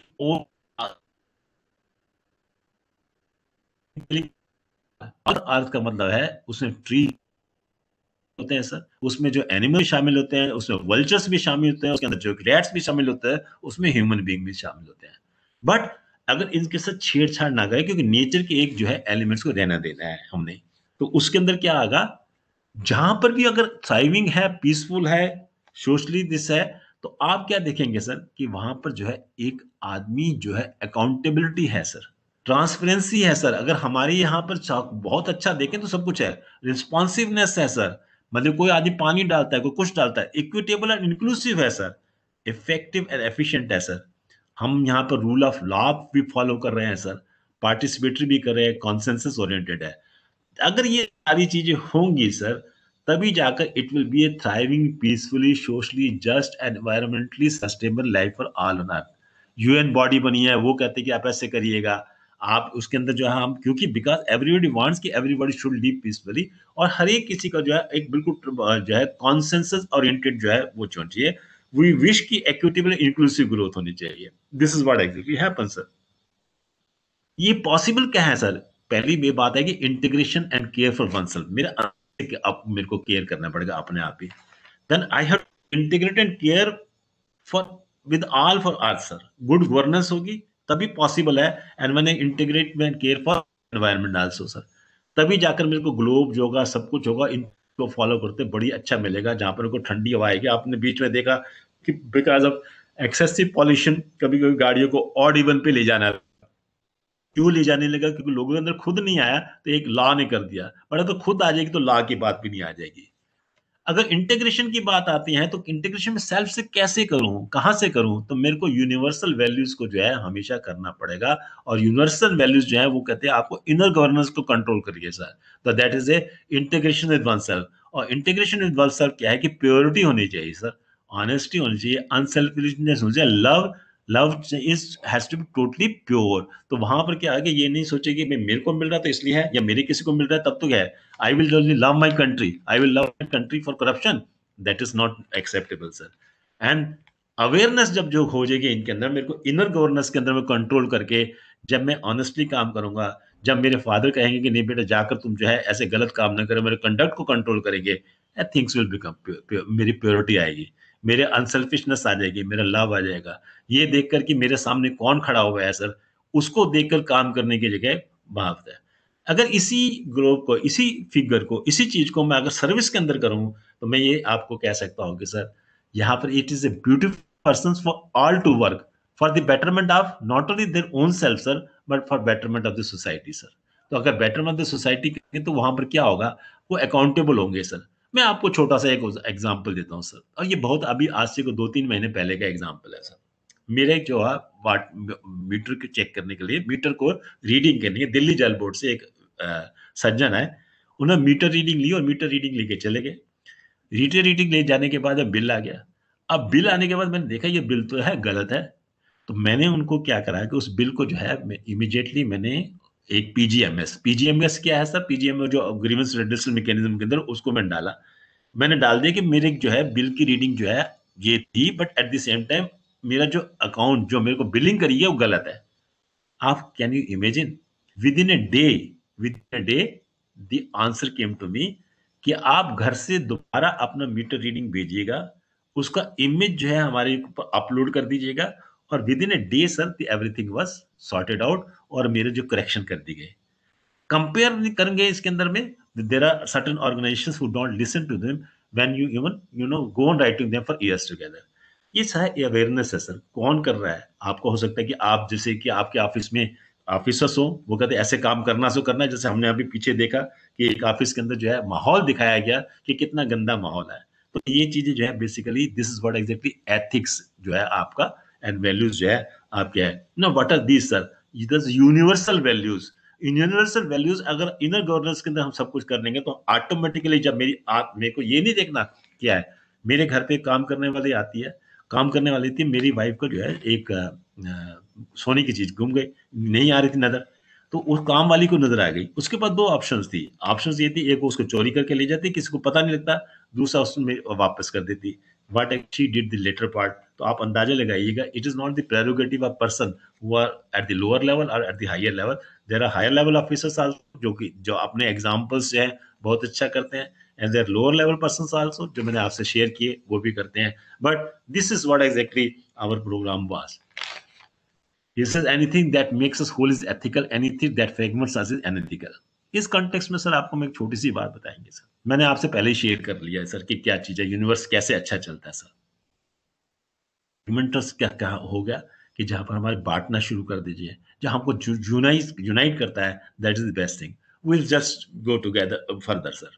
और earth का मतलब है उसमें tree होते हैं sir, उसमें जो animal शामिल होते हैं, उसमें वल्चर्स भी शामिल होते हैं, उसके अंदर जो रैट्स भी शामिल होते हैं, उसमें ह्यूमन बीइंग भी शामिल होते हैं। बट अगर इनके साथ छेड़छाड़ ना करें, क्योंकि नेचर के एक जो है एलिमेंट्स को रहना देना है हमने, तो उसके अंदर क्या होगा, जहां पर भी अगर थ्राइविंग है, पीसफुल है, सोशली दिस है, तो आप क्या देखेंगे सर कि वहां पर जो है एक आदमी जो है अकाउंटेबिलिटी है सर, ट्रांसपेरेंसी है सर। अगर हमारे यहाँ पर बहुत अच्छा देखें तो सब कुछ है, रिस्पॉन्सिवनेस है सर, मतलब कोई आदमी पानी डालता है, कोई कुछ डालता है, इक्विटेबल एंड इंक्लूसिव है सर, इफेक्टिव एंड एफिशिएंट है सर। हम यहाँ पर रूल ऑफ लॉ भी फॉलो कर रहे हैं सर, पार्टिसिपेटरी भी कर रहे हैं, कॉन्सेंसस ओरिएंटेड है। अगर ये सारी चीजें होंगी सर, तभी जाकर it will be a thriving peacefully, socially just and environmentally sustainable life for all on earth. UN body बनी है, वो कहते हैं कि आप ऐसे करिएगा, आप उसके अंदर जो है हम, क्योंकि बिकॉज एवरीबॉडी वांट्स कि एवरीबॉडी शुड लिव पीसफुली, और हर एक किसी का जो है एक बिल्कुल जो है कॉन्सेंसस ओरिएंटेड जो है वो चाहिए। वी विश की इक्विटेबल इंक्लूसिव ग्रोथ होनी चाहिए। This is what exactly happen sir. ये पॉसिबल क्या है सर? पहली ये बात है कि integration and care for oneself, अब मेरे को केयर करना पड़ेगा अपने आप ही। Then I have integrate and care for with all for earth sir. Good governance होगी तभी पॉसिबल है, एंड मैंने integrate and care for environment also sir, तभी जाकर मेरे को ग्लोब जो होगा सब कुछ होगा, इनको फॉलो करते बड़ी अच्छा मिलेगा। जहां पर मेरे को ठंडी हवा आएगी, आपने बीच में देखा कि बिकॉज ऑफ एक्सेसिव पॉल्यूशन कभी कभी गाड़ियों को ऑड इवन पे ले जाना है। क्यों ले जाने लगा? क्योंकि लोगों के अंदर खुद नहीं आया, तो एक लॉ ने कर दिया, बट तो खुद आ जाएगी तो लॉ की बात भी नहीं आ जाएगी। अगर इंटीग्रेशन की बात आती है तो इंटीग्रेशन में सेल्फ से कैसे करूं, कहां से करूं? तो मेरे को यूनिवर्सल वैल्यूज को जो है हमेशा करना पड़ेगा, और यूनिवर्सल वैल्यूज जो है वो कहते हैं आपको इनर गवर्नेंस को कंट्रोल करिए सर, तो that is a integration with oneself. और इंटीग्रेशन विद वन सेल्फ क्या है कि प्योरिटी होनी चाहिए सर, ऑनेस्टी होनी चाहिए, अनसेल्फिशनेस होनी चाहिए, love love is has to be totally pure. तो वहां पर क्या है कि ये नहीं सोचे कि मेरे को मिल रहा तो इसलिए है, या मेरे किसी को मिल रहा है तब तो क्या है, I will only love my country. I will love my country for corruption. That is not acceptable, sir. And awareness जब जो हो जाएगी इनके अंदर, मेरे को इनर गवर्नेंस के अंदर में कंट्रोल करके जब मैं ऑनेस्टली काम करूंगा, जब मेरे फादर कहेंगे कि नहीं बेटा जाकर तुम जो है ऐसे गलत काम ना करो, मेरे कंडक्ट को कंट्रोल करेंगे, थिंग्स विल बिकम, मेरी प्योरिटी आएगी, मेरे अनसेल्फिशनेस आ जाएगी, मेरा लव आ जाएगा। ये देखकर कि मेरे सामने कौन खड़ा हुआ है सर, उसको देखकर काम करने की जगह भाव है। अगर इसी ग्रोथ को, इसी फिगर को, इसी चीज को मैं अगर सर्विस के अंदर करूं, तो मैं ये आपको कह सकता हूं कि सर यहाँ पर it is a beautiful person for all to work for the betterment of not only their own self sir, but for betterment of the society sir. तो अगर बेटरमेंट ऑफ द सोसाइटी करेंगे तो वहां पर क्या होगा, वो अकाउंटेबल होंगे सर। मैं आपको छोटा सा एक एग्जाम्पल देता हूँ सर, और ये बहुत अभी आज से को 2-3 महीने पहले का एग्जाम्पल है सर। मेरे जो है वाट मीटर को चेक करने के लिए, मीटर को रीडिंग करनी है, दिल्ली जल बोर्ड से एक सज्जन है, उन्होंने मीटर रीडिंग ली और मीटर रीडिंग लेके चले गए। मीटर रीडिंग ले जाने के बाद अब बिल आ गया। अब बिल आने के बाद मैंने देखा ये बिल तो है गलत है, तो मैंने उनको क्या करा कि उस बिल को जो है इमीडिएटली मैंने एक पीजीएमएस क्या है सर, पीजीएम जो ग्रीवेंस रेड्रेसल मैकेनिज्म के अंदर, उसको मैंने डाला। मैंने डाल दिया कि मेरे जो है बिल की रीडिंग जो है ये थी, but at the same time मेरा जो अकाउंट जो मेरे को बिलिंग करी है वो गलत है। आप can you imagine, with in a day the answer came to me कि आप घर से दोबारा अपना मीटर रीडिंग भेजिएगा, उसका इमेज जो है हमारे ऊपर अपलोड कर दीजिएगा, और with in a day sir everything was sorted out, और मेरे जो करेक्शन कर दी गए। कंपेयर करेंगे इसके अंदर में, there are certain organisations who don't listen to them when you even go on writing them for years together. ये सारा अवेयरनेस है सर, कौन कर रहा है? आपको हो सकता है कि आप जैसे कि आपके ऑफिस में ऑफिसर्स हो, वो कहते हैं ऐसे काम करना सो करना है, जैसे हमने अभी पीछे देखा कि एक ऑफिस के अंदर जो है माहौल दिखाया गया कि कितना गंदा माहौल है। तो ये चीजें जो है basically this is what exactly ethics जो है आपका, एंड वैल्यूज जो है आपके है ना, what are these sir, this universal values. Universal values अगर इनर गवर्नेंस के अंदर हम सब कुछ कर लेंगे तो ऑटोमेटिकली जब मेरे को ये नहीं देखना क्या है, मेरे घर पे काम करने वाली आती है, काम करने वाली थी, मेरी वाइफ को जो है एक सोने की चीज गुम गई, नहीं आ रही थी नजर, तो उस काम वाली को नजर आ गई। उसके बाद 2 ऑप्शंस थी, ऑप्शंस ये थी, एक उसको चोरी करके ले जाती, किसी को पता नहीं लगता, दूसरा उसमें वापस कर देती। What she did the latter part. तो आप अंदाजा लगाइएगा, it is not the prerogative of person who are at the lower level और at the higher level. There are higher level officers also जो अपने एग्जांपल्स जो है बहुत अच्छा करते हैं, and there lower level persons also, जो मैंने आपसे शेयर किए वो भी करते हैं. But this is what exactly our programme was. He says anything that makes us whole is ethical, anything that fragments us is unethical. इस कॉन्टेक्स्ट में सर आपको हम एक छोटी सी बात बताएंगे सर. मैंने आपसे पहले ही शेयर कर लिया है सर कि क्या चीज है, यूनिवर्स कैसे अच्छा चलता है सर. ह्यूमन ट्रस्ट क्या क्या हो गया कि जहां पर हमारे बांटना शुरू कर दीजिए, जहां हमको यूनाइट करता है, that is the best thing. Will just go together further sir.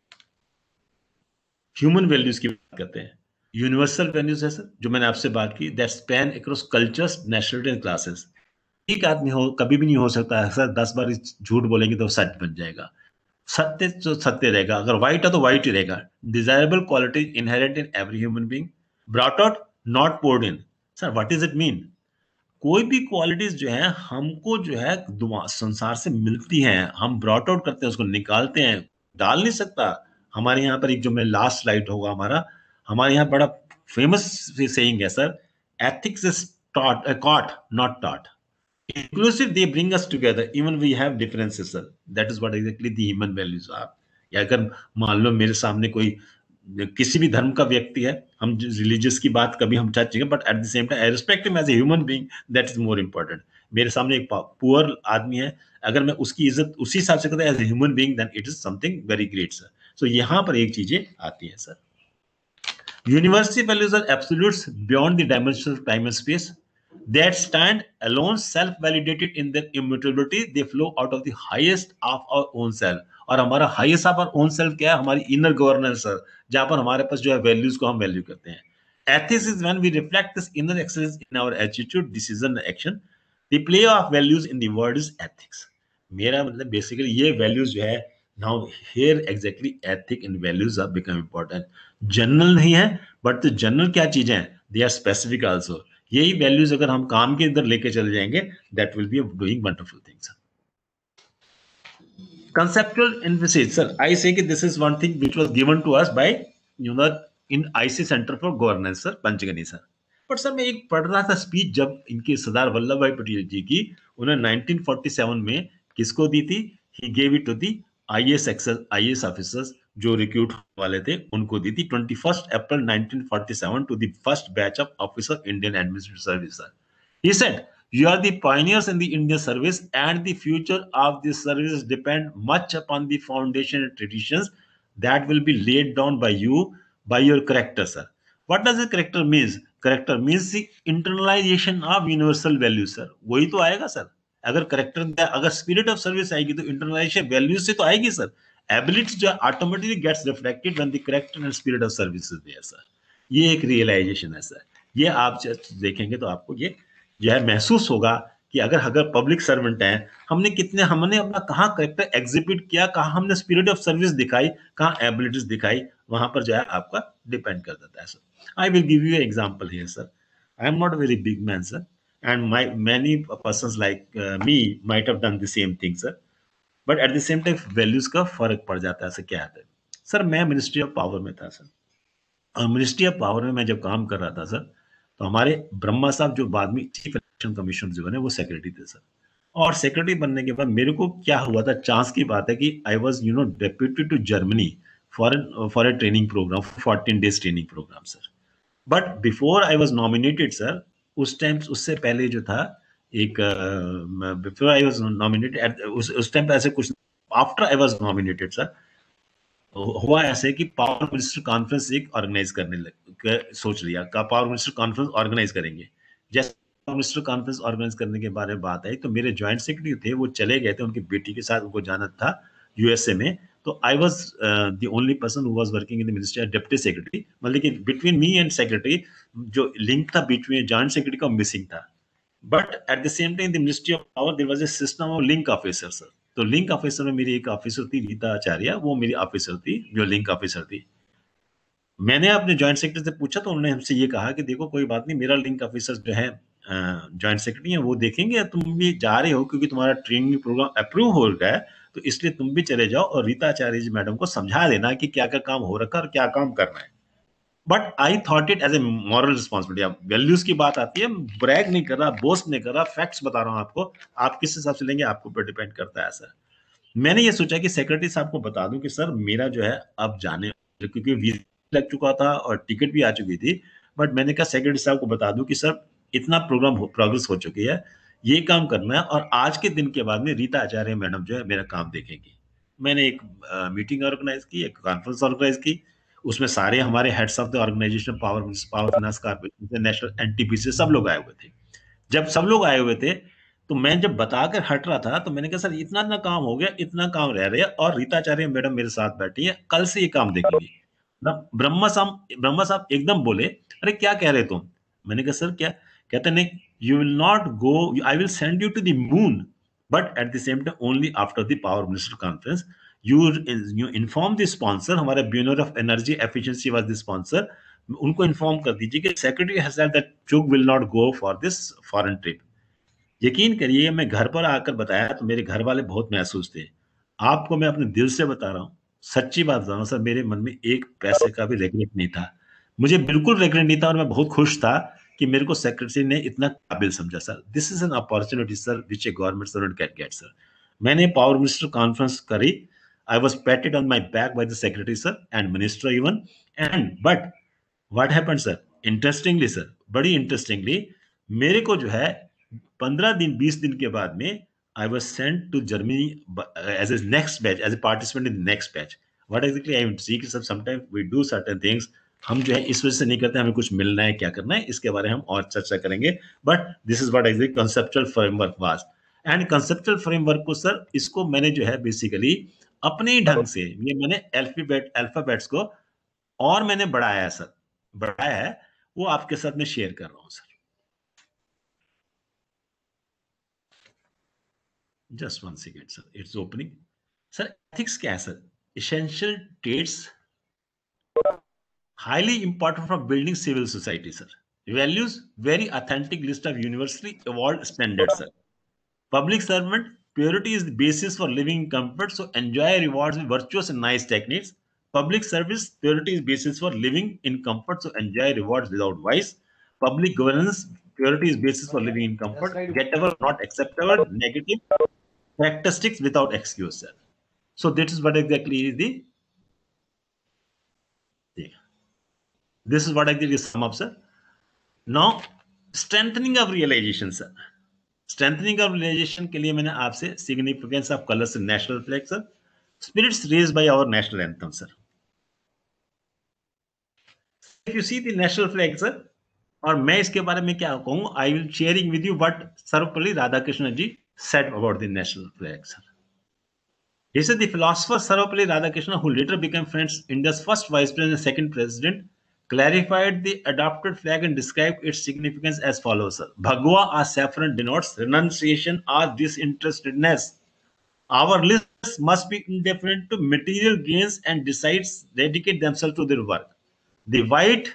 Human values की बात करते हैं. यूनिवर्सल वैल्यूज है सर, जो मैंने आपसे बात की, that span across cultures, nationality and classes. एक आदमी हो कभी भी नहीं हो सकता है सर 10 बार झूठ बोलेंगे तो सच बन जाएगा. सत्य तो सत्य रहेगा, अगर व्हाइट है तो व्हाइट ही रहेगा. Desirable qualities inherent in every human being, brought out not poured in. Sir what is it mean? कोई भी क्वालिटीज जो है हमको जो है संसार से मिलती हैं, हम ब्रॉट आउट करते हैं, उसको निकालते हैं, डाल नहीं सकता. हमारे यहाँ पर एक जो मैं लास्ट स्लाइड होगा हमारे यहाँ बड़ा फेमस सेइंग है sir, ethics is caught not taught. Inclusive, they bring us together even we have differences sir. That is what exactly the human values are. या अगर मान लो मेरे सामने कोई किसी भी धर्म का व्यक्ति है, हम रिलीजियस की बात कभी हम चाहेंगे, but at the same time I respect him as a human being, that is more important. मेरे सामने एक पुअर आदमी है, अगर मैं उसकी इज्जत उसी हिसाब से करता हूं as a human being, then it is something very great sir. So यहाँ पर एक चीजें आती हैं sir. Universal values are absolutes beyond the dimension of time and space. That stand alone, self-validated in their immutability. They flow out of the highest of our own self. और हमारा highest of our own self क्या है? हमारी inner governance है, जहाँ पर हमारे पास जो है values को हम value करते हैं. Ethics is when we reflect this inner excellence in our attitude, decision, action. The play of values in the word is ethics. मेरा मतलब basically ये values जो है, now here exactly ethic and values have become important. General नहीं है, but तो general क्या चीजें हैं, दे आर स्पेसिफिक आल्सो. यही वैल्यूज अगर हम काम के अंदर लेके चले जाएंगे, that will be doing wonderful things. Conceptual emphasis sir, I say कि this is one thing which was given to us by in IC centre for governance sir, Panchgani sir. But sir मैं एक पढ़ रहा था स्पीच जब इनके सरदार वल्लभ भाई पटेल जी की, उन्होंने 1947 में किसको दी थी? He gave it to the IAS officers जो रिक्रूट वाले थे, उनको दी थी 21 April 1947 to the first batch of officer Indian administrative service. He said, "You are the pioneers in the Indian service, and the future of this service depend much upon the foundation and traditions that will be laid down by you, by your character, sir." What does a character means? Character means the internalization of universal values, sir. वही तो आएगा sir. अगर character, अगर spirit of service आएगी तो internalisation values से तो आएगी सर. एबिलिटीज जो automatically gets reflected when the character and spirit of service is there sir. ये एक रियलाइजेशन है सर. ये आप देखेंगे तो आपको ये जो है महसूस होगा कि अगर पब्लिक सर्वेंट हैं, हमने अपना कहाँ करेक्टर एग्जिबिट किया, कहाँ हमने स्पिरिट ऑफ सर्विस दिखाई, कहाँ एबिलिटीज दिखाई, वहां पर जो है आपका डिपेंड कर देता है sir. I will give you example here sir. I am not a very big man sir, and many persons like me might have done the same thing sir, but at the same time values का फर्क पड़ जाता है sir. क्या है sir, मैं ministry of power में था सर, और मिनिस्ट्री ऑफ पावर में मैं जब काम कर रहा था सर, तो हमारे ब्रह्मा साहब जो बाद में चीफ इलेक्शन कमीशन जो बने, वो सेक्रेटरी थे सर. और सेक्रेटरी बनने के बाद मेरे को क्या हुआ था, चांस की बात है कि I was deputed to Germany for a training programme, 14 days training programme sir. But before I was nominated sir, उस टाइम उससे पहले जो था एक बिफोर आई वाज नॉमिनेटेड, उस टाइम पे ऐसे कुछ, after I was nominated sir, हुआ ऐसे कि पावर मिनिस्टर कॉन्फ्रेंस एक ऑर्गेनाइज सोच लिया का पावर मिनिस्टर कॉन्फ्रेंस ऑर्गेनाइज करेंगे. जैसे पावर मिनिस्टर कॉन्फ्रेंस ऑर्गेनाइज करने के बारे में बात आई, तो मेरे ज्वाइंट सेक्रेटरी थे, वो चले गए थे उनकी बेटी के साथ, उनको जाना था यूएसए में. तो I was the only person who was working in the ministry as deputy secretary. मतलब कि बिटवीन मी एंड सेक्रेटरी जो लिंक था बिटवीन जॉइंट सेक्रेटरी का मिसिंग था. But at the same time the ministry of power there was a system of link officer sir. तो link officer में मेरी एक ऑफिसर थी रीता आचार्य, वो मेरी ऑफिसर थी जो लिंक ऑफिसर थी. मैंने अपने जॉइंट सेक्रेटरी से पूछा तो उन्होंने हमसे ये कहा कि देखो कोई बात नहीं, मेरा लिंक ऑफिसर जो है जॉइंट सेक्रेटरी है, वो देखेंगे, तुम भी जा रहे हो क्योंकि तुम्हारा ट्रेनिंग प्रोग्राम अप्रूव हो गया है, तो इसलिए तुम भी चले जाओ और रीता आचार्य जी मैडम को समझा देना कि क्या क्या काम हो रखा है और क्या काम करना है. But I thought it as a moral responsibility. अब वैल्यूज की बात आती है, ब्रैग नहीं कर रहा, बोस्ट नहीं कर रहा, फैक्ट्स बता रहा हूं आपको, आप किस हिसाब से लेंगे आपके ऊपर डिपेंड करता है सर. मैंने ये सोचा कि सेक्रेटरी साहब को बता दूं कि सर मेरा जो है अब जाने, क्योंकि वीजा लग चुका था और टिकट भी आ चुकी थी, बट मैंने कहा सेक्रेटरी साहब को बता दूं कि सर इतना प्रोग्रेस हो चुकी है, ये काम करना है, और आज के दिन के बाद में रीता आचार्य मैडम जो है मेरा काम देखेंगी। मैंने एक मीटिंग ऑर्गेनाइज की, एक कॉन्फ्रेंस ऑर्गेनाइज की, उसमें सारे हमारे heads of the organisation, power finance corporation, national NTPC, सब लोग आए हुए थे। जब सब लोग आए हुए थे तो मैं जब बताकर हट रहा था तो मैंने कहा सर इतना इतना काम हो गया, इतना काम रह रहा है, और रीताचार्य मैडम मेरे साथ बैठी है, कल से ये काम देखेंगी। ब्रह्मा साहब एकदम बोले, अरे क्या कह रहे तुम? मैंने कहा सर क्या? कहते नहीं, you will not go, I will send you to the moon, but at the same time only after the power minister conference. You inform the sponsor, हमारे bureau of energy efficiency was the sponsor, उनको inform कर दीजिए कि secretary has said that Chugh will not go for this foreign trip. यकीन करिए, मैं घर पर आकर बताया तो मेरे घर वाले बहुत महसूस थे। आपको मैं अपने दिल से बता रहा हूँ, सच्ची बात बता रहा हूँ सर, मेरे मन में एक पैसे का भी रिग्रेट नहीं था, मुझे बिल्कुल रिग्रेट नहीं था, और मैं बहुत खुश था कि मेरे को सेक्रेटरी ने इतना काबिल समझा। Sir this is an opportunity sir which a government servant can get sir. मैंने पावर मिनिस्टर कॉन्फ्रेंस करी, I was patted on my back by the secretary sir and minister even, and but what happened sir, interestingly sir, बड़ी interestingly, मेरे को जो है 15 दिन 20 दिन के बाद में I was sent to Germany as a next batch, as a participant in next batch. What exactly I am see कि sometime we do certain things, हम जो है इस वजह से नहीं करते, हमें कुछ मिलना है, क्या करना है, इसके बारे में हम और चर्चा करेंगे, but this is what exactly conceptual framework was. And conceptual framework को सर, इसको मैंने जो है बेसिकली अपने ही ढंग से, ये मैंने अल्फाबेट्स को और मैंने बढ़ाया है सर, बढ़ाया है, वो आपके साथ में शेयर कर रहा हूं sir. Just one second, sir. It's opening. Sir, ethics क्या है sir? Essential traits highly important for building civil society, sir. Values, very authentic list of universally evolved standards, sir. Public servant, purity is the basis for living in comfort, so enjoy rewards with virtuous and nice techniques. Public service, purity is basis for living in comfort, so enjoy rewards without vice. Public governance, purity is basis for living in comfort, gettable, not acceptable, negative, characteristics without excuse, sir. So this is what exactly is the, this is what exactly sum up, sir. Now, strengthening of realization, sir. Strengthening of realisation के लिए मैंने आपसे significance of colours in national flag sir, spirits raised by our national anthem sir. If you see the national flag sir, और मैं इसके बारे में क्या कहूँ, I will sharing with you what Sarvepalli Radhakrishnan ji said about the national flag, sir. He said the philosopher Sarvapalli Radhakrishnan, who later became India's first vice president and second president, clarified the adopted flag and described its significance as follows, sir. Bhagwa or saffron denotes renunciation or disinterestedness. Our lists must be indifferent to material gains and decides dedicate themselves to their work. The white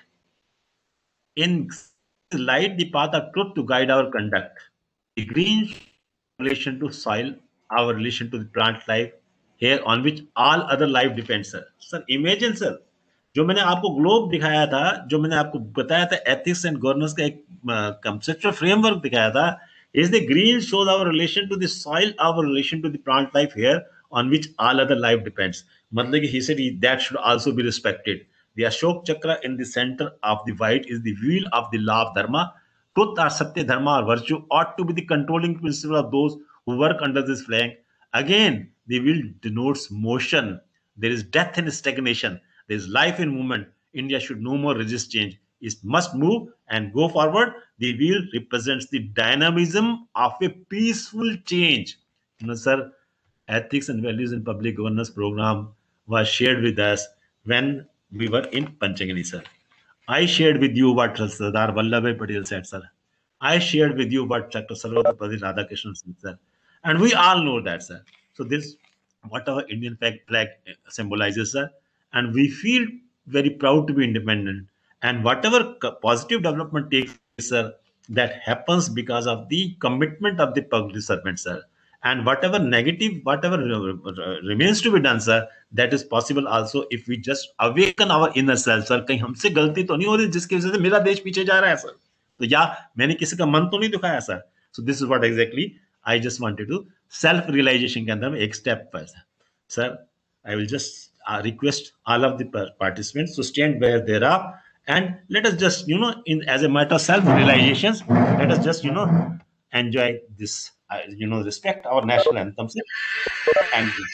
in light the path of truth to guide our conduct. The green relation to soil, our relation to the plant life here on which all other life depends, sir. Sir, imagine, sir, जो मैंने आपको globe दिखाया था, जो मैंने आपको बताया था एथिक्स एंड गवर्नेंस का एक कंसेप्चुअल फ्रेमवर्क दिखाया था, is the green shows our relation to the soil, our relation to the plant life here on which all other life depends. मतलब कि he said that should also be respected. The Ashok Chakra in the center of the white is the wheel of the law of dharma. Truth or satya, dharma or virtue ought to be the controlling principle of those who work under this flag. Again, the wheel denotes motion. There is death in stagnation. There is life in movement. India should no more resist change. It must move and go forward. The wheel represents the dynamism of a peaceful change. You know, sir, ethics and values in public governance program was shared with us when we were in Panchagani, sir. I shared with you what Sardar Vallabhbhai Patel said, sir. I shared with you what Dr. Sarvapalli Radhakrishnan said, sir. And we all know that, sir. So this, what our Indian flag symbolizes, sir. And we feel very proud to be independent. And whatever positive development takes place, sir, that happens because of the commitment of the public servants, sir. And whatever negative, whatever remains to be done, sir, that is possible also if we just awaken our inner self, sir. कहीं हमसे गलती तो नहीं हो रही जिसकी वजह से मेरा देश पीछे जा रहा है, सर. तो या मैंने किसी का मन तो नहीं दुखाया, sir. So this is what exactly I just wanted to self realisation के अंदर एक स्टेप पर sir I will just request all of the participants to stand where they are, and let us just, in as a matter of self realizations, let us just, enjoy this, respect our national anthem, and this.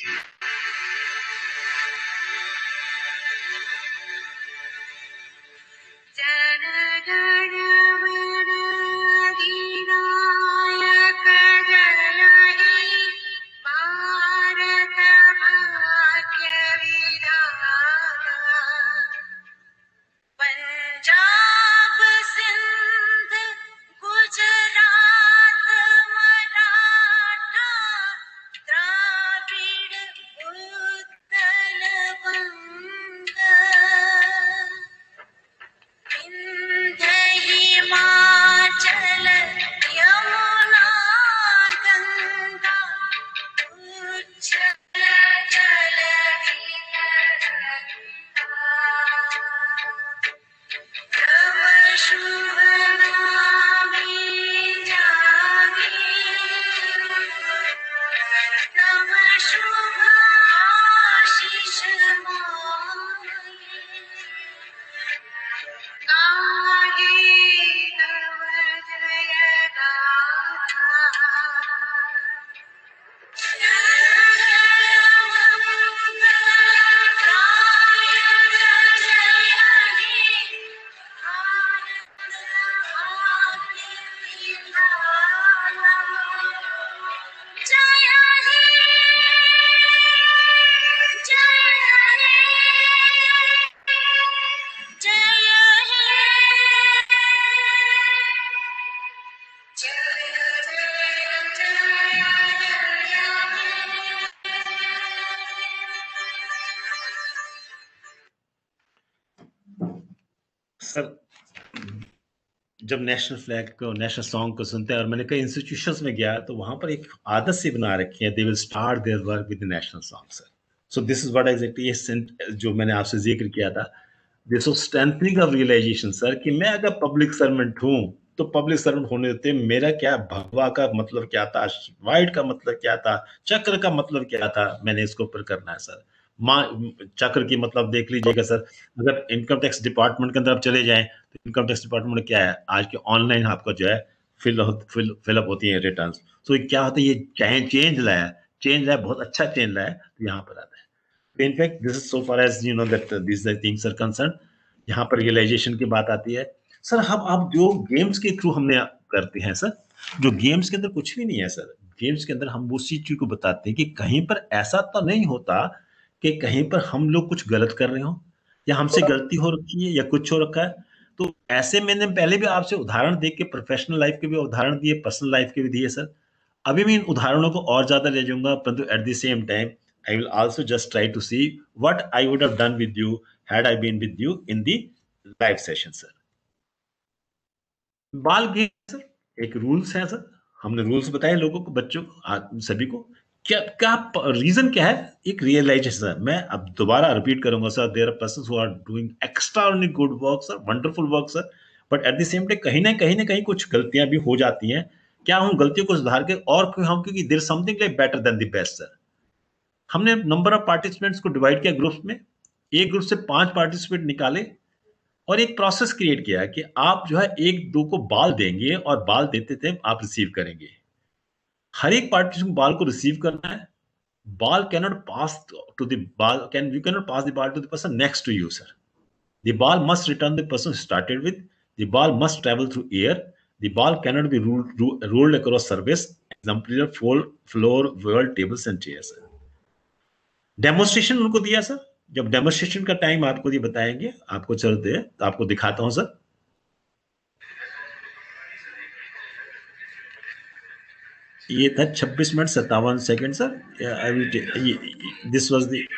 Punjab Sindh Gujarat Maratha Dravida Utkal Banga Vindhya Himachal Yamuna Ganga उच्छल जलधि तव शुभ नामे जागे तव शुभ आशीष मांगे गाहे तव जय गाथा sir जब national flag को, नेशनल सॉन्ग को सुनते हैं, और मैंने कई इंस्टीट्यूशंस में गया तो वहां पर एक आदत सी बना रखी है, they will start their work with the national song sir. So this is what exactly जो मैंने आपसे जिक्र किया था, this was strengthening of realisation sir, कि मैं अगर पब्लिक सर्वेंट हूं तो पब्लिक सर्वेंट होने देते मेरा क्या, भगवा का मतलब क्या था, व्हाइट का मतलब क्या था, चक्र का मतलब क्या था, मैंने इसके ऊपर करना है सर. माँ चक्र की मतलब देख लीजिएगा सर, अगर इनकम टैक्स डिपार्टमेंट के अंदर आप चले जाएं तो इनकम टैक्स डिपार्टमेंट में क्या है, आज के ऑनलाइन आपका जो है फिलअप होती है रिटर्न्स. तो ये क्या होता है, ये चेंज लाया, बहुत अच्छा चेंज लाया, तो यहाँ पर आता है. In fact, this is so far as that these things are concerned. यहाँ पर रियलाइजेशन की बात आती है सर. हम आप जो गेम्स के थ्रू हमने करते हैं सर, जो गेम्स के अंदर कुछ भी नहीं है सर. गेम्स के अंदर हम उसी चीज को बताते हैं कि कहीं पर ऐसा तो नहीं होता कि कहीं पर हम लोग कुछ गलत कर रहे हो, या हमसे गलती हो रखी है, या कुछ हो रखा है. तो ऐसे मैंने पहले भी आपसे उदाहरण देख के प्रोफेशनल लाइफ के भी उदाहरण दिए, पर्सनल लाइफ के भी दिए सर. अभी मैं इन उदाहरणों को और ज्यादा ले जाऊंगा, परंतु at the same time I will also just try to see what I would have done with you had I been with you in the live session, sir. Ball game sir, एक rules है सर. हमने rules बताए लोगों को, बच्चों को, सभी को. क्या क्या रीजन क्या है, एक रियलाइजेशन सर. मैं अब दोबारा रिपीट करूंगा sir, there are persons who are doing extraordinary good work sir, wonderful work sir, but at the same time कहीं ना कहीं कुछ गलतियां भी हो जाती हैं. क्या हम गलतियों को सुधार के, और हम, क्योंकि there something like better than the best sir. हमने नंबर ऑफ पार्टिसिपेंट्स को डिवाइड किया ग्रुप्स में, एक ग्रुप से 5 पार्टिसिपेंट निकाले, और एक प्रोसेस क्रिएट किया कि आप जो है एक दो को बाल देंगे, और बाल देते थे आप रिसीव करेंगे. हर एक पार्टिसिपेंट बाल को रिसीव करना है. ball cannot pass to the ball can you cannot pass the ball to the person next to you, sir. The ball must return the person who started with. The ball must travel through air. The ball cannot be rolled across surface, example floor, wall, tables and chairs. Demonstration उनको दिया sir. जब demonstration का time आपको ये बताएंगे, आपको चलते हैं तो आपको दिखाता हूं सर. ये था 26 minute 57 second sir. I will this was the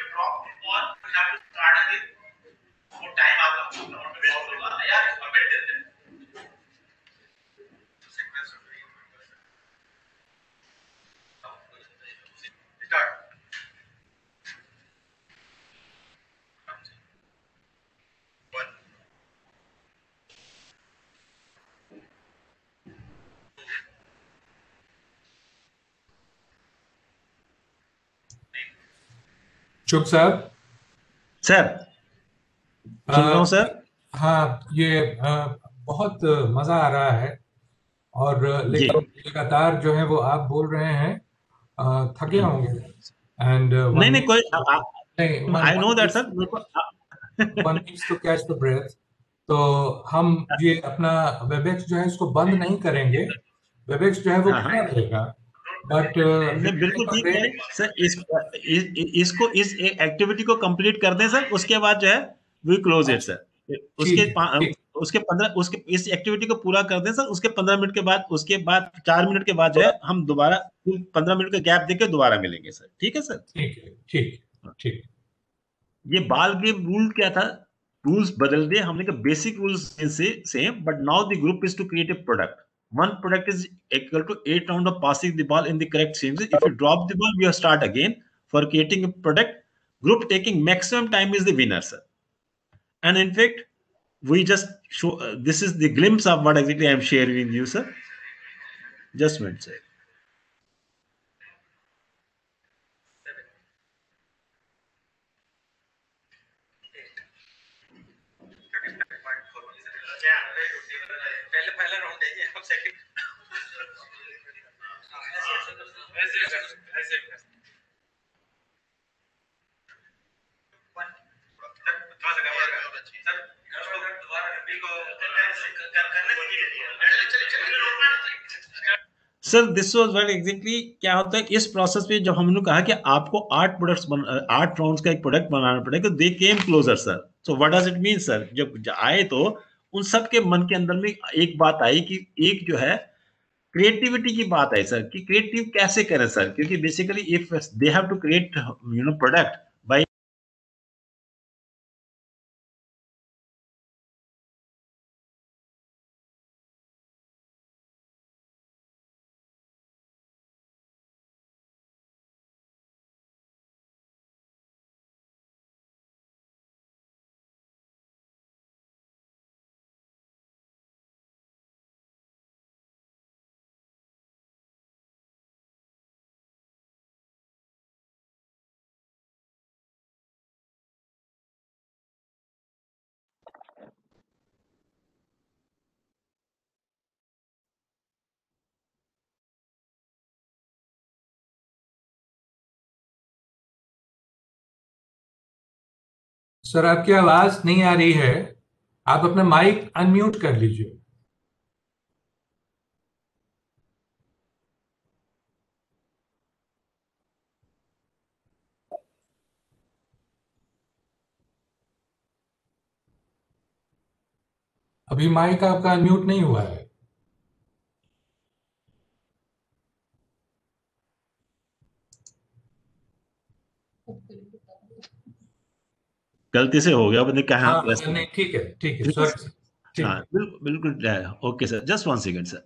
चुप साहब। सर सुन रहा हूँ सर। हाँ, ये बहुत मजा आ रहा है, और जी लगातार जो है वो आप बोल रहे हैं, थके होंगे। एंड नहीं वन नहीं कोई नहीं, आई नो दैट सर मेरे वन को needs to catch the breath. तो हम ये अपना वेबएक्स जो है इसको बंद नहीं करेंगे, वेबएक्स जो है वो हाँ हाँ खुला रहेगा। बट नहीं बिल्कुल ठीक है सर। इसको इस एक्टिविटी को कंप्लीट कर दें सर, उसके बाद जो है वी क्लोज इट सर। उसके ठीक है, ठीक। उसके 15 उसके इस एक्टिविटी को पूरा कर दें सर, उसके 15 मिनट के बाद, उसके बाद 4 मिनट के बाद जो है हम दोबारा 15 मिनट का गैप देके दोबारा मिलेंगे सर। ठीक है सर। ठीक है, ठीक, ठीक। ये बाल गेम रूल क्या था, रूल्स बदल दिए हमने का बेसिक रूल्स से same, but now the group is to create a product. One product is equal to 8 round of passing the ball in the correct sequence. If you drop the ball, you start again. For creating a product, group taking maximum time is the winner, sir. And in fact, we just show this is the glimpse of what exactly I am sharing with you, sir. Just a minute, sir. पहला round है ये, अब second ऐसे sir this was what exactly क्या होता है इस process में, जब हमने कहा कि आपको 8 राउंड्स का एक प्रोडक्ट बनाना पड़ेगा, they came closer sir. So what does it mean sir, जब आए तो उन सब के मन के अंदर में एक बात आई कि एक जो है क्रिएटिविटी की बात आई सर, कि क्रिएटिव कैसे करें सर, क्योंकि basically if they have to create product by sir, आपकी आवाज नहीं आ रही है, आप अपना माइक अनम्यूट कर लीजिए। अभी माइक आपका अनम्यूट नहीं हुआ है। गलती से हो गया, मैंने कहा हाँ, नहीं, ठीक है, ठीक है, सॉरी। ठीक हाँ है। बिल्कुल बिल्कुल okay sir, just 1 second sir.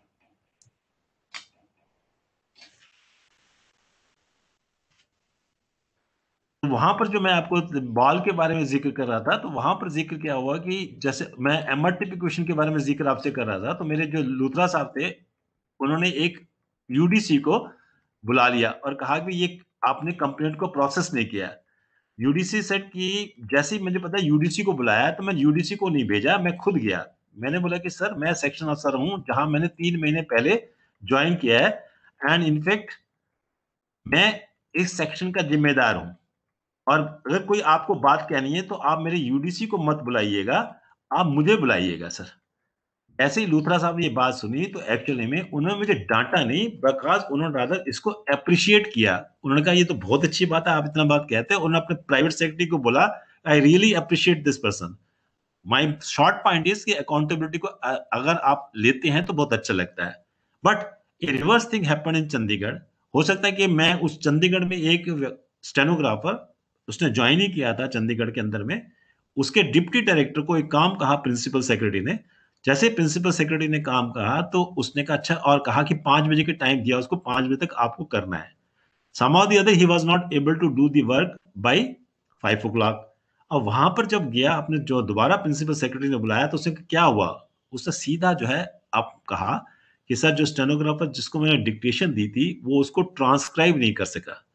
वहां पर जो मैं आपको बॉल के बारे में जिक्र कर रहा था, तो वहां पर जिक्र क्या हुआ कि जैसे मैं एमआरटीपी क्वेश्चन के बारे में जिक्र आपसे कर रहा था, तो मेरे जो लूथरा साहब थे उन्होंने एक यूडीसी को बुला लिया और कहा कि ये आपने कंप्लेंट को प्रोसेस नहीं किया। यूडीसी सेट की जैसे ही मुझे पता यूडीसी को बुलाया, तो मैं यूडीसी को नहीं भेजा, मैं खुद गया। मैंने बोला कि सर मैं सेक्शन अफसर हूं जहां मैंने 3 महीने पहले ज्वाइन किया है, एंड इनफैक्ट मैं इस सेक्शन का जिम्मेदार हूं, और अगर कोई आपको बात कहनी है तो आप मेरे यूडीसी को मत बुलाइएगा, आप मुझे बुलाइएगा सर। ऐसे ही लूथरा साहब ने ये बात सुनी, तो एक्चुअली में उन्होंने मुझे डांटा नहीं, बिकॉज उन्होंने रादर इसको अप्रिशिएट किया। उन्होंने कहा ये तो बहुत अच्छी बात है, आप इतना बात कहते हैं। उन्होंने अपने प्राइवेट सेक्रेटरी को बोला I really appreciate this person. My short point is कि अकाउंटेबिलिटी को अगर आप लेते हैं तो बहुत अच्छा लगता है, but a reverse thing happen in Chandigarh. हो सकता है कि मैं उस चंडीगढ़ में एक स्टेनोग्राफर, उसने ज्वाइन ही किया था चंडीगढ़ के अंदर में, उसके डिप्टी डायरेक्टर को एक काम कहा प्रिंसिपल सेक्रेटरी ने। जैसे प्रिंसिपल सेक्रेटरी ने काम कहा तो उसने कहा अच्छा, और कहा कि 5 बजे के टाइम दिया उसको, 5 बजे तक आपको करना है। somehow the other he was not able to do the work by 5 o'clock। अब वहां पर जब गया, आपने जो दोबारा प्रिंसिपल सेक्रेटरी ने बुलाया, तो उसने क्या हुआ, उसने सीधा जो है आप कहा कि सर जो स्टेनोग्राफर जिसको मैंने डिक्टेशन दी थी वो उसको ट्रांसक्राइब नहीं कर सका।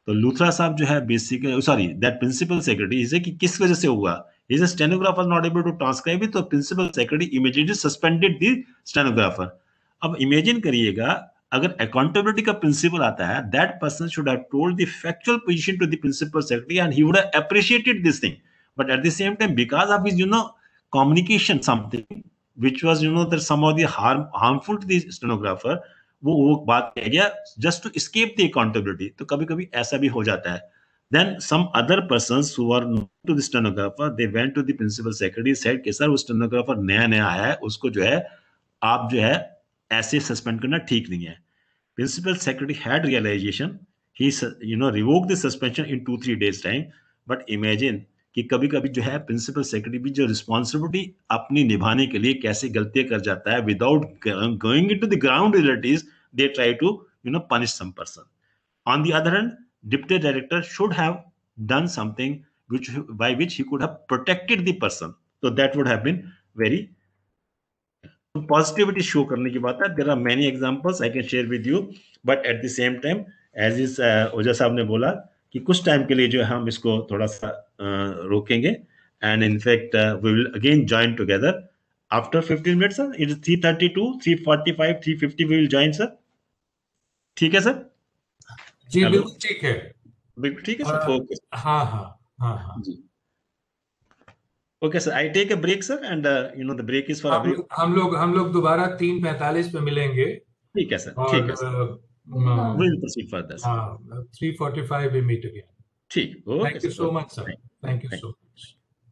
तो लूथरा साहब जो है basically, sorry, that principal secretary इसे कि किस वजह से हुआ, is a stenographer not able to transcribe it, तो principal secretary immediately suspended the stenographer. अब इमेजिन करिएगा, अगर अकाउंटेबिलिटी का प्रिंसिपल आता है, that person should have told the factual position to the principal secretary and he would have appreciated this thing, but at the same time because of his communication something which was that some of the harmful to the stenographer, वो बात कह गया just to escape the accountability। तो कभी कभी ऐसा भी हो जाता है। Then some other persons who were known to the stenographer, they went to the principal secretary, said कि सर वो stenographer नया आया है, उसको जो है आप जो है ऐसे सस्पेंड करना ठीक नहीं है। Principal secretary had realization, he revoked the suspension in 2-3 days time, but imagine कि कभी कभी जो है प्रिंसिपल सेक्रेटरी भी जो रिस्पॉन्सिबिलिटी अपनी निभाने के लिए कैसे गलतियां कर जाता है, without going into the ground realities they try to punish some person. On the other hand, deputy director should have done something which by which he could have protected the person, so that would have been very positivity show करने की बात है। there are many examples I can share with you, but at the same time as is ओझा साहब ने बोला कि कुछ time के लिए जो है हम इसको थोड़ा सा रोकेंगे, and in fact we will again join together after 15 minutes sir. It is 3:32, 3:45, 3:50 we will join sir. ठीक है सर? जी बिल्कुल ठीक है, बिल्कुल ठीक है सर। ओके, हाँ हाँ हाँ हाँ जी, okay sir, I take a break sir, and the break is for हम लोग दोबारा 3:45 पे मिलेंगे। ठीक है सर, ठीक है sir, we will proceed further sir. 3:45 we meet again. ठीक, okay, thank you so much sir, thank you so much.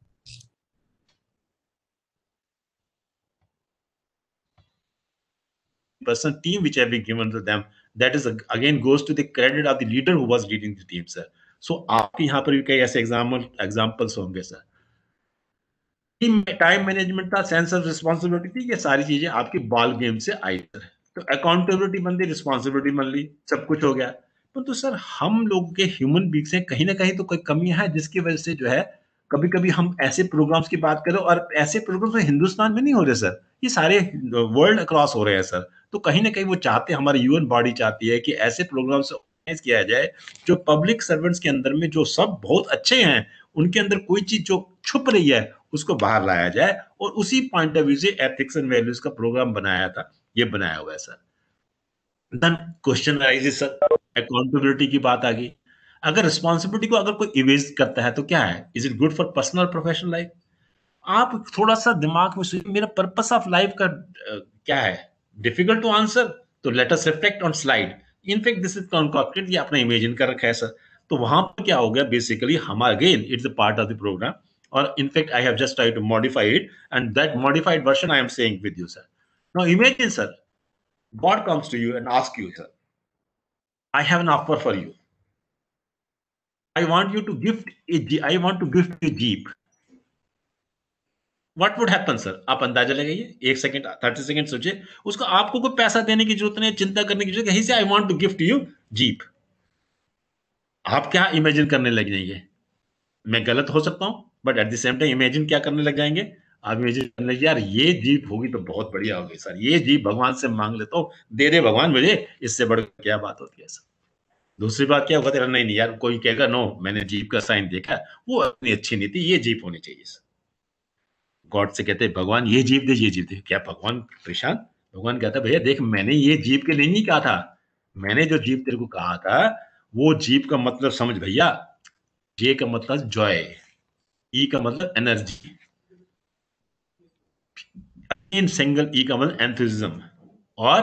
Person team which have been given to them, that is again goes to the credit of the leader who was leading the team sir. So आपके यहाँ पर भी कई ऐसे examples होंगे sir. Time management था, sense of responsibility थी, ये सारी चीजें आपकी बॉल गेम से आई सर। तो अकाउंटेबिलिटी बन ली, रिस्पॉन्सिबिलिटी बन ली, सब कुछ हो गया। परंतु सर हम लोग के ह्यूमन बींग से कहीं ना कहीं तो कोई कमियां है, जिसकी वजह से जो है कभी कभी हम ऐसे प्रोग्राम्स की बात करें, और ऐसे प्रोग्राम्स तो हिंदुस्तान में नहीं हो रहे सर, ये सारे वर्ल्ड अक्रॉस हो रहे हैं सर। तो कहीं ना कहीं वो चाहते हैं, हमारी यूएन बॉडी चाहती है कि ऐसे प्रोग्राम्स ऑर्गेनाइज किया जाए जो पब्लिक सर्वेंट्स के अंदर में जो सब बहुत अच्छे हैं, उनके अंदर कोई चीज जो छुप रही है उसको बाहर लाया जाए, और उसी पॉइंट ऑफ व्यू से एथिक्स एंड वैल्यूज का प्रोग्राम बनाया था, ये बनाया हुआ है sir. Then question raises sir, accountability की बात आ गई। अगर रिस्पॉन्सिबिलिटी को अगर कोई इवेज करता है तो क्या है, is it good for personal professional life? आप थोड़ा सा दिमाग में सोचिए, मेरा पर्पस ऑफ लाइफ का क्या है? डिफिकल्ट टू आंसर, तो let us reflect on slide. In fact this is concocted, ये आपने इमेजिन कर रखा है सर। तो वहां पर क्या हो गया, बेसिकली हम again it's a part of the program, और in fact I have just tried to modify it, and that modified version I am saying with you sir. Now imagine sir, God comes to you and asks you, sir, I have an offer for you. I want to gift a Jeep. What would happen, sir? आप अंदाजा लगाइए, 1 second 30 second सोचिए। उसको आपको कोई पैसा देने की जरूरत नहीं, चिंता करने की जरूरत नहीं, से I want to gift you Jeep। आप क्या इमेजिन करने लग जाएंगे? मैं गलत हो सकता हूं, but at the same time imagine क्या करने लग जाएंगे आप? इमेजिन करने लगे, यार ये जीप होगी तो बहुत बढ़िया होगी सर, ये जीप भगवान से मांग लेता हूं, दे दे भगवान मुझे, इससे बढ़ क्या बात होती है सर। दूसरी बात क्या होगा, तेरा नहीं यार, कोई कहेगा नो मैंने जीप का साइन देखा, वो इतनी अच्छी नहीं थी, ये जीप होनी चाहिए सर। गॉड से कहते भगवान ये जीप दे, ये जीप दे। क्या भगवान परेशान? भगवान कहता भैया देख, मैंने ये जीप के लिए नहीं कहा था, मैंने जो जीप तेरे को कहा था वो जीप का मतलब समझ भैया। जे का मतलब जॉय, ई का मतलब एनर्जी, इन सिंगल ई का मतलब एंथुसिज्म, और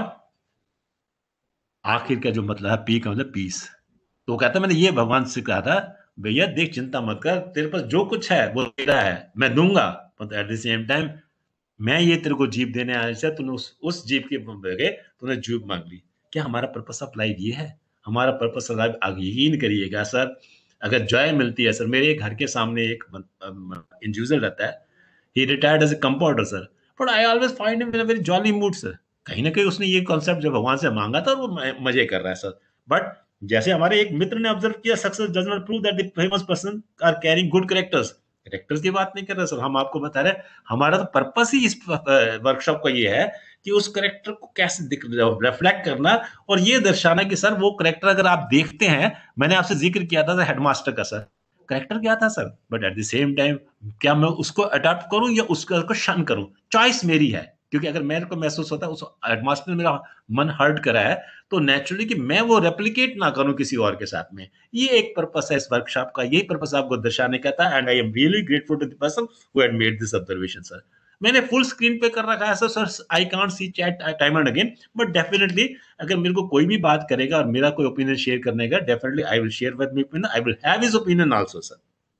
आखिर का जो मतलब है पी का मतलब पीस। तो कहता मैंने ये भगवान से कहा था भैया देख, चिंता मत कर, तेरे पास जो कुछ है वो तेरा है, मैं दूंगा, मतलब एट द सेम टाइम मैं ये तेरे को जीप देने आया से तूने उस जीप के बगैर तूने जीप मांग ली। क्या हमारा पर्पस ऑफ लाइफ ये है? हमारा पर्पस ऑफ लाइफ, यकीन करिएगा सर, अगर जॉय मिलती है सर। मेरे घर के सामने एक इंडिविजुअल रहता है, he retired as a compounder sir, but I always find him in a very jolly mood sir. कहीं ना कहीं उसने ये कॉन्सेप्ट जब भगवान से मांगा था, वो मजे कर रहा है सर। बट जैसे हमारे एक मित्र ने ऑब्जर्व किया, success does not prove that the famous person are carrying good characters. Character की बात नहीं कर रहे सर, हम आपको बता रहे हैं हमारा तो पर्पस ही इस वर्कशॉप का ये है कि उस करेक्टर को कैसे रिफ्लेक्ट करना और ये दर्शाना कि सर वो करेक्टर अगर आप देखते हैं, मैंने आपसे जिक्र किया था हेडमास्टर का सर, करेक्टर क्या था sir, but at the same time क्या मैं उसको अडॉप्ट करूं या उसको शन करूं, चॉइस मेरी है। क्योंकि अगर मेरे को महसूस होता है उस हेडमास्टर ने मेरा मन हर्ट करा है, तो नेचुरली कि मैं वो रेप्लिकेट ना करूं किसी और के साथ में। ये एक पर्पस है इस वर्कशॉप का, यही पर्पस आपको दर्शाने का था। And I am really grateful to the person who had made this observation sir. मैंने फुल स्क्रीन पे कर रखा है sir, I can't see chat time and again, but definitely अगर मेरे को कोई भी बात करेगा और मेरा कोई ओपिनियन शेयर करने का, definitely I will share with me opinion, I will have his opinion also sir.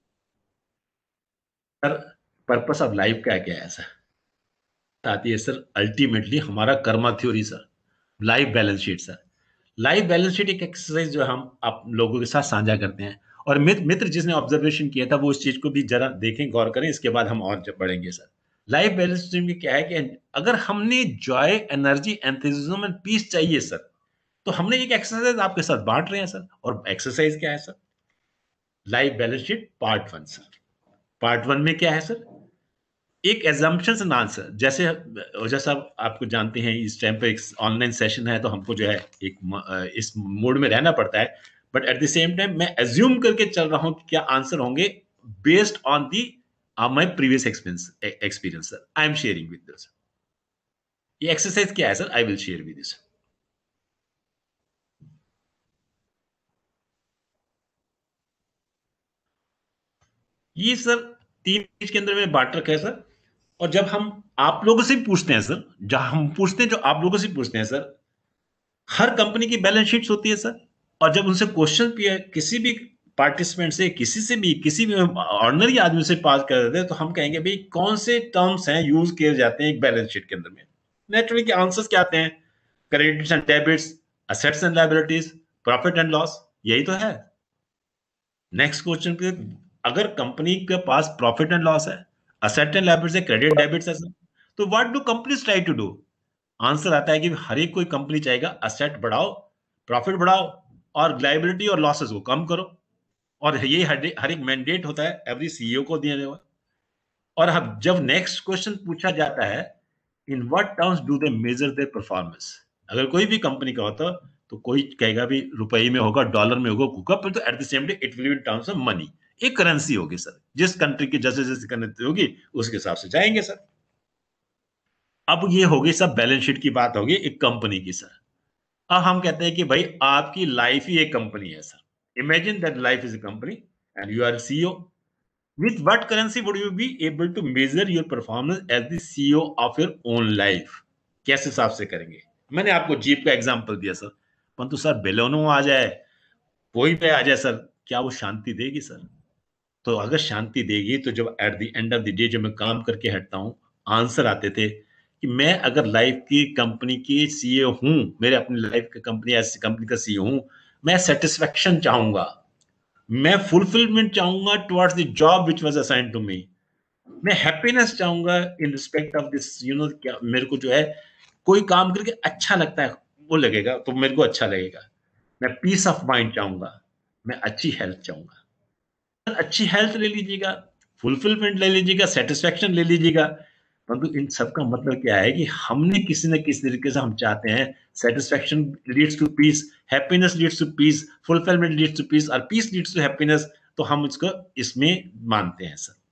Sir purpose of life क्या क्या है सर, आती है सर अल्टीमेटली हमारा karma theory sir, life balance sheet sir. Life balance sheet एक exercise जो हम आप लोगों के साथ साझा करते हैं, और मित्र जिसने ऑब्जर्वेशन किया था वो इस चीज को भी जरा देखें, गौर करें, इसके बाद हम और बढ़ेंगे सर। लाइफ बैलेंस शीट में क्या है कि अगर हमने joy, energy, enthusiasm and peace चाहिए सर, तो हमने एक एक्सरसाइज आपके साथ बांट रहे हैं सर। और एक्सरसाइज क्या है sir, life balance sheet part 1 sir. Part 1 में क्या है सर, एक एजम्पशन एंड आंसर। जैसा आपको जानते हैं इस टाइम पे एक ऑनलाइन सेशन है, तो हमको जो है एक इस मोड में रहना पड़ता है, but at the same time मैं एज्यूम करके चल रहा हूं कि क्या आंसर होंगे based on the my previous experience sir. I am sharing with this. ये एक्सरसाइज क्या है sir, I will share with this. ये सर 3 पेज के अंदर मैंने बांट रखा है सर। और जब हम आप लोगों से पूछते हैं सर, जहां हम पूछते हैं, जो आप लोगों से पूछते हैं सर, हर कंपनी की बैलेंस शीट्स होती है सर। और जब उनसे क्वेश्चन किसी भी पार्टिसिपेंट से, किसी भी ऑर्डिनरी आदमी से पास कर देते हैं, तो हम कहेंगे भाई कौन से टर्म्स हैं यूज किए जाते हैं एक बैलेंस शीट के अंदर में। नेचुरली के आंसर्स क्या आते हैं, credits and debits, assets and liabilities, profit and loss, यही तो है। नेक्स्ट क्वेश्चन पे, अगर कंपनी के पास प्रॉफिट एंड लॉस है, असेट एंड लायबिलिटीज है, क्रेडिट डेबिट्स है, तो what do companies try to do. Answer आता है कि हर एक कोई कंपनी चाहेगा असेट बढ़ाओ, प्रॉफिट बढ़ाओ, और लायबिलिटी और लॉसेस को कम करो। और ये हर एक मैंडेट होता है एवरी सीईओ को दिया हुआ। और अब जब नेक्स्ट क्वेश्चन पूछा जाता है, in what terms do they measure their performance, अगर कोई भी कंपनी का होता तो कोई कहेगा भी रुपए में होगा, डॉलर में होगा, पर तो at the same time it will be in terms of money, एक करेंसी होगी सर। जिस कंट्री की जैसे जैसे करेंसी होगी उसके हिसाब से जाएंगे सर। अब ये होगी सब बैलेंस शीट की बात होगी एक कंपनी की सर। अब हम कहते हैं कि भाई आपकी लाइफ ही एक कंपनी है sir. Imagine that life is a company and you are CEO. With what currency would you be able to measure your performance as the CEO of your own life, कैसे हिसाब से करेंगे। मैंने आपको jeep का example दिया sir, परंतु sir Baleno आ जाए, कोई पे आ जाए सर, क्या वो शांति देगी सर। तो अगर शांति देगी तो जब at the end of the day जब मैं काम करके हटता हूं, आंसर आते थे कि मैं अगर लाइफ की कंपनी की सीईओ हूं, मेरे अपनी लाइफ की कंपनी ऐसी कंपनी का सीईओ हूं, मैं सेटिस्फेक्शन चाहूंगा, मैं फुलफिलमेंट चाहूंगा towards the job which was assigned to me, मैं हैप्पीनेस चाहूंगा इन रिस्पेक्ट ऑफ दिस, क्या मेरे को जो है कोई काम करके अच्छा लगता है, वो लगेगा तो मेरे को अच्छा लगेगा। मैं पीस ऑफ माइंड चाहूंगा, मैं अच्छी हेल्थ चाहूंगा। अच्छी हेल्थ ले लीजिएगा, फुलफिलमेंट ले लीजिएगा, सेटिस्फेक्शन ले लीजिएगा, परंतु इन सब का मतलब क्या है कि हमने किसी न किसी तरीके से हम चाहते हैं satisfaction leads to peace, happiness leads to peace, fulfilment leads to peace, और पीस लीड्स टू हैप्पीनेस। तो हम इसको इसमें मानते हैं सर।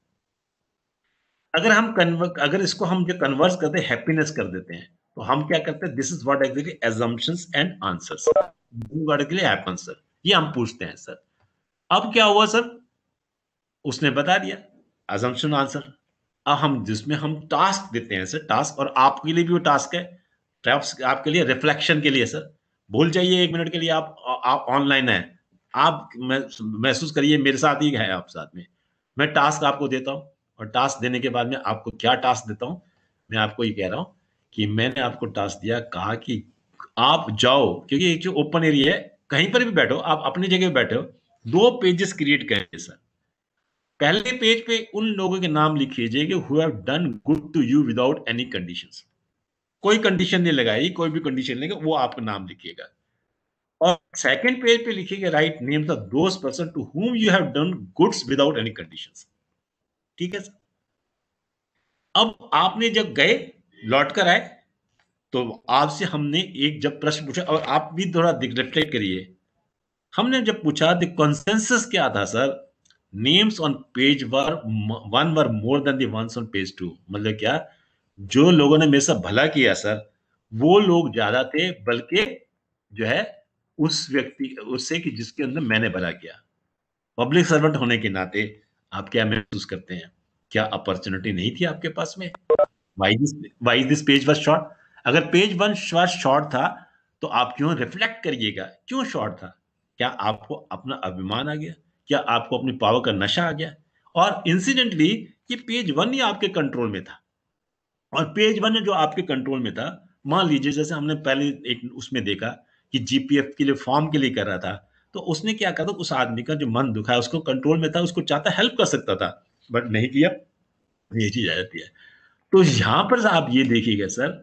अगर इसको हम जो कन्वर्ट करते हैं हैप्पीनेस कर देते हैं, तो हम क्या करते हैं, this is what actually assumptions and answers what actually happens sir. ये हम पूछते हैं सर। अब क्या हुआ सर, उसने बता दिया assumption आंसर। अब हम जिसमें हम टास्क देते हैं सर, टास्क, और आपके लिए भी वो टास्क है, टास्क आपके लिए रिफ्लेक्शन के लिए सर। भूल जाइए 1 मिनट के लिए आप ऑनलाइन हैं, आप महसूस करिए मेरे साथ ही है, आप साथ में। मैं टास्क आपको देता हूं, और टास्क देने के बाद में आपको क्या टास्क देता हूं, मैं आपको ये कह रहा हूं कि मैंने आपको टास्क दिया, कहा कि आप जाओ, क्योंकि एक जो ओपन एरिया है, कहीं पर भी बैठो, आप अपनी जगह पे बैठे हो, 2 पेजेस क्रिएट करें सर। पहले पेज पे उन लोगों के नाम लिख लीजिए कि who have done good to you without any conditions. कोई कंडीशन नहीं लगाई, कोई भी कंडीशन नहीं, वो आपका नाम लिखिएगा। और सेकंड पेज पे लिखिएगा write names of those person to whom you have done goods without any conditions. ठीक है सर। अब आपने जब गए, लौट कर आए, तो आपसे हमने एक जब प्रश्न पूछा, और आप भी थोड़ा रिफ्लेक्ट करिए, हमने जब पूछा द कंसेंसस क्या था sir, names on page one were more than the ones on page 2। मतलब क्या, जो लोगों ने मेरे साथ भला किया सर, वो लोग ज्यादा थे बल्कि जो है उस व्यक्ति उससे कि जिसके अंदर मैंने भला किया। पब्लिक सर्वेंट होने के नाते आप क्या महसूस करते हैं? क्या अपॉर्चुनिटी नहीं थी आपके पास में? Why this page was short? अगर पेज वन वाज शॉर्ट था तो आप क्यों रिफ्लेक्ट करिएगा, क्यों शॉर्ट था? क्या आपको अपना अभिमान आ गया? क्या आपको अपनी पावर का नशा आ गया? और इंसिडेंटली ये पेज वन ही आपके कंट्रोल में था, और पेज वन जो आपके कंट्रोल में था, मान लीजिए जैसे हमने पहले एक उसमें देखा कि जीपीएफ के लिए फॉर्म के लिए कर रहा था, तो उसने क्या कहा था, उस आदमी का जो मन दुखा है उसको कंट्रोल में था, उसको चाहता हेल्प कर सकता था बट नहीं किया। ये चीज आ जाती है। तो यहां पर आप ये देखिएगा सर,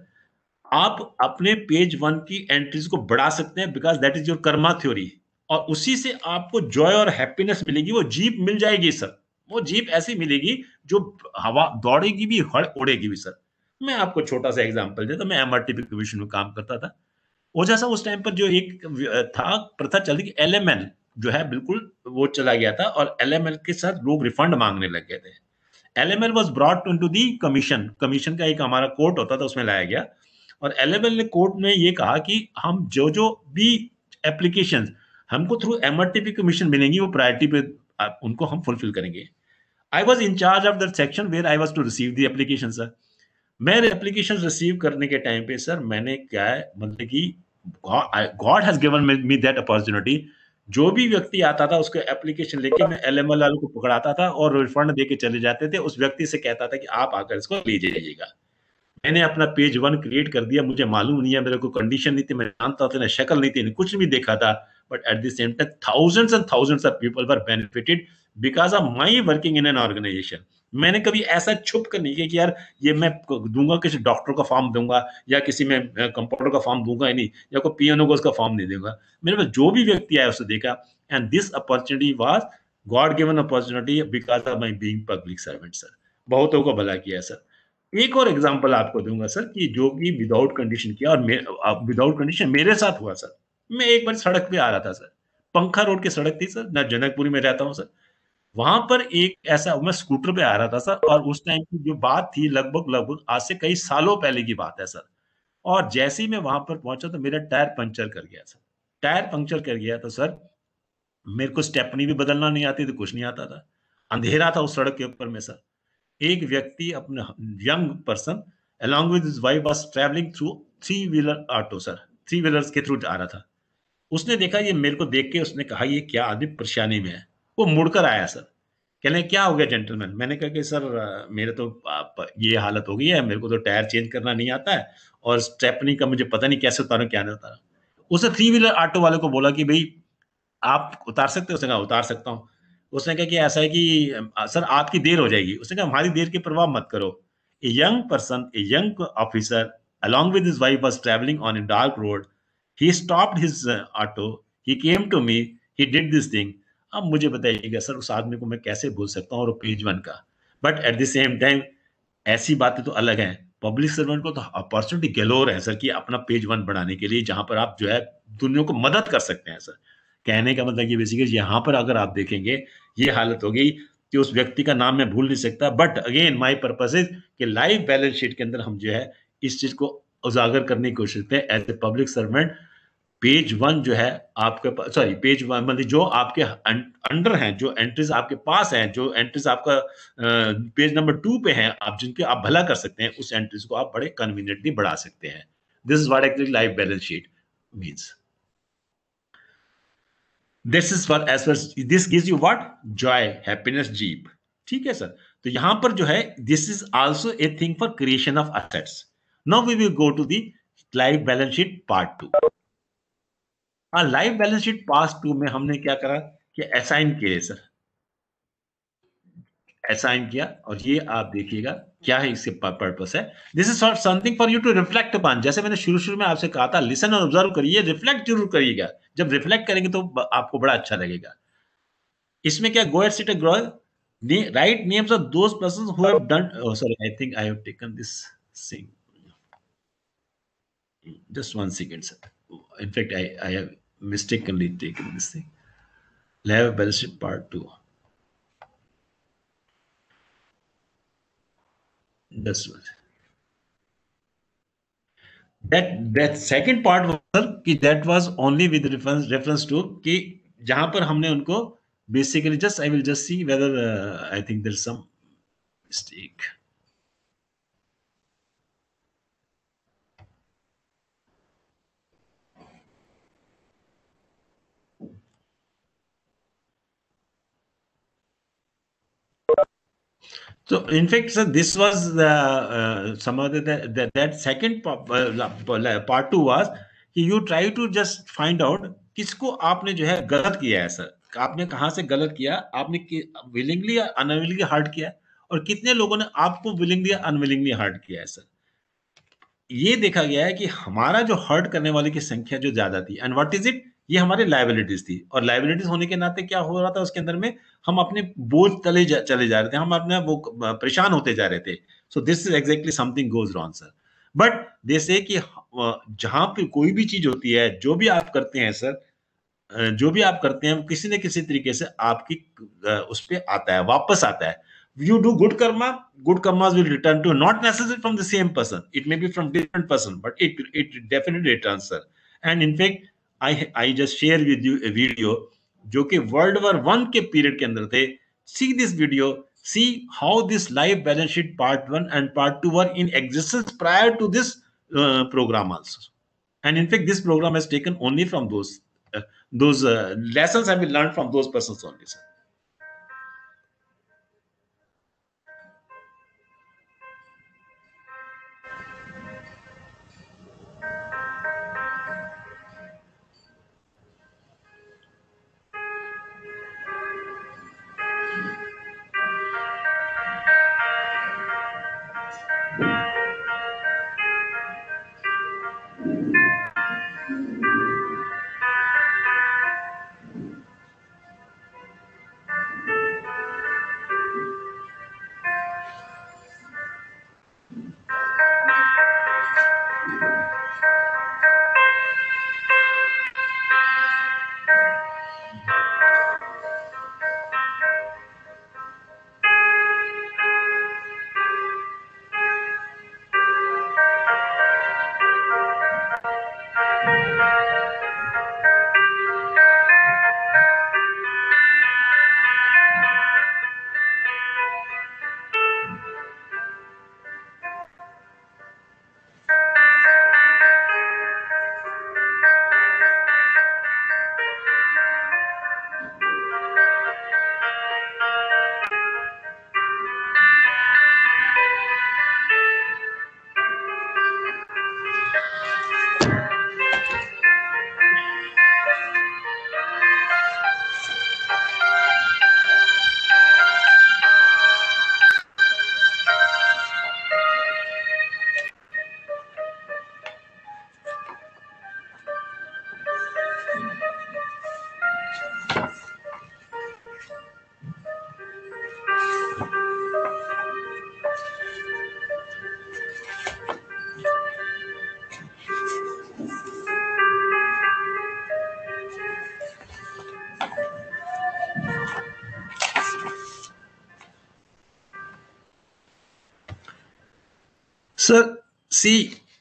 आप अपने पेज वन की एंट्रीज को बढ़ा सकते हैं because that is your karma theory, और उसी से आपको जॉय और हैप्पीनेस मिलेगी। वो जीप मिल जाएगी सर, वो जीप ऐसी मिलेगी जो हवा दौड़ेगी भी, उड़ेगी भी सर। मैं आपको छोटा सा एग्जांपल देता, मैं एमआरटीपी कमीशन में काम करता था। वो जैसा उस टाइम पर जो एक था, प्रथा चल रही, एलएमएल जो है बिल्कुल वो चला गया था, और एलएमएल के साथ लोग रिफंड मांगने लग गए थे। LML was brought into the commission, commission का एक हमारा कोर्ट होता था, उसमें लाया गया, और एलएमएल ने कोर्ट में ये कहा कि हम जो जो भी एप्लीकेशन हमको थ्रू एमआरटीपी कमीशन मिलेंगी, वो प्रायोरिटी पे उनको हम फुलफिल करेंगे। I was in charge of that section where I was to receive the application sir. मैं एप्लीकेशन रिसीव करने के टाइम पे सर मैंने क्या है, मतलब कि God has given me that opportunity. जो भी व्यक्ति आता था उसको एप्लीकेशन लेके मैं एलएमएल वालों को पकड़ाता था और रिफंड देके चले जाते थे। उस व्यक्ति से कहता था कि आप आकर इसको ले जाइएगा। मैंने अपना पेज वन क्रिएट कर दिया, मुझे मालूम नहीं है, मेरे को कंडीशन नहीं थी, मैं जानता था, ना शक्ल नहीं थी, कुछ भी देखा था, but at the same time thousands and thousands of people were benefited because of my working in an organisation. मैंने कभी ऐसा छुप कर नहीं किया कि यार ये मैं दूंगा, किसी डॉक्टर का फॉर्म दूंगा या किसी में कंपाउंडर का फॉर्म दूंगा ही नहीं, या कोई पीएनओ को उसका फॉर्म नहीं दूंगा। मेरे पास जो भी व्यक्ति आया उसको देखा, and this opportunity was God given opportunity because of my being public servant sir. बहुतों को भला किया सर। एक और एग्जांपल आपको दूंगा सर कि जो कि विदाउट कंडीशन किया, और विदाउट कंडीशन मेरे साथ हुआ सर। मैं एक बार सड़क पे आ रहा था सर, पंखा रोड की सड़क थी सर, मैं जनकपुरी में रहता हूँ सर। वहां पर एक ऐसा, मैं स्कूटर पे आ रहा था सर, और उस टाइम की जो बात थी लगभग आज से कई सालों पहले की बात है सर। और जैसे ही मैं वहां पर पहुंचा तो मेरा टायर पंचर कर गया सर। टायर पंचर कर गया तो सर मेरे को स्टेपनी भी बदलना नहीं आती थी, कुछ नहीं आता था, अंधेरा था उस सड़क के ऊपर में सर। एक व्यक्ति, अपने young person along with his wife was traveling through three wheeler auto sir, three wheelers के थ्रू आ रहा था। उसने देखा, ये मेरे को देख के उसने कहा ये क्या आदमी परेशानी में है। वो मुड़कर आया सर, कहने क्या हो गया जेंटलमैन। मैंने कहा कि सर मेरे तो ये हालत हो गई है, मेरे को तो टायर चेंज करना नहीं आता है, और स्टेपनी का मुझे पता नहीं कैसे उतारूं, क्या नहीं उतारा। उसने थ्री व्हीलर ऑटो वाले को बोला कि भाई आप उतार सकते हो? उसने कहा उतार सकता हूँ। उसने कहा कि ऐसा है कि सर आपकी देर हो जाएगी। उसने कहा हमारी देर की परवाह मत करो। A young person, a young officer along with his wife was traveling on a dark road. He stopped his auto. He came to me. He did this thing. अब मुझे बताइएगा सर, उस आदमी को मैं कैसे भूल सकता हूँ, और पेज वन का। But at the same time ऐसी बातें तो अलग हैं, पब्लिक सर्वेंट को तो अपॉर्चुनिटी गैलोर है सर कि अपना पेज वन बढ़ाने के लिए, जहां पर आप जो है दुनिया को मदद कर सकते हैं सर। कहने का मतलब ये बेसिकली यहाँ पर अगर आप देखेंगे, ये हालत हो गई कि उस व्यक्ति का नाम मैं भूल नहीं सकता, but again my purpose is कि लाइव बैलेंस शीट के अंदर हम जो है इस चीज को उजागर करने की कोशिश करते हैं। As a public servant, page one जो है आपके पास, सॉरी पेज वन मतलब जो आपके अंडर हैं, जो एंट्रीज आपके पास हैं, जो एंट्रीज आपका पेज नंबर 2 पे हैं, आप जिनके आप भला कर सकते हैं, उस एंट्रीज को आप बड़े कन्वीनियंटली बढ़ा सकते हैं। This is what actually life balance sheet means. This is for as this gives you what, joy, happiness, जीप। ठीक है सर। तो यहां पर जो है this is also a thing for creation of assets. Now we will go to the life balance sheet part 2। Life balance sheet part 2 में हमने क्या करा कि असाइन किए सर, असाइन किया, और ये आप देखिएगा क्या है इसके पर्पस है। This is something for you to reflect upon. जैसे मैंने शुरू में आपसे कहा था, लिसन और ऑब्जर्व करिए, रिफ्लेक्ट जरूर करिएगा। जब रिफ्लेक्ट करेंगे तो आपको बड़ा अच्छा लगेगा। इसमें क्या, go at sit grow write names of those persons who have done. Oh, sorry, I think I have taken this thing. Just 1 second, sir. In fact, I have mistakenly taken this thing. Lab balance sheet part 2. Just one. That second part was, sir, कि that was only with reference to कि जहां पर हमने उनको basically just I will just see whether I think there's some mistake. So, in fact, sir, this was the some of that second part 2 was कि you try to just find out किसको आपने जो है गलत किया है sir, आपने कहाँ से गलत किया, आपने willingly या unwillingly hurt किया, और कितने लोगों ने आपको willingly या unwillingly hurt किया है सर. ये देखा गया है कि हमारा जो हर्ट करने वाले की संख्या जो ज्यादा थी, एंड व्हाट इज इट, ये हमारे लायबिलिटीज थी, और लायबिलिटीज होने के नाते क्या हो रहा था उसके अंदर में, हम अपने बोझ चले जा रहे थे, हम अपने वो परेशान होते जा रहे थे. So this is exactly something goes wrong sir. But जैसे कि जहां पे कोई भी चीज होती है, जो भी आप करते हैं सर, जो भी आप करते हैं वो किसी न किसी तरीके से आपकी उस पे आता है, वापस आता है. You do good karmas will return to, not necessarily from the same person, it may be from different person, but it definitely returns sir. And in fact I just share with you a video जो कि World War I के period के अंदर थे. See this video, see how this live balance sheet part 1 and part 2 were in existence prior to this program also. And in fact this program has taken only from those lessons have been learned from those persons only sir. Sir see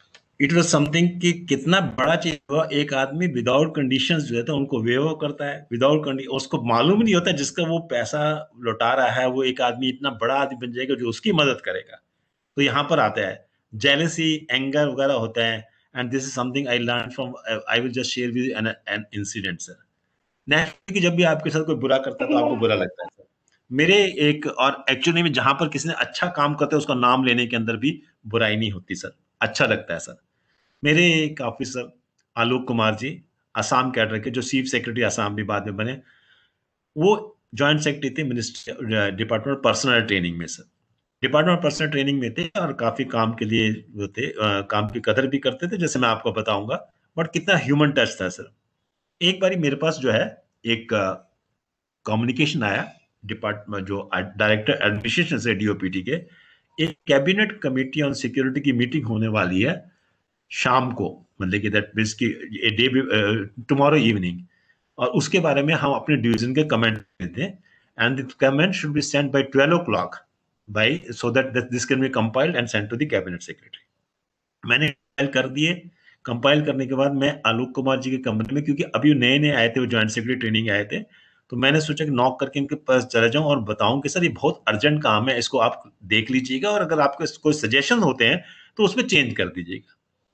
it was something कि कितना बड़ा चीज हुआ, एक आदमी without conditions जो है तो उनको वेव करता है, विदाउट कंडीशन, उसको मालूम नहीं होता जिसका वो पैसा लौटा रहा है वो एक आदमी इतना बड़ा आदमी बन जाएगा जो उसकी मदद करेगा. तो यहाँ पर आता है जेलसी, एंगर वगैरह होता है. And this is something I learn from, I will just share with an incident sir. Next कि जब भी आपके साथ कोई बुरा करता है तो आपको बुरा लगता है सर. मेरे एक, और एक्चुअली में जहां पर किसी ने अच्छा काम करता है उसका नाम लेने के अंदर भी बुराई नहीं होती सर, अच्छा लगता है सर. मेरे एक ऑफिसर आलोक कुमार जी, असम कैडर के, जो चीफ सेक्रेटरी असम भी बाद में बने, वो जॉइंट सेक्रेटरी थे मिनिस्ट्री डिपार्टमेंट पर्सनल ट्रेनिंग में सर. डिपार्टमेंट पर्सनल ट्रेनिंग में थे और काफी काम के लिए वो थे, काम की कदर भी करते थे जैसे मैं आपको बताऊंगा. बट कितना ह्यूमन टच था सर. एक बारी मेरे पास जो है एक कम्युनिकेशन आया डिपार्टमेंट जो डायरेक्टर एडमिनिस्ट्रेशन से डीओपीटी के, एक कैबिनेट कमेटी ऑन सिक्योरिटी की मीटिंग होने वाली है शाम को, मतलब कि दैट मींस की डे टुमारो इवनिंग, और उसके बारे में हम अपने डिवीजन के कमेंट देते हैं, and the comment should be sent by 12 o'clock by, so that this can be compiled and sent to the cabinet secretary. मैंने कंपाइल कर दिए। कंपाइल करने के बाद मैं आलोक कुमार जी के कमरे में, क्योंकि अभी नए नए आए थे, वो ज्वाइंट सेक्रेटरी ट्रेनिंग आए थे, तो मैंने सोचा कि नॉक करके इनके पास चला जाऊं और बताऊं कि सर ये बहुत अर्जेंट काम है, इसको आप देख लीजिएगा, और अगर आपको कोई सजेशन होते हैं तो उसमें चेंज कर दीजिएगा।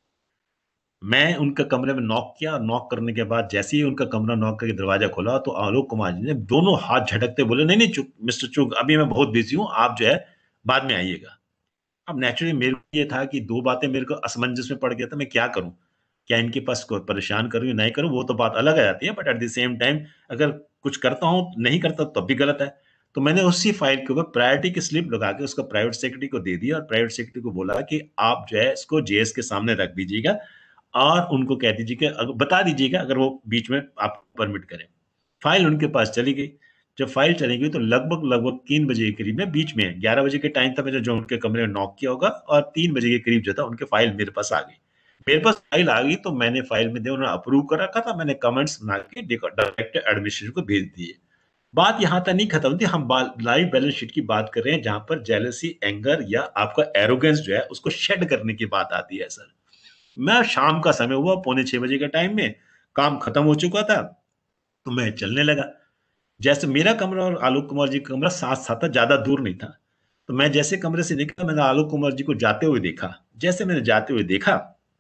मैं उनका कमरे में नॉक किया, नॉक करने के बाद जैसे ही उनका कमरा नॉक करके दरवाजा खोला तो आलोक कुमार जी ने दोनों हाथ झटकते बोले, नहीं नहीं चुप मिस्टर चुग, अभी मैं बहुत बिजी हूं, आप जो है बाद में आइएगा। अब नेचुरली मेरे को ये था कि दो बातें मेरे को असमंजस में पड़ गया था, मैं क्या करूं, क्या इनके पास कोई परेशान करूं या नहीं करूं, वो तो बात अलग आ जाती है, but at the same time अगर कुछ करता हूं नहीं करता तब भी गलत है। तो मैंने उसी फाइल के ऊपर प्रायोरिटी की स्लिप लगा के उसका प्राइवेट सेक्रेटरी को दे दिया, और प्राइवेट सेक्रेटरी को बोला कि आप जो है इसको जेएस के सामने रख दीजिएगा और उनको कह दीजिए कि बता दीजिएगा अगर वो बीच में आप परमिट करें। फाइल उनके पास चली गई। जब फाइल चली गई तो लगभग 3 बजे के करीब में, बीच में 11 बजे के टाइम था मैंने जो उनके कमरे में नॉक किया होगा, और 3 बजे के करीब जो था उनके फाइल मेरे पास आ गई। मेरे पास फाइल आ गई तो मैंने फाइल में उन्होंने अप्रूव कर रखा था, मैंने कमेंट्स बना के डायरेक्टर एडमिनिस्ट्रेशन को भेज दिए। बात यहां तक नहीं खत्म थी, हम लाइव बैलेंस शीट की बात कर रहे हैं जहां पर जेलसी, एंगर या आपका एरोगेंस जो है उसको शेड करने की बात आती है। सर मैं शाम का समय हुआ, 5:45 बजे के टाइम में काम खत्म हो चुका था, तो मैं चलने लगा। जैसे मेरा कमरा और आलोक कुमार जी का कमरा साथ साथ था, ज्यादा दूर नहीं था, तो मैं जैसे कमरे से निकला मैंने आलोक कुमार जी को जाते हुए देखा। जैसे मैंने जाते हुए देखा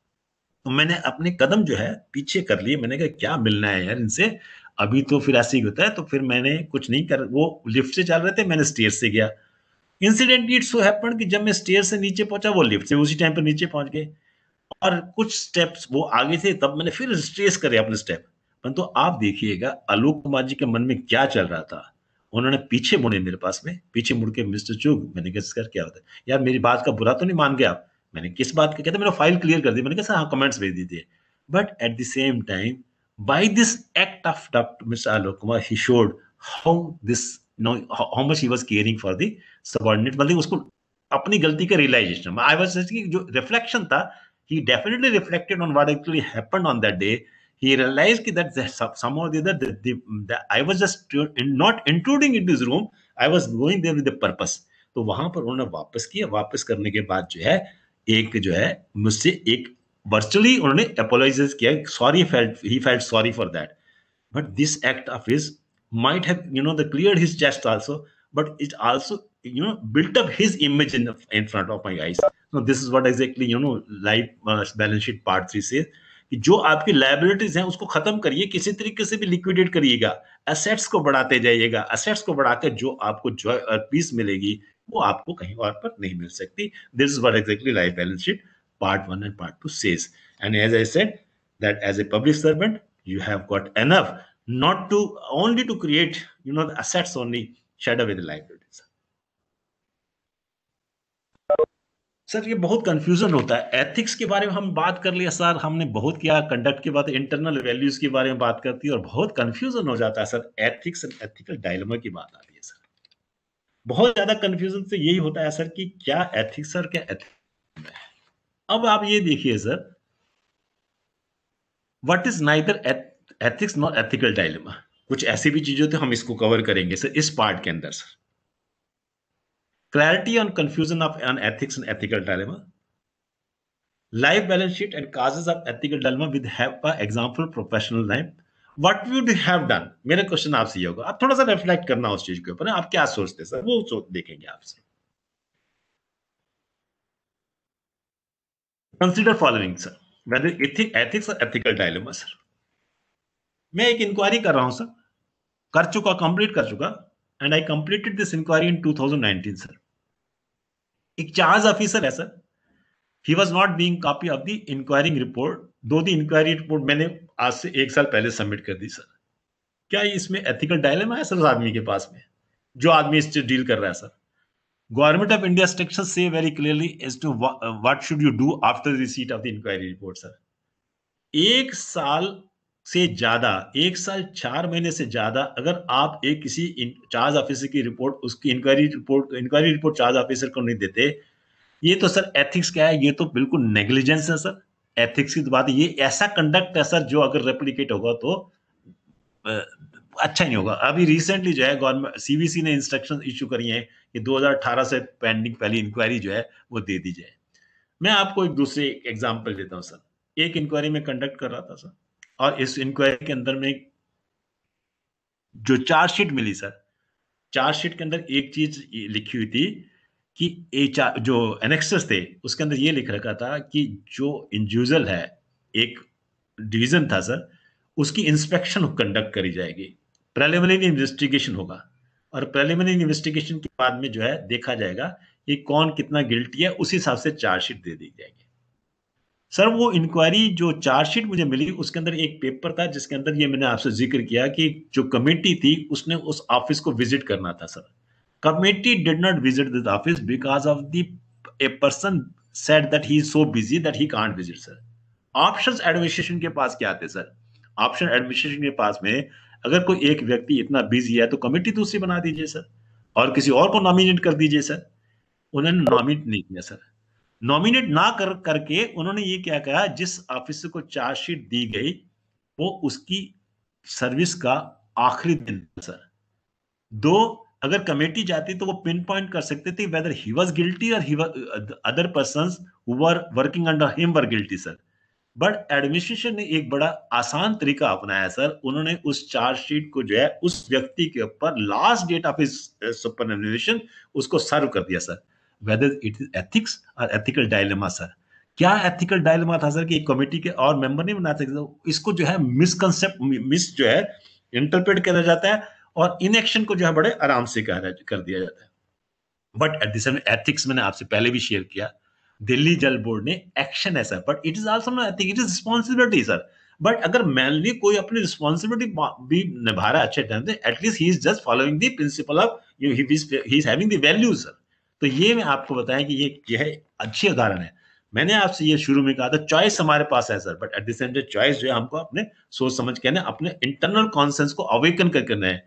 तो मैंने अपने कदम जो है पीछे कर लिए, मैंने कहा क्या मिलना है यार इनसे, अभी तो फिर ऐसे ही होता है। तो फिर मैंने कुछ नहीं कर, वो लिफ्ट से चल रहे थे, मैंने स्टेयर से गया। इंसिडेंटली इट सो हैपेंड कि जब मैं स्टेयर से नीचे पहुंचा वो लिफ्ट से उसी टाइम पर नीचे पहुंच गए, और कुछ स्टेप्स वो आगे थे, तब मैंने फिर स्ट्रेस करे अपने स्टेप। परंतु आप देखिएगा आलोक कुमार जी के मन में क्या चल रहा था। उन्होंने पीछे मुड़े मेरे पास में, पीछे मुड़ के मिस्टर चुग, मैंने कहा सर क्या होता है यार, मेरी बात का बुरा तो नहीं मान गया आप? मैंने किस बात का? कहते मैंने फाइल क्लियर कर दी। मैंने कहा सर हाँ कमेंट्स भेज दीजिए। But at the same time by this act of Dr. Mr. Alok Kumar, he showed how this, you know, how much he was caring for the subordinate, मतलब उसको अपनी गलती का रियलाइजेशन, आई वाज जस्ट जो reflection था, he definitely reflected on what actually happened on that day. He realized that somehow the other I was just not intruding into his room, I was going there with the purpose. तो वहां पर उन्होंने वापस किया। वापस करने के बाद जो है एक जो है मुझसे एक वर्चुअली उन्होंने अपोलोजाइज किया, sorry, he felt sorry for that, but this act of his might have, you know, the cleared his chest also, but it also, you know, built up his image in front of my eyes. So this is what exactly, you know, life balance sheet part 3 says कि जो आपकी liabilities हैं उसको खत्म करिए, किसी तरीके से भी लिक्विडेट करिएगा, एसेट्स को बढ़ाते जाइएगा। एसेट्स को बढ़ाकर जो आपको जॉय और पीस मिलेगी वो आपको कहीं और पर नहीं मिल सकती। This is what exactly life balance sheet part 1 and part 2 says. And as I said, that as a public servant, you have got enough not to only to create, you know, the assets only, shed away the liabilities. Sir ये बहुत confusion होता है। Ethics के बारे में हम बात कर लिया सर, हमने बहुत किया, कंडक्ट की बात, इंटरनल वैल्यूज के बारे में बात करती है, और बहुत कंफ्यूजन हो जाता है sir. Ethics and ethical dilemma की बात आती है सर, बहुत ज्यादा कंफ्यूजन से यही होता है सर कि क्या एथिक्स और क्या एथिक्स। अब आप ये देखिए sir, what is neither ethics not ethical dilemma, कुछ ऐसी भी चीजें तो हम इसको कवर करेंगे सर इस पार्ट के अंदर। Sir clarity on confusion of on ethics and ethical dilemma, life balance sheet and cases of ethical dilemma with have a example professional life, what would you have done. मेरा question आपसे ये होगा, आप थोड़ा सा reflect करना उस चीज के ऊपर, आप क्या सोचते हैं सर, वो देखेंगे आपसे। Consider following sir, whether ethics or ethical dilemma sir. मैं एक इंक्वायरी कर रहा हूं सर, कर चुका, कंप्लीट कर चुका, and I completed this inquiry in 2019 sir. एक चार्ज ऑफिसर है sir, he was not being copy of the inquiring report, दो दी इंक्वायरी रिपोर्ट मैंने आज से 1 साल पहले सबमिट कर दी सर। क्या इसमें एथिकल डायलेमा है सर उस आदमी के पास में, जो आदमी इससे डील कर रहा है sir? Government of India structures say very clearly as to what should you do after the receipt of the inquiry report, sir. 1 साल से ज्यादा, 1 साल 4 महीने से ज्यादा अगर आप एक किसी चार्ज ऑफिसर की रिपोर्ट, उसकी इंक्वायरी रिपोर्ट चार्ज ऑफिसर को नहीं देते, ये तो सर एथिक्स क्या है, ये तो बिल्कुल नेग्लिजेंस है सर। एथिक्स की तो बात है, ये ऐसा कंडक्ट है सर जो अगर रेप्लिकेट होगा तो अच्छा नहीं होगा। अभी रिसेंटली जो है गवर्नमेंट सीवीसी ने इंस्ट्रक्शन इशू करी हैं कि 2018 से पेंडिंग पहली इंक्वायरी जो है वो दे दी जाए। मैं आपको एक दूसरे एग्जांपल देता हूं सर। एक इंक्वायरी में कंडक्ट कर रहा था सर, और इस इंक्वायरी के अंदर में जो चार्जशीट मिली सर, चार्जशीट के अंदर एक चीज लिखी हुई थी कि जो एनेक्सर्स थे उसके अंदर ये लिख रखा था कि जो इंडिविजुअल है, एक डिवीजन था सर, उसकी इंस्पेक्शन कंडक्ट करी जाएगी, प्रिलिमिनरी इन्वेस्टिगेशन होगा, और प्रिलिमिनरी इन्वेस्टिगेशन के बाद में जो है देखा जाएगा कि कौन कितना गिल्टी है, उस हिसाब से चार्जशीट दे दी जाएगी। सर वो इंक्वायरी जो चार्जशीट मुझे मिली उसके अंदर एक पेपर था जिसके अंदर ये मैंने आपसे जिक्र किया कि जो कमेटी थी उसने उस ऑफिस को विजिट करना था sir. Committee did not visit this office because of the a person said that he is so busy that he can't visit sir. Options administration के पास क्या थे सर? ऑप्शन एडमिनिस्ट्रेशन के पास में अगर कोई एक व्यक्ति इतना बिजी है तो कमेटी दूसरी बना दीजिए सर, और किसी और को नॉमिनेट कर दीजिए सर। उन्होंने नॉमिनेट नहीं किया सर। नॉमिनेट ना करके उन्होंने ये क्या कहा, जिस ऑफिसर को चार्जशीट दी गई वो उसकी सर्विस का आखिरी दिन था सर। दो अगर कमेटी जाती तो वो पिन पॉइंट कर सकते थे वेदर ही वाज गिल्टी और other persons who were working under him were guilty sir. But administration ने एक बड़ा आसान तरीका अपनाया सर। उन्होंने उस चार्जशीट को जो है उस व्यक्ति के ऊपर last date of his superannuation उसको सर्व कर दिया sir. Whether it is ethics और एथिकल डायलेमा सर। क्या एथिकल डायलेमा था सर कि एक कमेटी के और मेंबर नहीं बना सकते? इसको जो है मिसकंसेप्ट मिस जो है इंटरप्रेट किया जाता है, और इनएक्शन को जो है बड़े आराम से कर दिया जाता है। बट एट दिस एथिक्स मैंने आपसे पहले भी शेयर किया, दिल्ली जल बोर्ड ने एक्शन है sir, but it is also not ethic, it is responsibility sir. But अगर मैनली कोई अपनी रिस्पॉन्सिबिलिटी भी निभा रहा है अच्छे टाइम से, at least he is just following the principle of he is having the values sir. तो ये मैं आपको बताएं कि ये है अच्छी उदाहरण है। मैंने आपसे ये शुरू में कहा था चॉइस हमारे पास है sir, but at the same time choice जो है हमको अपने सोच समझ के अपने इंटरनल कॉन्सेंस को अवेकन करना है।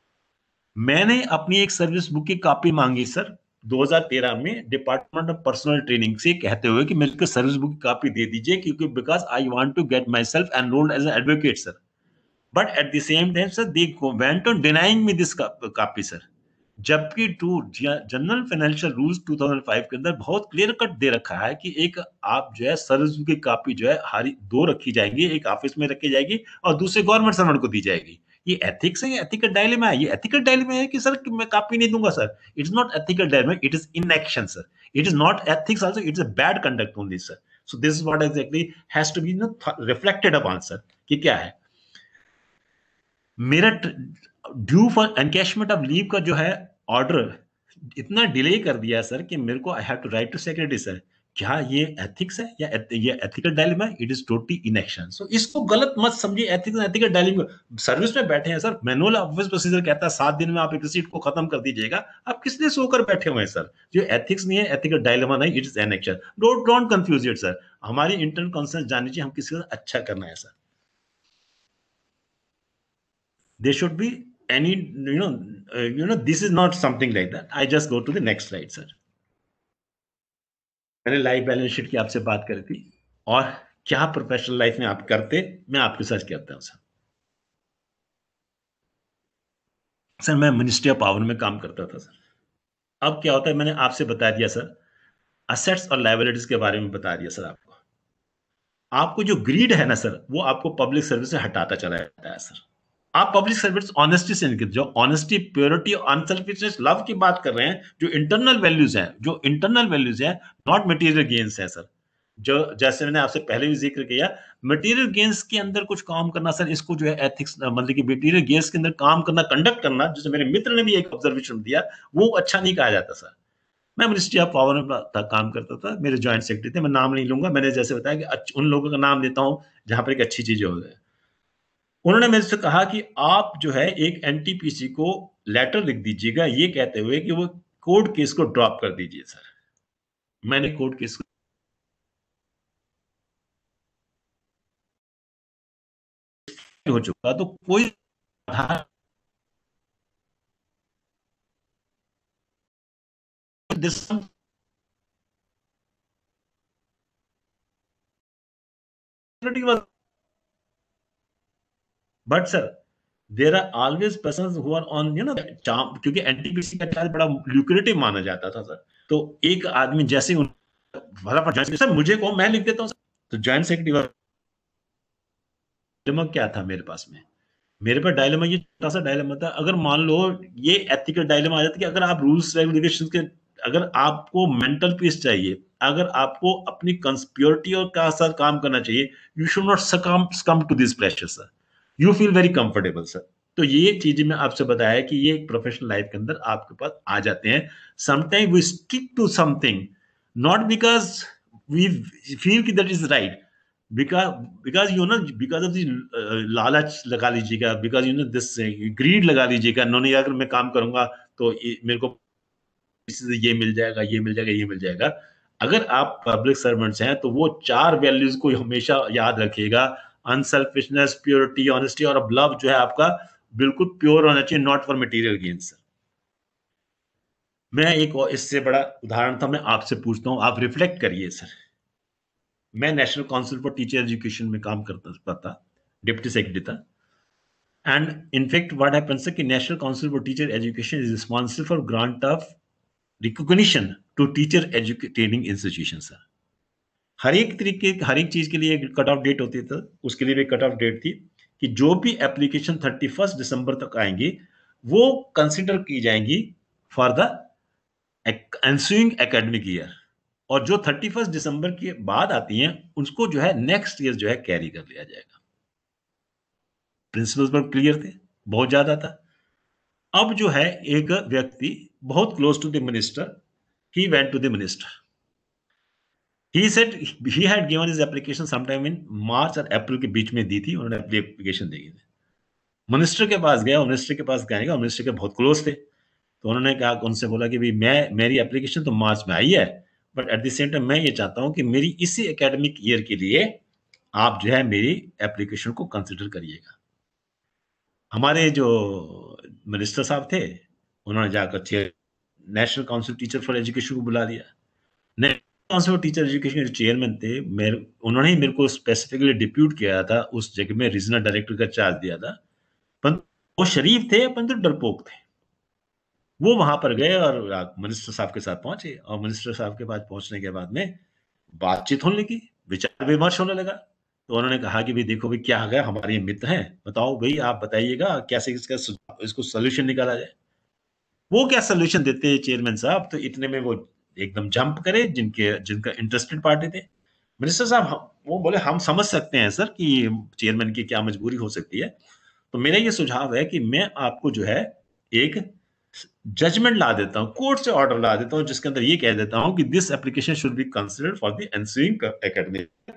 मैंने अपनी एक सर्विस बुक की कॉपी मांगी सर 2013 में डिपार्टमेंट ऑफ पर्सनल ट्रेनिंग से, कहते हुए कि मेरे को सर्विस बुक की कॉपी दे दीजिए क्योंकि because I want to get myself enrolled as an advocate sir. But at the same time sir they went on denying me this copy sir. जबकि जनरल फाइनेंशियल रूल्स 2005 के अंदर बहुत clear cut दे रखा है कि एक आप जो है सर्विस बुक की कॉपी जो है हरी दो रखी जाएंगी, एक ऑफिस में रखी जाएगी और दूसरे गवर्नमेंट सर्वेंट को दी जाएगी। ये एथिक्स है, ये एथिकल डायलेमा है। ये एथिकल डायलेमा है कि सर मैं कॉपी नहीं दूंगा sir. It is not ethical dilemma, it is inaction sir. It is not ethics also, it is a bad conduct only sir. So this is what exactly has to be reflected upon sir कि क्या है मेरा due for encashment of leave का जो है order इतना delay कर दिया सर कि मेरे को I have to write to secretary sir. क्या ये एथिक्स है या ये एथिकल डायलेमा है? It is totally inaction. So इसको गलत मत समझिए एथिक्स एथिकल डायलेमा। सर्विस में बैठे हैं सर, मैनुअल ऑफिस प्रोसीजर कहता है 7 दिन में आप एक रिसीट को खत्म कर दीजिएगा। आप किस लिए सोकर बैठे हुए हैं सर? जो एथिक्स नहीं है, एथिकल डायलेमा नहीं, it is inaction. Don't confuse it sir. हमारी इंटरनल कॉन्सेंस जाननी चाहिए, हम किसी का अच्छा करना है sir. There should be any this is not something like that. I just go to the next slide sir. मैंने लाइफ बैलेंस शीट की आपसे बात करी थी, और क्या प्रोफेशनल लाइफ में आप करते, मैं आपके साथ कहता हूं सर। सर मैं मिनिस्ट्री ऑफ पावर में काम करता था सर। अब क्या होता है, मैंने आपसे बता दिया सर, असेट्स और लायबिलिटीज के बारे में बता दिया सर। आपको जो ग्रीड है ना सर, वो आपको पब्लिक सर्विस से हटाता चला जाता है सर। आप पब्लिक सर्विस ऑनेस्टी से नहीं, जो ऑनेस्टी, प्योरिटी, अनसेल्फिशनेस, लव की बात कर रहे हैं, जो इंटरनल वैल्यूज हैं, नॉट मटेरियल गेन्स है सर। जो जैसे मैंने आपसे पहले भी जिक्र किया, मटेरियल गेन्स के अंदर कुछ काम करना सर, इसको जो है एथिक्स, मतलब कि मटेरियल गेन्स के अंदर काम करना, कंडक्ट करना, जैसे मेरे मित्र ने भी एक ऑब्जर्वेशन दिया, वो अच्छा नहीं कहा जाता सर। मैं मिनिस्ट्री ऑफ पावर में काम करता था, मेरे ज्वाइंट सेक्रेटरी थे, मैं नाम नहीं लूंगा। मैंने जैसे बताया कि उन लोगों का नाम लेता हूं जहां पर एक अच्छी चीजें हो जाए। उन्होंने मेरे से कहा कि आप जो है एक एनटीपीसी को लेटर लिख दीजिएगा ये कहते हुए कि वो कोर्ट केस को ड्रॉप कर दीजिए सर। मैंने कोर्ट केस हो चुका, तो कोई आधार but sir there are always person who are on क्योंकि एनटीपीसी का चार्ज बड़ा ल्यूक्रेटिव माना जाता था सर। तो एक आदमी जैसे सर मुझे को मैं लिख देता हूँ, तो जॉइंट सेक्रेटरी क्या था मेरे पास में, मेरे पास डायलेमा ये छोटा सा डायलेमा था। अगर मान लो ये एथिकल डायलेमा आ जाता कि अगर आप रूल्स रेगुलेशंस के, अगर आपको मेंटल पीस चाहिए, अगर आपको अपनी कंस्पियोरिटी और का साथ काम करना चाहिए, you should not succumb to this pressure sir, you feel very comfortable sir. तो ये चीजें मैं आपसे बताया कि ये एक प्रोफेशनल लाइफ के अंदर आपके पास आ जाते हैं। Sometime we stick to something not because we feel कि that is right, because because of the लालच लगा लीजिएगा, because this greed लगा लीजिएगा, नहीं अगर मैं काम करूंगा तो मेरे को ये मिल जाएगा, ये मिल जाएगा, ये मिल जाएगा। अगर आप पब्लिक सर्वेंट्स हैं तो वो 4 वैल्यूज को हमेशा याद रखिएगा, अनसेल्फिशनेस, प्योरिटी, ऑनेस्टी और लव जो है आपका बिल्कुल प्योर होना चाहिए, नॉट फॉर मटेरियल गेन्स। मैं एक और इससे बड़ा उदाहरण था, मैं आपसे पूछता हूं, आप रिफ्लेक्ट करिए सर। मैं national council for teacher education में काम करता था, डिप्टी सेक्रेटरी था। एंड इनफैक्ट व्हाट हैपेंस कि national council for teacher education is responsible for grant of recognition to teacher training institution sir. हर एक तरीके, हर एक चीज के लिए एक कट ऑफ डेट होती थी, उसके लिए भी कट ऑफ डेट थी कि जो भी एप्लीकेशन 31 दिसंबर तक आएंगी वो कंसिडर की जाएंगी for the ensuing academic year, और जो 31 दिसंबर के बाद आती हैं उसको जो है नेक्स्ट ईयर जो है कैरी कर लिया जाएगा। प्रिंसिपल्स पर क्लियर थे, बहुत ज्यादा था। अब जो है एक व्यक्ति बहुत close to the minister, he went to the minister, he said he had given his application sometime in March और अप्रैल के बीच में दी थी, उन्होंने अपनी एप्लीकेशन दी थी। मिनिस्टर के पास गया, मिनिस्टर के पास गएगा, मिनिस्टर के बहुत क्लोज थे, तो उन्होंने कहा, उनसे बोला कि भाई मेरी एप्लीकेशन तो मार्च में आई है, but at the same time मैं ये चाहता हूं कि मेरी इसी एकेडमिक ईयर के लिए आप जो है मेरी एप्लीकेशन को कंसिडर करिएगा। हमारे जो मिनिस्टर साहब थे उन्होंने जाकर national council teacher for education को बुला दिया। National council for teacher education के चेयरमैन थे, उन्होंने ही मेरे को स्पेसिफिकली डिप्यूट किया था, उस जगह में रीजनल डायरेक्टर का चार्ज दिया था। वो शरीफ थे परंतु डरपोक थे। वो वहां पर गए और मिनिस्टर साहब के साथ पहुंचे, और मिनिस्टर साहब के पास पहुंचने के बाद में बातचीत होने लगी, विचार विमर्श होने लगा। तो उन्होंने कहा कि भाई देखो भाई क्या है, हमारे मित्र हैं, बताओ भाई आप बताइएगा कैसे इसको सोल्यूशन निकाला जाए। वो क्या सोल्यूशन देते हैं चेयरमैन साहब, तो इतने में वो एकदम जंप करे जिनका इंटरेस्टेड पार्टी थे। मिनिस्टर साहब वो बोले हम समझ सकते हैं सर कि चेयरमैन की क्या मजबूरी हो सकती है, तो मेरा ये सुझाव है कि मैं आपको जो है एक जजमेंट ला देता हूं, कोर्ट से ऑर्डर ला देता हूं, जिसके अंदर ये कह देता हूं कि this application should be considered for the ensuing academic.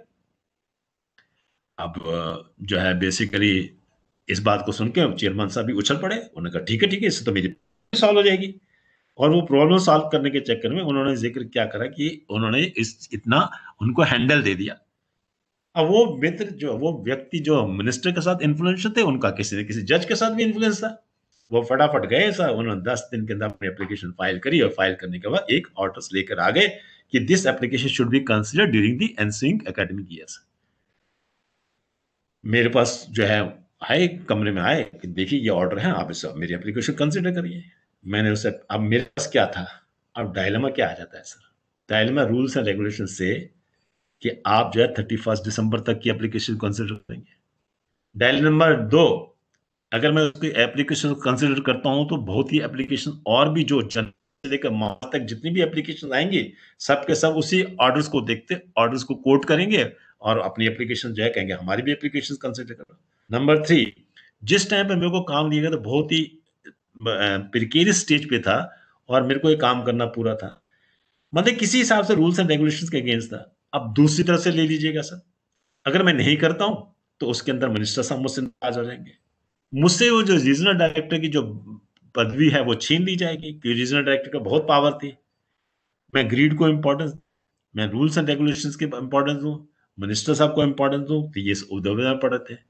अब जो है बेसिकली इस बात को सुन के चेयरमैन साहब भी उछल पड़े, उन्होंने कहा ठीक है इससे तो मेरी सॉल्व हो जाएगी। और वो प्रॉब्लम सॉल्व करने के चक्कर में उन्होंने जिक्र क्या करा कि उन्होंने इतना उनको हैंडल दे दिया। अब वो मित्र जो वो व्यक्ति जो मिनिस्टर के साथ इन्फ्लुएंस थे, उनका किसी न किसी जज के साथ भी इन्फ्लुएंस था। वो फटाफट गए सर, उन्होंने 10 दिन के अंदर अपनी एप्लीकेशन फाइल करी, और फाइल करने के बाद एक ऑर्डर्स लेकर आ गए कि this application should be considered during the ensuing academic years. मेरे पास जो है आए, कमरे में आए कि देखिए ये ऑर्डर है, आप इसे मेरी एप्लीकेशन कंसीडर करिए। मैंने उसे, अब मेरे पास क्या था, अब डायलेमा क्या आ जाता है sir, dilemma rules and regulation से कि आप जो है 31 दिसंबर तक की एप्लीकेशन कंसीडर करेंगे। डायलेमा नंबर 2, अगर मैं उसकी एप्लीकेशन कंसीडर करता हूं तो बहुत ही एप्लीकेशन और भी जो जन से लेकर मार्च तक जितनी भी एप्लीकेशन आएंगी सब के सब उसी ऑर्डर्स को देखते, ऑर्डर्स को कोट करेंगे और अपनी एप्लीकेशन जो है कहेंगे हमारी भी एप्लीकेशन कंसीडर करो। नंबर 3, जिस टाइम पे मेरे को काम दिया गया तो बहुत ही प्रिकेरियस स्टेज पे था और मेरे को ये काम करना पूरा था, मतलब किसी हिसाब से रूल्स एंड रेगुलेशंस के अगेंस्ट था। अब दूसरी तरफ से ले लीजिएगा सर, अगर मैं नहीं करता हूं तो उसके अंदर मिनिस्टर साहब मुझसे नाराज हो जाएंगे, मुझसे वो जो रीजनल डायरेक्टर की जो पदवी है वो छीन ली जाएगी, क्योंकि रीजनल डायरेक्टर का बहुत पावर थी। मैं ग्रीड को इंपॉर्टेंस, मैं रूल्स एंड रेगुलेशंस के इंपॉर्टेंस दूं, मिनिस्टर साहब को इंपॉर्टेंस दूं, तो ये उधर पड़े थे।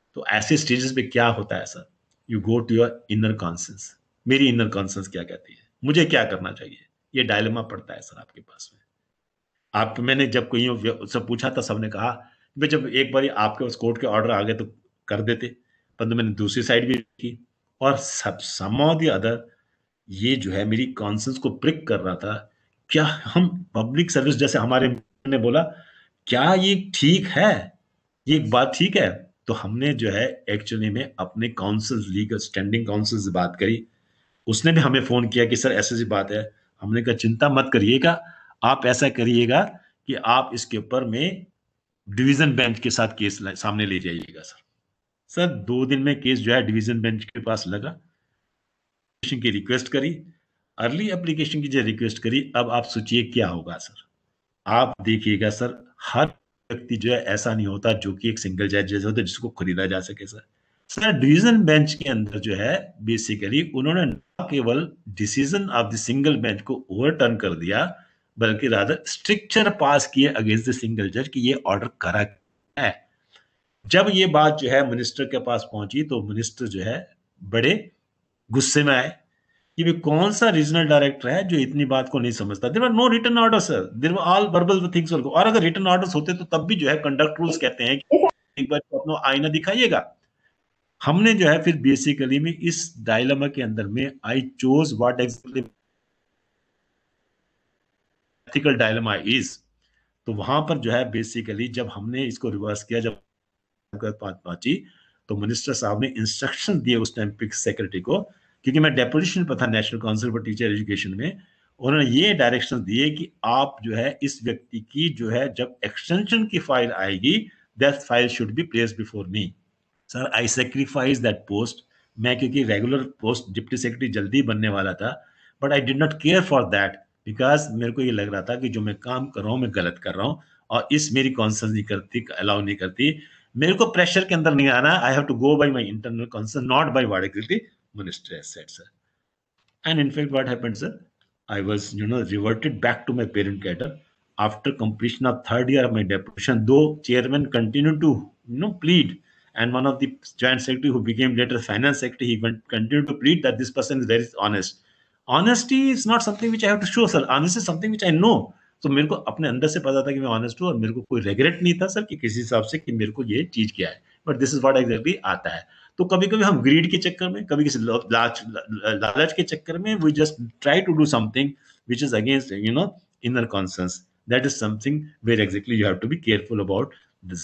तो ऐसे स्टेजेस पे क्या होता है sir, you go to your inner conscience, मेरी इनर कॉन्सेंस क्या कहती है, मुझे क्या करना चाहिए, ये डायलेमा पड़ता है सर आपके पास में। आप मैंने जब कोई सब पूछा था, सबने कहा भाई जब एक बार आपके पास कोर्ट के ऑर्डर आ गए तो कर देते, परंतु मैंने दूसरी साइड भी की और सब सम ऑफ द अदर ये जो है मेरी कॉन्सेंस को प्रिक कर रहा था, क्या हम पब्लिक सर्विस जैसे हमारे ने बोला क्या ये ठीक है, ये एक बात ठीक है। तो हमने जो है एक्चुअली में अपने काउंसिल, लीगल स्टैंडिंग काउंसिल से बात करी, उसने भी हमें फोन किया कि सर ऐसी सी बात है। हमने कहा चिंता मत करिएगा, आप ऐसा करिएगा कि आप इसके ऊपर में डिवीजन बेंच के साथ केस सामने ले जाइएगा। सर 2 दिन में केस जो है डिवीजन बेंच के पास लगा, की रिक्वेस्ट करी, अर्ली एप्लीकेशन की जो रिक्वेस्ट करी, अब आप सोचिए क्या होगा सर। आप देखिएगा सर, हर व्यक्ति जो है ऐसा नहीं होता जो कि एक सिंगल जज जैसा होता है जिसको खरीदा जा सके सर डिवीजन बेंच के अंदर जो है बेसिकली उन्होंने न केवल decision of the single bench को ओवरटर्न कर दिया, बल्कि रादर स्ट्रिक्चर पास किए अगेंस्ट द सिंगल जज कि ये ऑर्डर करा है। जब ये बात जो है मिनिस्टर के पास पहुंची तो मिनिस्टर जो है बड़े गुस्से में आए कि भी कौन सा रीजनल डायरेक्टर है जो इतनी बात को नहीं समझता। There were no written order sir, there were all verbal things. और अगर रिटन ऑर्डर्स होते तो तब भी जो है कंडक्ट रूल्स कहते हैं कि एक बार तो अपना आईना दिखाइएगा। हमने जो है फिर बेसिकली में इस डायलेमा के अंदर में I chose what actually ethical dilemma is. तो वहां पर जो है बेसिकली जब हमने इसको रिवर्स किया, जब पहुंची तो मिनिस्टर साहब ने इंस्ट्रक्शन दिए उस टाइम पिक्स सेक्रेटरी को, क्योंकि मैं डेपुटेशन पर था national council for teacher education में, उन्होंने ये डायरेक्शन दिए कि आप जो है इस व्यक्ति की जो है जब एक्सटेंशन की फाइल आएगी that file should be placed before me. Sir I sacrifice that post. मैं क्योंकि रेगुलर पोस्ट डिप्टी सेक्रेटरी जल्दी बनने वाला था, but I did not care for that because मेरे को ये लग रहा था कि जो मैं काम कर रहा हूँ मैं गलत कर रहा हूँ और इस मेरी कॉन्सेंस नहीं करती, अलाउ नहीं करती। मेरे को प्रेशर के अंदर नहीं आना, I have to go by my internal conscience, not by what exactly minister has said sir. And in fact, what happened, sir? I was, reverted back to my parent cadre after completion of 3rd year of my deputation. Though chairman continued to, plead, and one of the joint secretary who became later finance secretary, he continued to plead that this person is very honest. Honesty is not something which I have to show, sir. Honesty is something which I know. तो मेरे को अपने अंदर से पता था कि मैं ऑनेस्ट हूँ और मेरे को कोई रिग्रेट नहीं था सर कि किसी हिसाब से कि मेरे को ये चीज क्या है, but this is what exactly आता है। तो कभी कभी हम ग्रीड के चक्कर में, कभी किसी लालच के चक्कर में we just try to do something which is against inner conscience. That is something where exactly you have to be careful about this.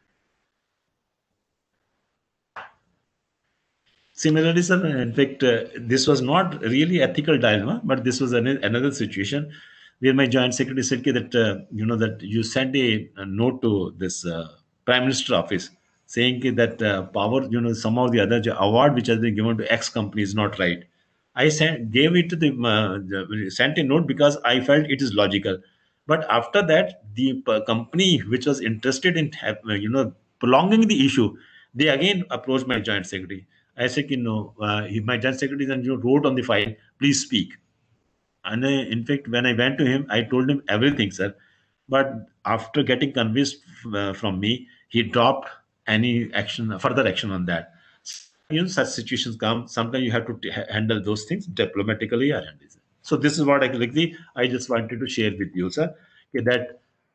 Similarly, sir, in fact, this was not really ethical dilemma, but this was another situation where my joint secretary said that that you sent a note to this prime minister office saying that power, some of the other award which has been given to X company is not right. I gave it to sent a note because I felt it is logical. But after that, the company which was interested in prolonging the issue, they again approached my joint secretary. I said, my joint secretary then wrote on the file, please speak. And in fact, when I went to him, I told him everything, sir. But after getting convinced from me, he dropped any further action on that. Such situations come. Sometimes you have to handle those things diplomatically or handle. So this is what I just wanted to share with you, sir, that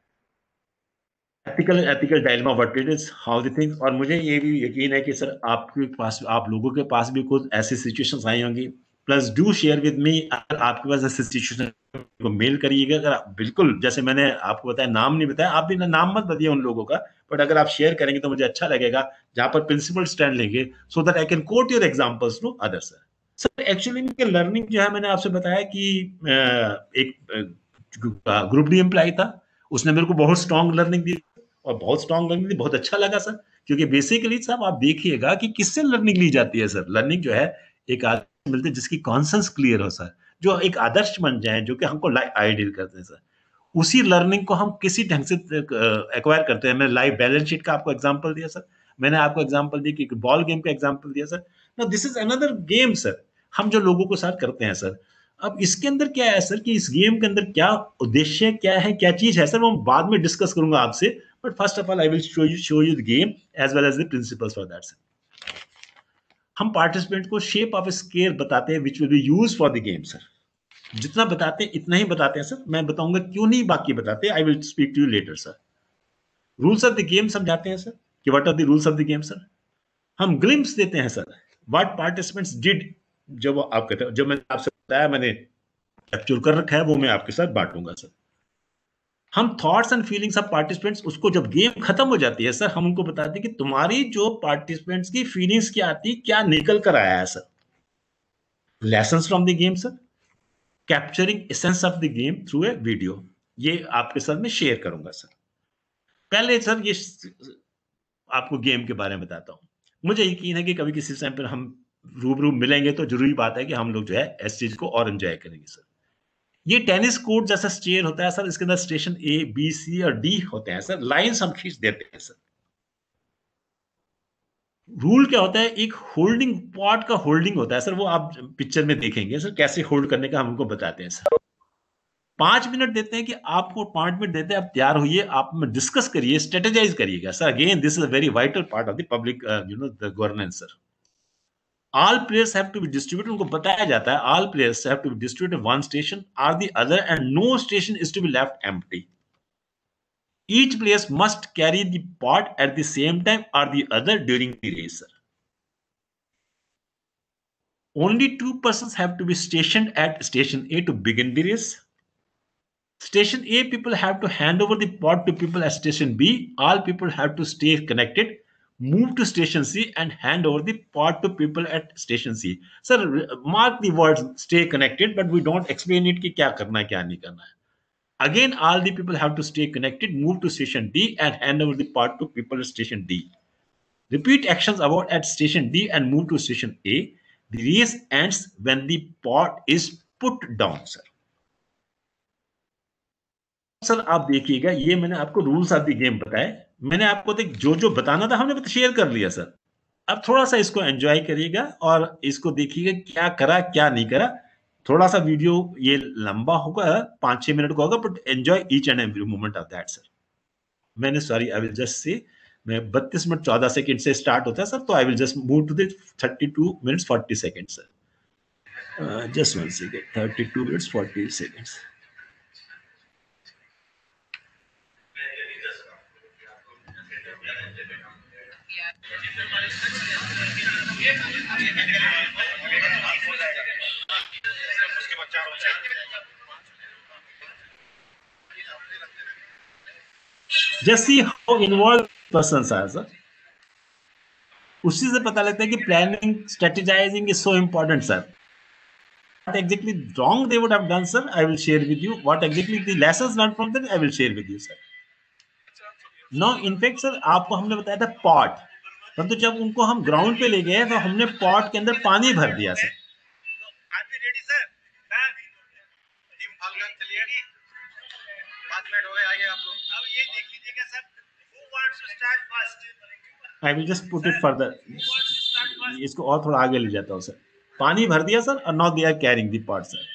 ethical dilemma what it is, how the things। और मुझे ये भी यकीन है कि sir आपके पास, आप लोगों के पास भी कुछ ऐसी सिचुएशंस आई होंगी। Plus do share with me, अगर आपके पास ऐसी सिचुएशन को मेल करिएगा। अगर बिल्कुल जैसे मैंने आपको बताया, नाम नहीं बताया, आप भी नाम मत बताइए उन लोगों का, बट अगर आप शेयर करेंगे तो मुझे अच्छा लगेगा, जहां पर प्रिंसिपल स्टैंड लेंगे, so that I can quote your examples to others. Sir actually learning जो है मैंने आपसे बताया कि एक ग्रुप डी एम्प्लॉय था, उसने मेरे को बहुत स्ट्रॉन्ग लर्निंग दी और बहुत स्ट्रॉन्ग लर्निंग दी, बहुत अच्छा लगा सर। क्योंकि बेसिकली साहब आप देखिएगा कि किससे लर्निंग ली जाती है सर। लर्निंग जो है एक आदमी मिलते हैं जिसकी कॉन्सेंस क्लियर हो सर, जो एक आदर्श बन जाए, जो कि हमको आइडियल करते हैं सर। उसी लर्निंग को हम किसी ढंग से एक्वायर करते हैं। मैंने लाइव बैलेंस शीट का आपको एग्जांपल दिया सर, मैंने आपको एग्जांपल दिया कि बॉल गेम का एग्जांपल दिया sir. Now this is another game sir, हम जो लोगों को साथ करते हैं सर। अब इसके अंदर क्या है सर कि इस गेम के अंदर क्या उद्देश्य क्या है, क्या चीज है सर, वो बाद में डिस्कस करूंगा आपसे। But first of all, I will show you the game as well as the principles for that, sir. हम पार्टिसिपेंट को शेप ऑफ स्केल बताते हैं which will be use for the game, sir. जितना बताते हैं इतना ही बताते हैं, सर. मैं बताऊंगा क्यों नहीं बाकी बताते. I will speak to you later, sir. Rules of the game समझाते हैं, सर, कि what are the rules of the game, sir. हम ग्लिम्स देते हैं, सर, व्हाट पार्टिसिपेंट्स डिड. जब आप कहते हैं, जब मैंने आपसे बताया, मैंने कैप्चर कर रखा है, वो मैं आपके साथ बांटूंगा, सर. हम thoughts and feelings of participants, उसको जब गेम खत्म हो जाती है, सर, हम उनको बताते हैं कि तुम्हारी जो पार्टिसिपेंट्स की फीलिंग्स क्या आती, क्या निकल कर आया है, sir. Lessons from the game, sir. Capturing essence of the game through a video. ये आपके साथ में शेयर करूंगा, सर. पहले, सर, ये आपको गेम के बारे में बताता हूं. मुझे यकीन है कि कभी किसी टाइम पर हम रूबरू मिलेंगे तो जरूरी बात है कि हम लोग जो है इस चीज को और एंजॉय करेंगे, सर. ये टेनिस कोर्ट जैसा स्टेयर होता है, सर. इसके अंदर स्टेशन ए, बी, सी और डी होते हैं, सर. लाइंस हम खींच देते हैं, सर. रूल क्या होता है? एक होल्डिंग पॉट का होल्डिंग होता है, सर. वो आप पिक्चर में देखेंगे, सर, कैसे होल्ड करने का हम उनको बताते हैं, सर. 5 मिनट देते हैं कि आपको 5 मिनट देते हैं, आप तैयार होइए, आप डिस्कस करिए, स्ट्रेटेजाइज करिएगा, sir. Again this is a very vital part of the public the governance, sir. All players have to be distributed. उनको बताया जाता है, all players have to be distributed one station or the other, and no station is to be left empty. Each player must carry the pot at the same time or the other during the race, sir. Only 2 persons have to be stationed at station A to begin the race. Station A people have to hand over the pot to people at station B. All people have to stay connected. Move to station C and hand over the pot to people at station C. Sir, mark the words stay connected, but we don't explain it कि क्या करना है, क्या नहीं करना है. Again, all the people have to stay connected, move to station D and hand over the pot to people at station D. Repeat actions about at station D and move to station A. The race ends when the pot is put down, sir. Sir, आप देखिएगा, ये मैंने आपको rules of the game बताए. मैंने आपको जो जो बताना था हमने शेयर कर लिया, सर. अब थोड़ा सा इसको एंजॉय करिएगा और इसको देखिएगा क्या करा क्या नहीं करा. थोड़ा सा वीडियो ये लंबा होगा, 5-6 मिनट का होगा, but enjoy each and every moment of that, sir. मैंने sorry, I will just say मैं 32 मिनट 14 सेकंड से स्टार्ट होता है, सर. तो I will just move to the 32 minutes 40 second, sir. Just 1 second. 32 minutes 40 seconds. Just see how involved persons are, sir. उसी से पता लगता है कि planning, strategizing is so important, sir. What exactly wrong they would have done, sir, I will share with you. What exactly the lessons learned from them, I will share with you, sir. Now, in fact, sir, आपको हमने बताया था pot, परंतु जब उनको हम ground पे ले गए तो हमने पॉट के अंदर पानी भर दिया, sir. I will just put it further. इसको और थोड़ा आगे ले जाता हूँ, सर. पानी भर दिया, सर, और now they are carrying the pot, sir.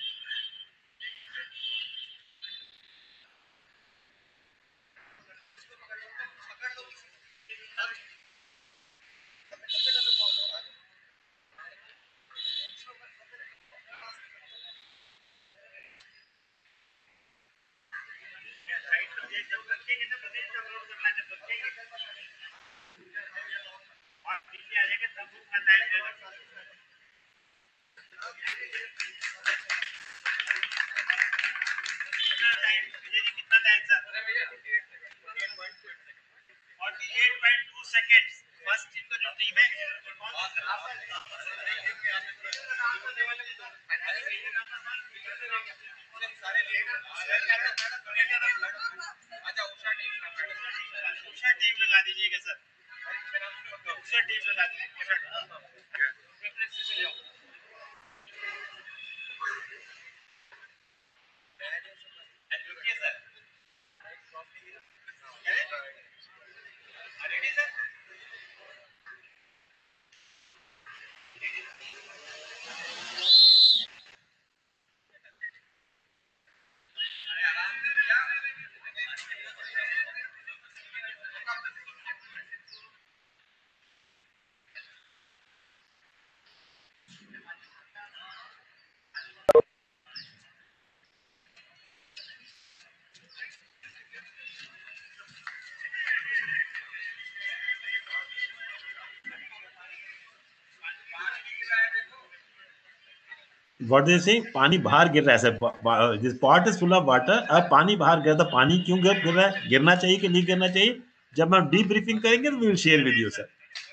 What they say, पानी बाहर गिर रहा है sir, this pot is full of water, अब पानी बाहर गिर रहा है, पानी क्यों गिर रहा है, गिरना चाहिए कि नहीं गिरना चाहिए, जब हम डीप ब्रीफिंग करेंगे तो we will share with you sir.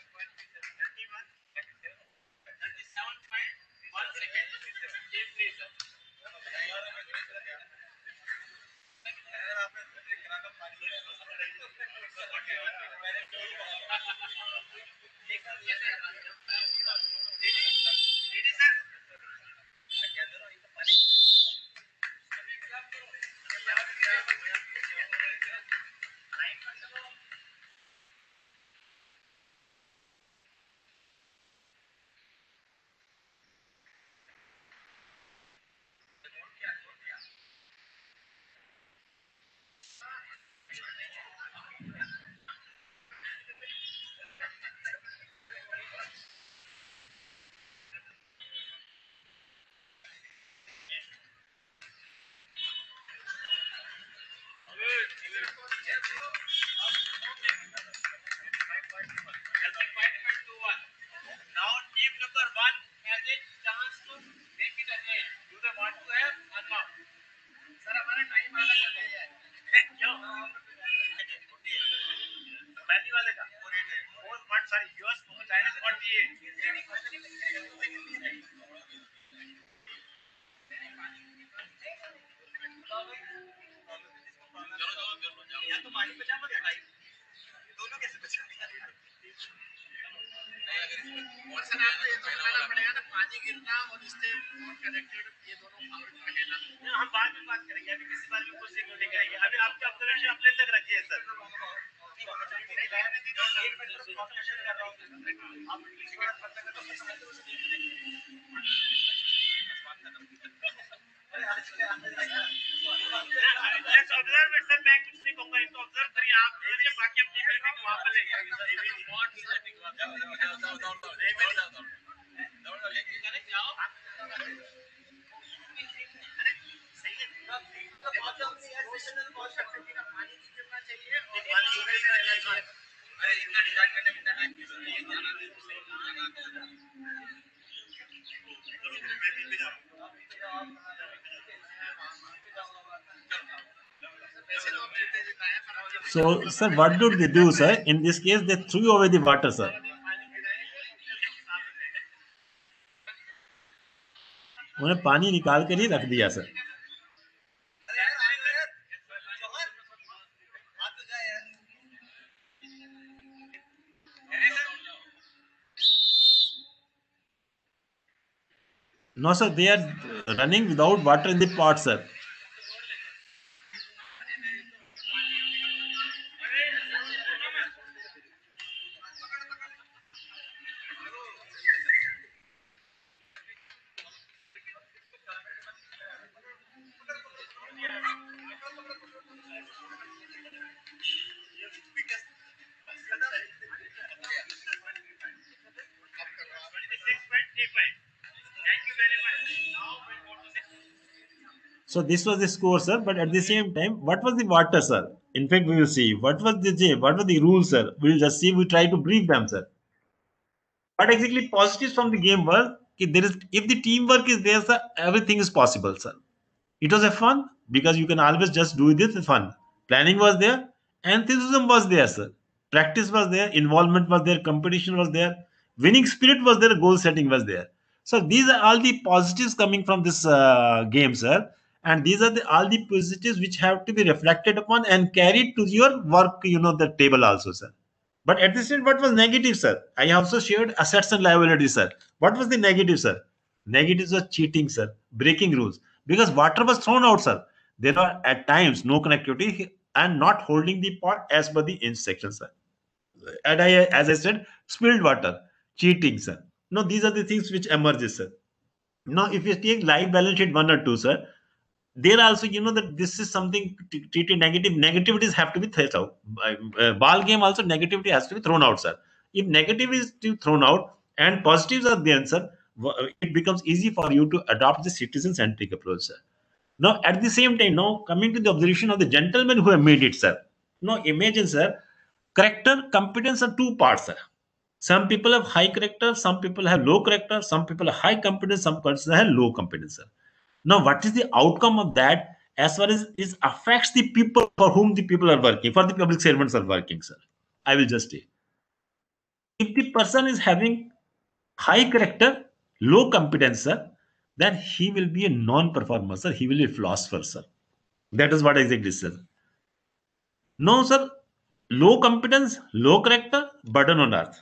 Now team number 1 has a chance to make it ahead. Do they want to have or not? Sir, हमारा time आधा चल गया है. क्यों? पहली वाले का. 4 sorry, yours minus 48. या तो पानी बचा मत भाई. दोनों कैसे बचा? और सर आपको ये तो बताना पड़ेगा ना, पानी गिरना और इससे कनेक्टेड ये दोनों रहेगा. हम बाद में बात करेंगे, अभी किसी बारे में कुछ नहीं दिखाएंगे. अभी आपके ऑब्जर्वेशन अपने तक रखिए sir. Let's observe it sir. मैं कुछ नहीं कहूँगा, इनको ऑब्जर्व करिए आप. ये बाकी अपनी ब्रीफिंग वहाँ पे लेंगे. So sir, what did they do sir? In this case they threw away the water sir. उन्हें पानी निकाल कर ही रख दिया sir. No sir, they are running without water in the pot sir. So this was the score, sir. But at the same time, what was the water, sir? In fact, we will see. What was the rules, sir? We will just see. We try to brief them, sir. What exactly positives from the game were? If the teamwork is there, sir, everything is possible, sir. It was a fun because you can always just do this with fun. Planning was there, enthusiasm was there, sir. Practice was there, involvement was there, competition was there, winning spirit was there, goal setting was there. So these are all the positives coming from this game, sir. And these are all the positives which have to be reflected upon and carried to your work, the table also, sir. But at this stage, what was negative, sir? I also shared assets and liabilities, sir. What was the negative, sir? Negatives were cheating, sir, breaking rules. Because water was thrown out, sir. There are at times no connectivity and not holding the pot as per the instructions, sir. And as I said, spilled water, cheating, sir. No, these are the things which emerges, sir. Now, if you take live balance sheet 1 or 2, sir, there also, that this is something treated negative. Negativities have to be thrown out. Ball game also, negativity has to be thrown out, sir. If negative is thrown out and positives are there, sir, it becomes easy for you to adopt the citizen-centric approach, sir. Now, at the same time, now coming to the observation of the gentleman who have made it, sir. Now, imagine, sir, character, competence are two parts, sir. Some people have high character, some people have low character, some people have high competence, some people have low competence, sir. Now, what is the outcome of that as far as it affects the people for whom the people are working, for the public servants are working, sir? I will just say, if the person is having high character, low competence, sir, then he will be a non-performer, sir. He will be a philosopher, sir. That is what exactly, sir. No, sir. Low competence, low character, burden on earth.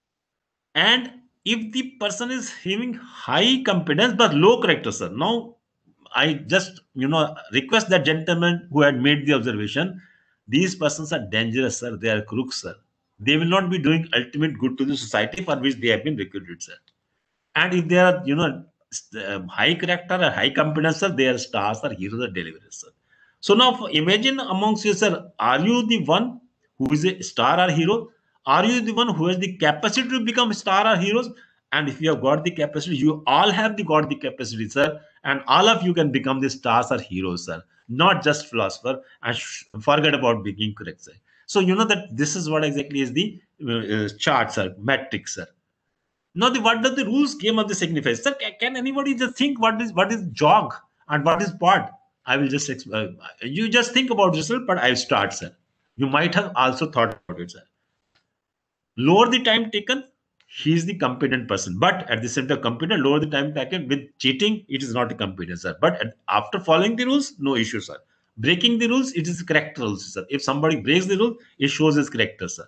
And if the person is having high competence but low character, sir. Now, I just request that gentleman who had made the observation. These persons are dangerous, sir. They are crooks, sir. They will not be doing ultimate good to the society for which they have been recruited, sir. And if they are, high character or high competence, sir, they are stars or heroes or deliverers, sir. So now imagine amongst you, sir, are you the one who is a star or hero? Are you the one who has the capacity to become star or heroes? And if you have got the capacity, you all have got the capacity, sir. And all of you can become the stars or heroes, sir. Not just philosopher and forget about being correct, sir. So you know that this is what exactly is the chart, sir, metric, sir. Now, what does the rules game of the signify? Sir, can anybody just think what is jog and what is pod? I will just you just think about yourself, but I'll start, sir. You might have also thought about it, sir. Lower the time taken, he is the competent person. But at the same time, competent, lower the time taken with cheating, it is not a competence, sir. But after following the rules, no issue, sir. Breaking the rules, it is character rules, sir. If somebody breaks the rule, it shows his character, sir.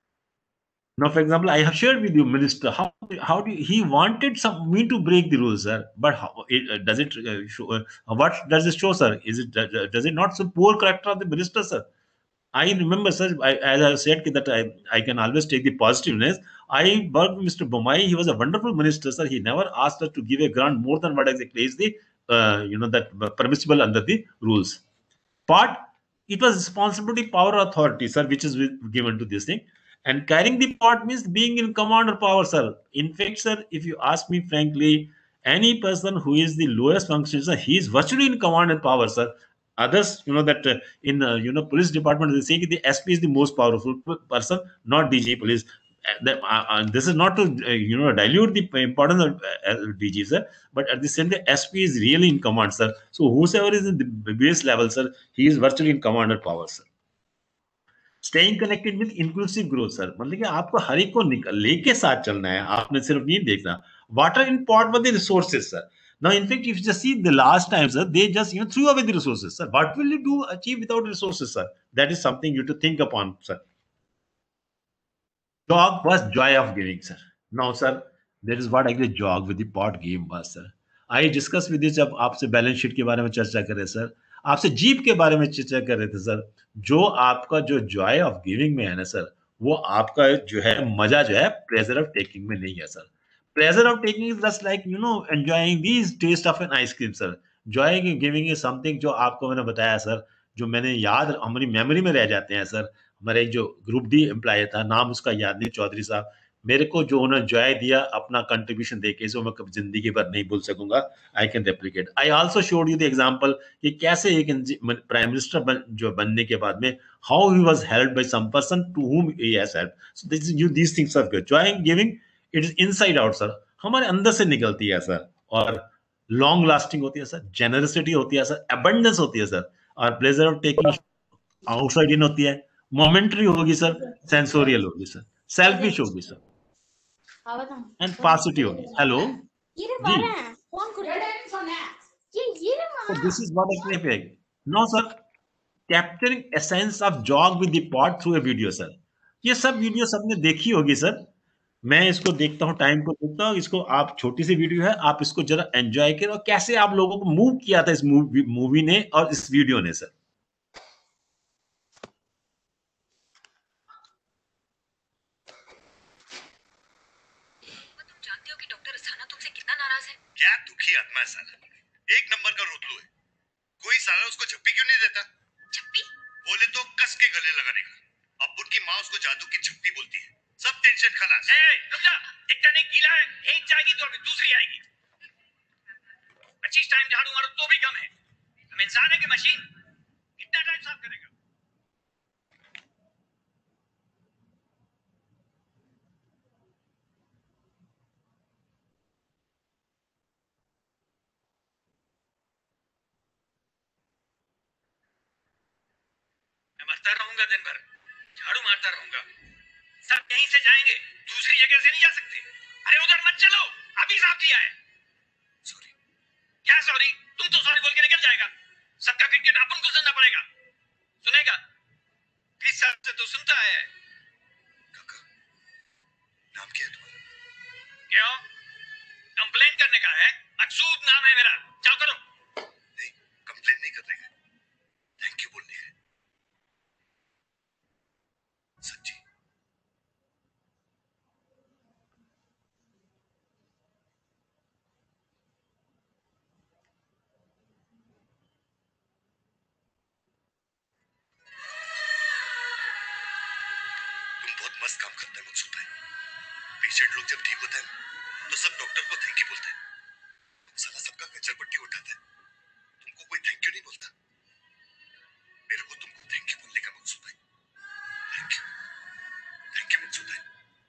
Now, for example, I have shared with you, Minister, how do he wanted me to break the rules, sir? But does it show? What does it show, sir? Does it not show poor character of the minister, sir? I remember, sir, as I said that I can always take the positiveness. I worked with Mr. Bomai. He was a wonderful minister, sir. He never asked us to give a grant more than what exactly is the that permissible under the rules. But it was responsibility, power, authority, sir, which is given to this thing. And carrying the pot means being in command or power, sir. In fact, sir, if you ask me frankly, any person who is the lowest function, sir, he is virtually in command and power, sir. Others, that in police department, they say the SP is the most powerful person, not DG police. This is not to dilute the importance of DG, sir, but at the same time, SP is really in command, sir. So whosoever is in the base level, sir, he is virtually in command and power, sir. Staying connected with inclusive growth, sir. मतलब कि आपको हर एक को लेके साथ चलना है, आपने सिर्फ नहीं देखना. Water in pot with the resources, sir. Now, in fact, if you just see the last time, sir, they just threw away the resources, sir. What will you do achieve without resources, sir? That is something you to think upon, sir. Jog was joy of giving, sir. Now, sir, that is what actually jog with the pot game was, sir. I discussed with you जब आपसे balance sheet के बारे में चर्चा कर रहे, sir. आपसे jeep के बारे में चर्चा कर रहे थे, सर. जो आपका जो जॉय ऑफ गिविंग में है ना, सर, वो आपका जो है मजा जो है प्लेजर ऑफ टेकिंग में नहीं है, sir. Pleasure of taking is just like enjoying these taste of an ice cream, sir. Joy giving is something जो आपको मैंने बताया, सर, जो मैंने याद हमारी मेमोरी में रह जाते हैं, सर. हमारे एक जो ग्रुप डी एम्प्लॉय था, नाम उसका याद नहीं, चौधरी साहब, मेरे को जो उन्होंने जॉय दिया अपना कंट्रीब्यूशन देके, जो मैं कभी जिंदगी भर नहीं भूल सकूंगा. I can replicate. I also showed you the example कि कैसे एक प्राइम मिनिस्टर जो बनने के बाद में how he was helped by some person to whom he has helped. So these things are good. Joy giving it is inside out, sir. हमारे अंदर से निकलती है, सर, और लॉन्ग लास्टिंग होती है, सर. जेनरसिटी होती है, सर. एबंडेंस होती है, सर. और pleasure of taking outside in होती है. मोमेंटरी होगी, सर. सेंसोरियल होगी, सर. सेल्फिश होगी, सर. एंड पॉजिटिव होगी. Hello ji. So this is what I say. No, sir. Capturing essence of jog with the pod through a video, sir. ये सब video सबने देखी होगी, सर. मैं इसको देखता हूँ, टाइम को देखता हूँ. इसको आप छोटी सी वीडियो है, आप इसको जरा एंजॉय करें और कैसे आप लोगों को मूव किया था इस मूवी ने और इस वीडियो ने, सर. क्या दुखी आत्मा है साला. एक नंबर का रोतलू है. कोई साला उसको झप्पी क्यों नहीं देता? झप्पी बोले तो कस के गले लगाने का. अब उनकी माँ उसको जादू की झप्पी बोलती है. सब टेंशन खलास। रुक जा, एक टैनिक गीला है, एक जाएगी तो अभी दूसरी आएगी। 25 टाइम झाड़ू मारो तो भी कम है। हम इंसान है कि मशीन? कितना टाइम साफ करेगा? मैं मरता रहूंगा दिन भर, झाड़ू मारता रहूंगा। सब यहीं से जाएंगे, दूसरी जगह से नहीं जा सकते। अरे उधर मत चलो, अभी साफ किया है। सॉरी। क्या सॉरी? तुम तो सॉरी बोल के निकल जाएगा। सबका क्रिकेट अपन को सुनना पड़ेगा। सुनेगा? किस हिसाब से तो सुनता है। काका, नाम क्या है तुम्हारा? क्यों? कंप्लेन करने का है? मकसूद नाम है मेरा, जाओ करो। नहीं, कंप्लेन नहीं करने का, थैंक यू बोलने का। सच्ची। तुम बहुत मस्त काम करते हैं मकसूद भाई। पेशेंट लोग जब ठीक होते हैं तो सब डॉक्टर को थैंक यू बोलते हैं। तुम साला सबका कचर पट्टी उठाते हैं, तुमको कोई थैंक यू नहीं बोलता। मेरे को तुमको थैंक यू बोलने का मकसूद भाई। थैंक यू मकसूद भाई।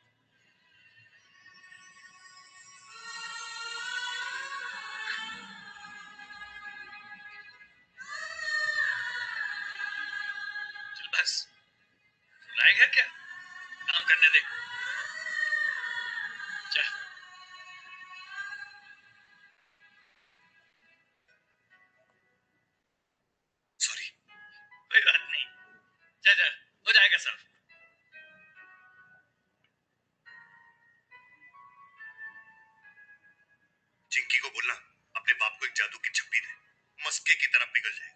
चल बस, सुनाएगा क्या? काम करने दे। चल। सॉरी। कोई बात नहीं, जा जा, हो जाएगा सब। चिंकी को बोलना अपने बाप को एक जादू की छप्पी दे, मस्के की तरह पिघल जाएगा।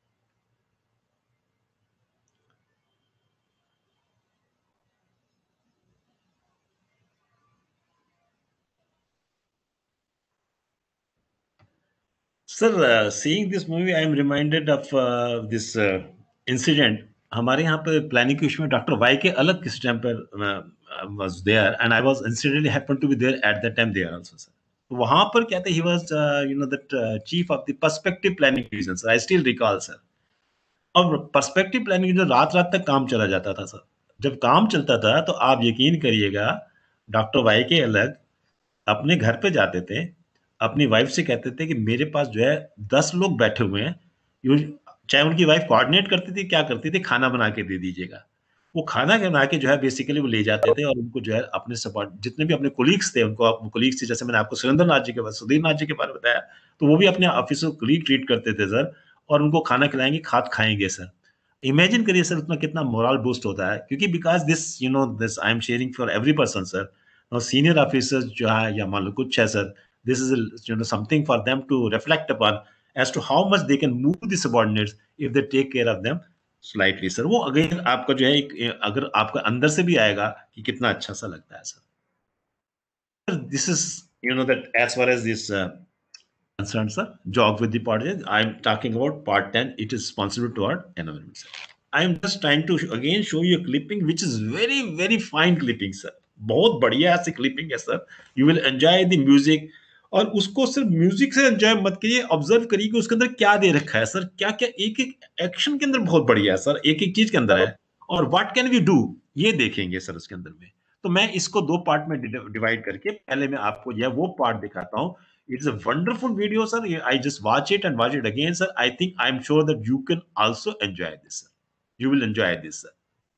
Sir, seeing this movie, I am reminded of this incident. हमारे यहाँ पे प्लानिंग के उसमें डॉक्टर वाई के अलग किस टाइम पर was there and I was incidentally happened to be there at that time there also sir. तो वहाँ पर क्या था, he was that chief of the perspective planning division sir. I still recall sir. और perspective planning जो रात रात तक काम चला जाता था सर। जब काम चलता था तो आप यकीन करिएगा, डॉक्टर वाई के अलग अपने घर पे जाते थे, अपनी वाइफ से कहते थे कि मेरे पास जो है 10 लोग बैठे हुए हैं, चाहे उनकी वाइफ कोऑर्डिनेट करती थी, क्या करती थी, खाना बना के दे दीजिएगा। वो खाना बना के जो है बेसिकली वो ले जाते थे और उनको जो है अपने सपोर्ट जितने भी अपने कोलीग्स थे, उनको कोलीग्स थे, जैसे मैंने आपको सुरेंद्र नाथ जी के बाद सुधीर नाथ जी के बारे में बताया, तो वो भी अपने ऑफिस को कोलीग ट्रीट करते थे सर, और उनको खाना खिलाएंगे, खाएंगे सर। इमेजिन करिए सर उसमें कितना मोरल बूस्ट होता है, क्योंकि because this I am sharing for every person sir. Senior officers जो है या मान लो कुछ है sir, this is something for them to reflect upon as to how much they can move the subordinates if they take care of them slightly sir. वो again आपका जो है एक अगर आपका अंदर से भी आएगा कि कितना अच्छा सा लगता है sir. This is that as far as this concerned sir, jog with the part, I'm talking about part 10. It is responsible toward environment sir. I'm just trying to again show you a clipping which is very very fine clipping sir. बहुत बढ़िया ऐसी clipping है sir. You will enjoy the music, और उसको सिर्फ music से enjoy मत करिए, ऑब्जर्व करिए कि उसके अंदर क्या दे रखा है सर, क्या क्या एक एक एक्शन के अंदर बहुत बढ़िया है सर, एक एक चीज के अंदर है, और व्हाट कैन वी डू ये देखेंगे सर उसके अंदर में। तो मैं इसको 2 पार्ट में डिवाइड करके पहले मैं आपको यह वो पार्ट दिखाता हूँ। It's a wonderful video sir, I just watch it and watch it again sir. I think I am sure that you can also enjoy this sir, you will enjoy this sir.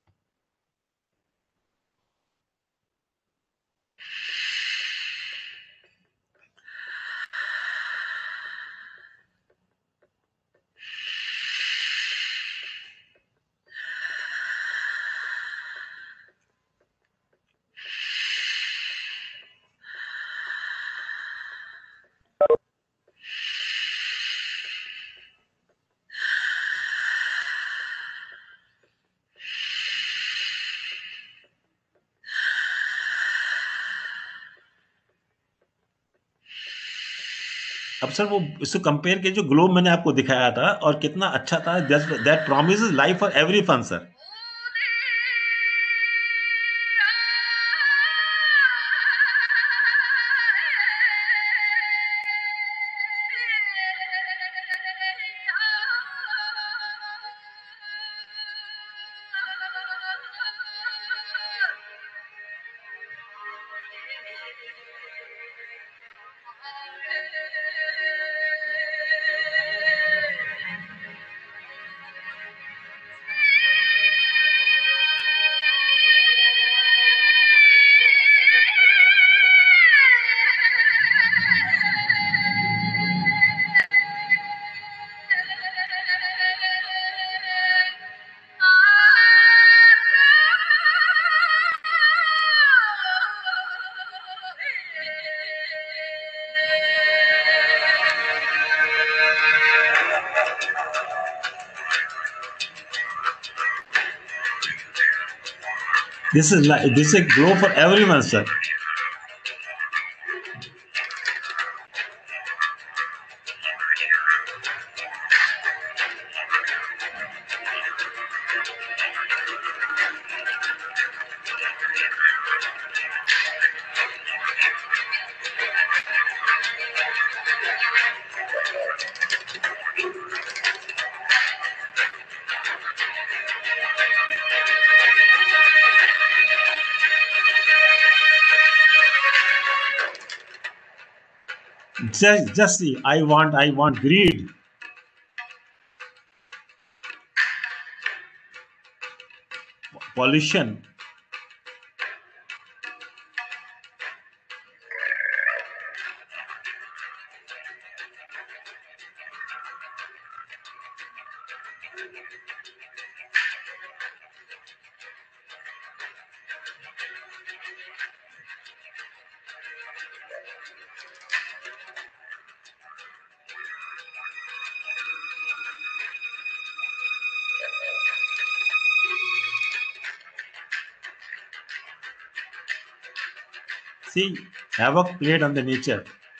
अब sir वो इसको compare के जो globe मैंने आपको दिखाया था और कितना अच्छा था, that promises life for every fun sir. This is a glow for everyone, sir. Just see, I want greed. Pollution. See, havoc played on the nature.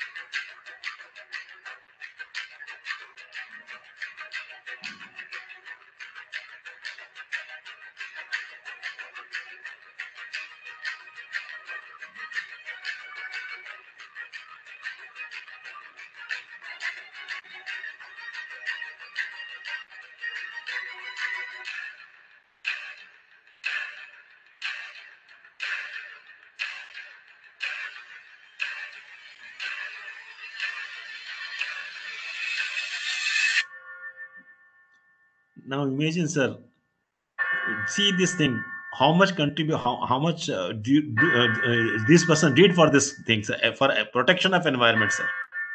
Now imagine, sir, see this thing. How much contribute? How much this person did for this thing, sir, for protection of environment, sir?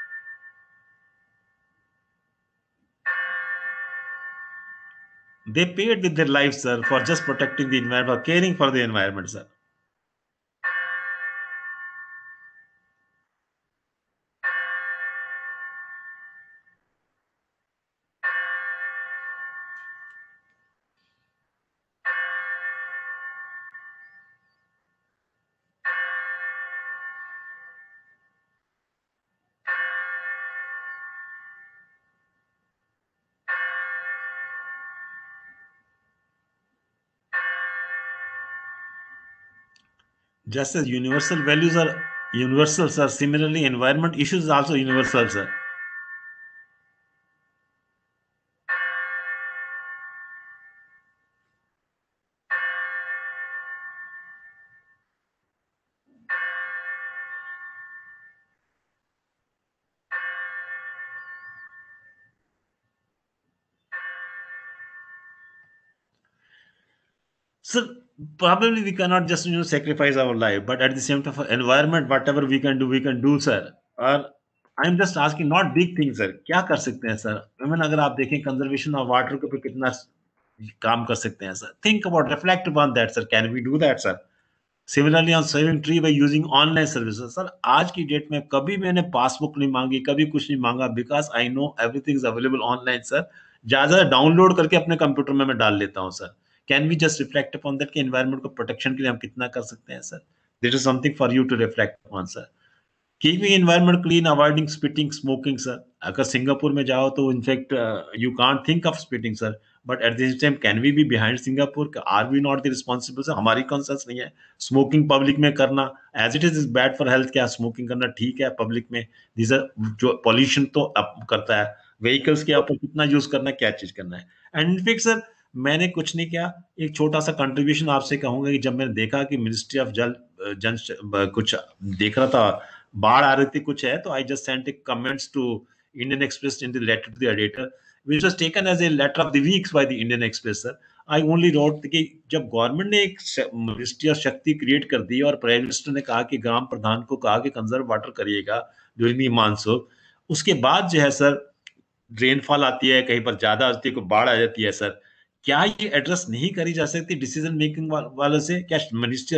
They paid with their lives, sir, for just protecting the environment, for caring for the environment, sir. Just as universal values are universal, sir, similarly, environment issues are also universal, sir. So probably we cannot just sacrifice our life, but at the same time, for environment, whatever we can do, sir. और I'm just asking, not big things, sir. क्या कर सकते हैं, sir? I mean, अगर आप देखें conservation of water के ऊपर कितना काम कर सकते हैं, sir. Think about, reflect upon that, sir. Can we do that, sir? Similarly, on saving tree by using online services, sir. आज की डेट में कभी मैंने पासबुक नहीं मांगी, कभी कुछ नहीं मांगा, because I know everything is available online, sir. ज्यादा डाउनलोड करके अपने कंप्यूटर में मैं डाल लेता हूँ, sir. Can we just reflect upon that कि environment को protection के लिए हम कितना कर सकते हैं, sir? This is something for you to reflect upon, sir. Keeping environment clean, avoiding spitting, smoking, sir. अगर सिंगापुर में जाओ तो in fact you can't think of spitting, sir. But at the same time, can we be behind Singapore? Are we not the responsible, sir? हमारी conscience नहीं है. Smoking public में करना, as it is bad for health. क्या smoking करना ठीक है public में? These are जो pollution तो करता है. Vehicles के ऊपर कितना यूज करना है, क्या चीज करना है. And in fact, sir, मैंने कुछ नहीं किया. एक छोटा सा कंट्रीब्यूशन आपसे कहूंगा कि जब मैंने देखा कि मिनिस्ट्री ऑफ जन कुछ देख रहा था, बाढ़ आ रही थी, कुछ है, तो I just sent a comments to Indian Express in the letter to the editor which was taken as a letter of the week by the Indian Express, sir. I only wrote कि जब government ने एक ministry of शक्ति create कर दी और prime minister ने कहा कि ग्राम प्रधान को कहा कि कंजर्व वाटर करिएगा ड्यूरिंग द मानसून, उसके बाद जो है सर रेनफॉल आती है, कहीं पर ज्यादा आती है, कोई बाढ़ आ जाती है, सर. क्या ये एड्रेस नहीं करी जा सकती डिसीजन मेकिंग वालों से? क्या मिनिस्ट्री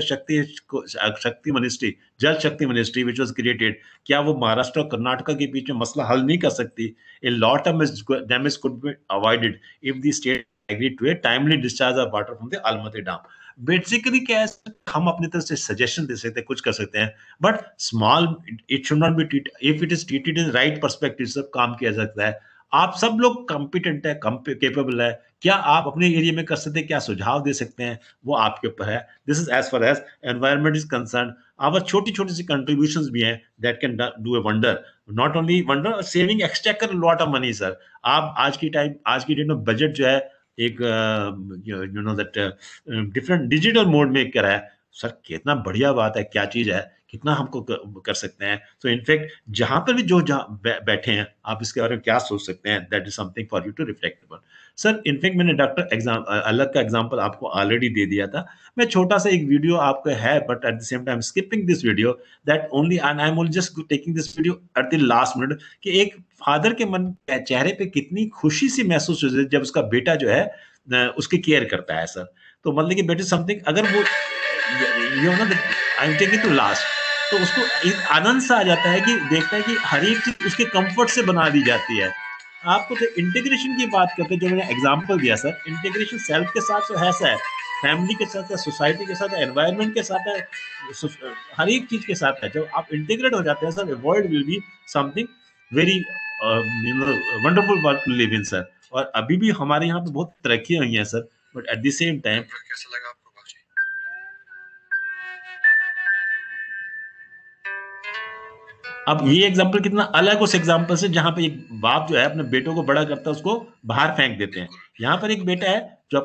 शक्ति मिनिस्ट्री, जल शक्ति मिनिस्ट्री विच वाज क्रिएटेड, क्या वो महाराष्ट्र और कर्नाटका के बीच में मसला हल नहीं कर सकती? A lot of damage could be avoided if the state agreed to a timely discharge of water from the Almaty Dam. Basically क्या है, हम अपनी तरफ से सजेशन दे सकते हैं, कुछ कर सकते हैं, but small it should not be treat, if it is treated in right perspective सब काम किया सकता है। आप सब लोग कॉम्पिटेंट है, केपेबल है, क्या आप अपने एरिया में कर सकते हैं, क्या सुझाव दे सकते हैं, वो आपके ऊपर है। This is as far as environment is concern, our छोटी छोटी सी कंट्रीब्यूशंस भी हैं that can do a wonder, not only wonder, saving extractor lot of money sir. आप आज की डेट में बजट जो है एक you know that different digital mode में करा है सर, कितना बढ़िया बात है, क्या चीज है, कितना हमको कर सकते हैं। तो इनफैक्ट जहां पर भी जो जहां बैठे हैं, आप इसके बारे में क्या सोच सकते हैं, that is something for you to reflect upon. Sir in fact मैंने डॉक्टर अलग का एग्जांपल आपको ऑलरेडी दे दिया था। मैं छोटा सा एक वीडियो आपको है, but at the same time skipping this video that only, and I am only just taking this video at the last minute, कि एक फादर के मन चेहरे पे कितनी खुशी सी महसूस होती है जब उसका बेटा जो है उसकी केयर करता है सर। तो मतलब कि बेटे समथिंग, अगर वो you know I am taking to last, तो उसको एक आनंद सा आ जाता है कि देखता है कि हर एक चीज उसके कंफर्ट से बना दी जाती है। आपको तो इंटीग्रेशन की बात करते हैं, जो मैंने एग्जांपल दिया सर, इंटीग्रेशन सेल्फ के साथ तो ऐसा है, फैमिली के साथ है, सोसाइटी के साथ है, एनवायरनमेंट के साथ है, हर एक चीज के साथ है। जब आप इंटीग्रेट हो जाते हैं sir, world will be something very wonderful world to live in sir. और अभी भी हमारे यहाँ पे बहुत तरक्की हुई है sir, but at the same time कैसा लगा आपको बाबूजी? अब ये एग्जाम्पल कितना अलग उस एग्जाम्पल से जहां पे एक बाप जो है अपने बेटों को बड़ा करता है, उसको बाहर फेंक देते हैं। यहाँ पर एक बेटा है जो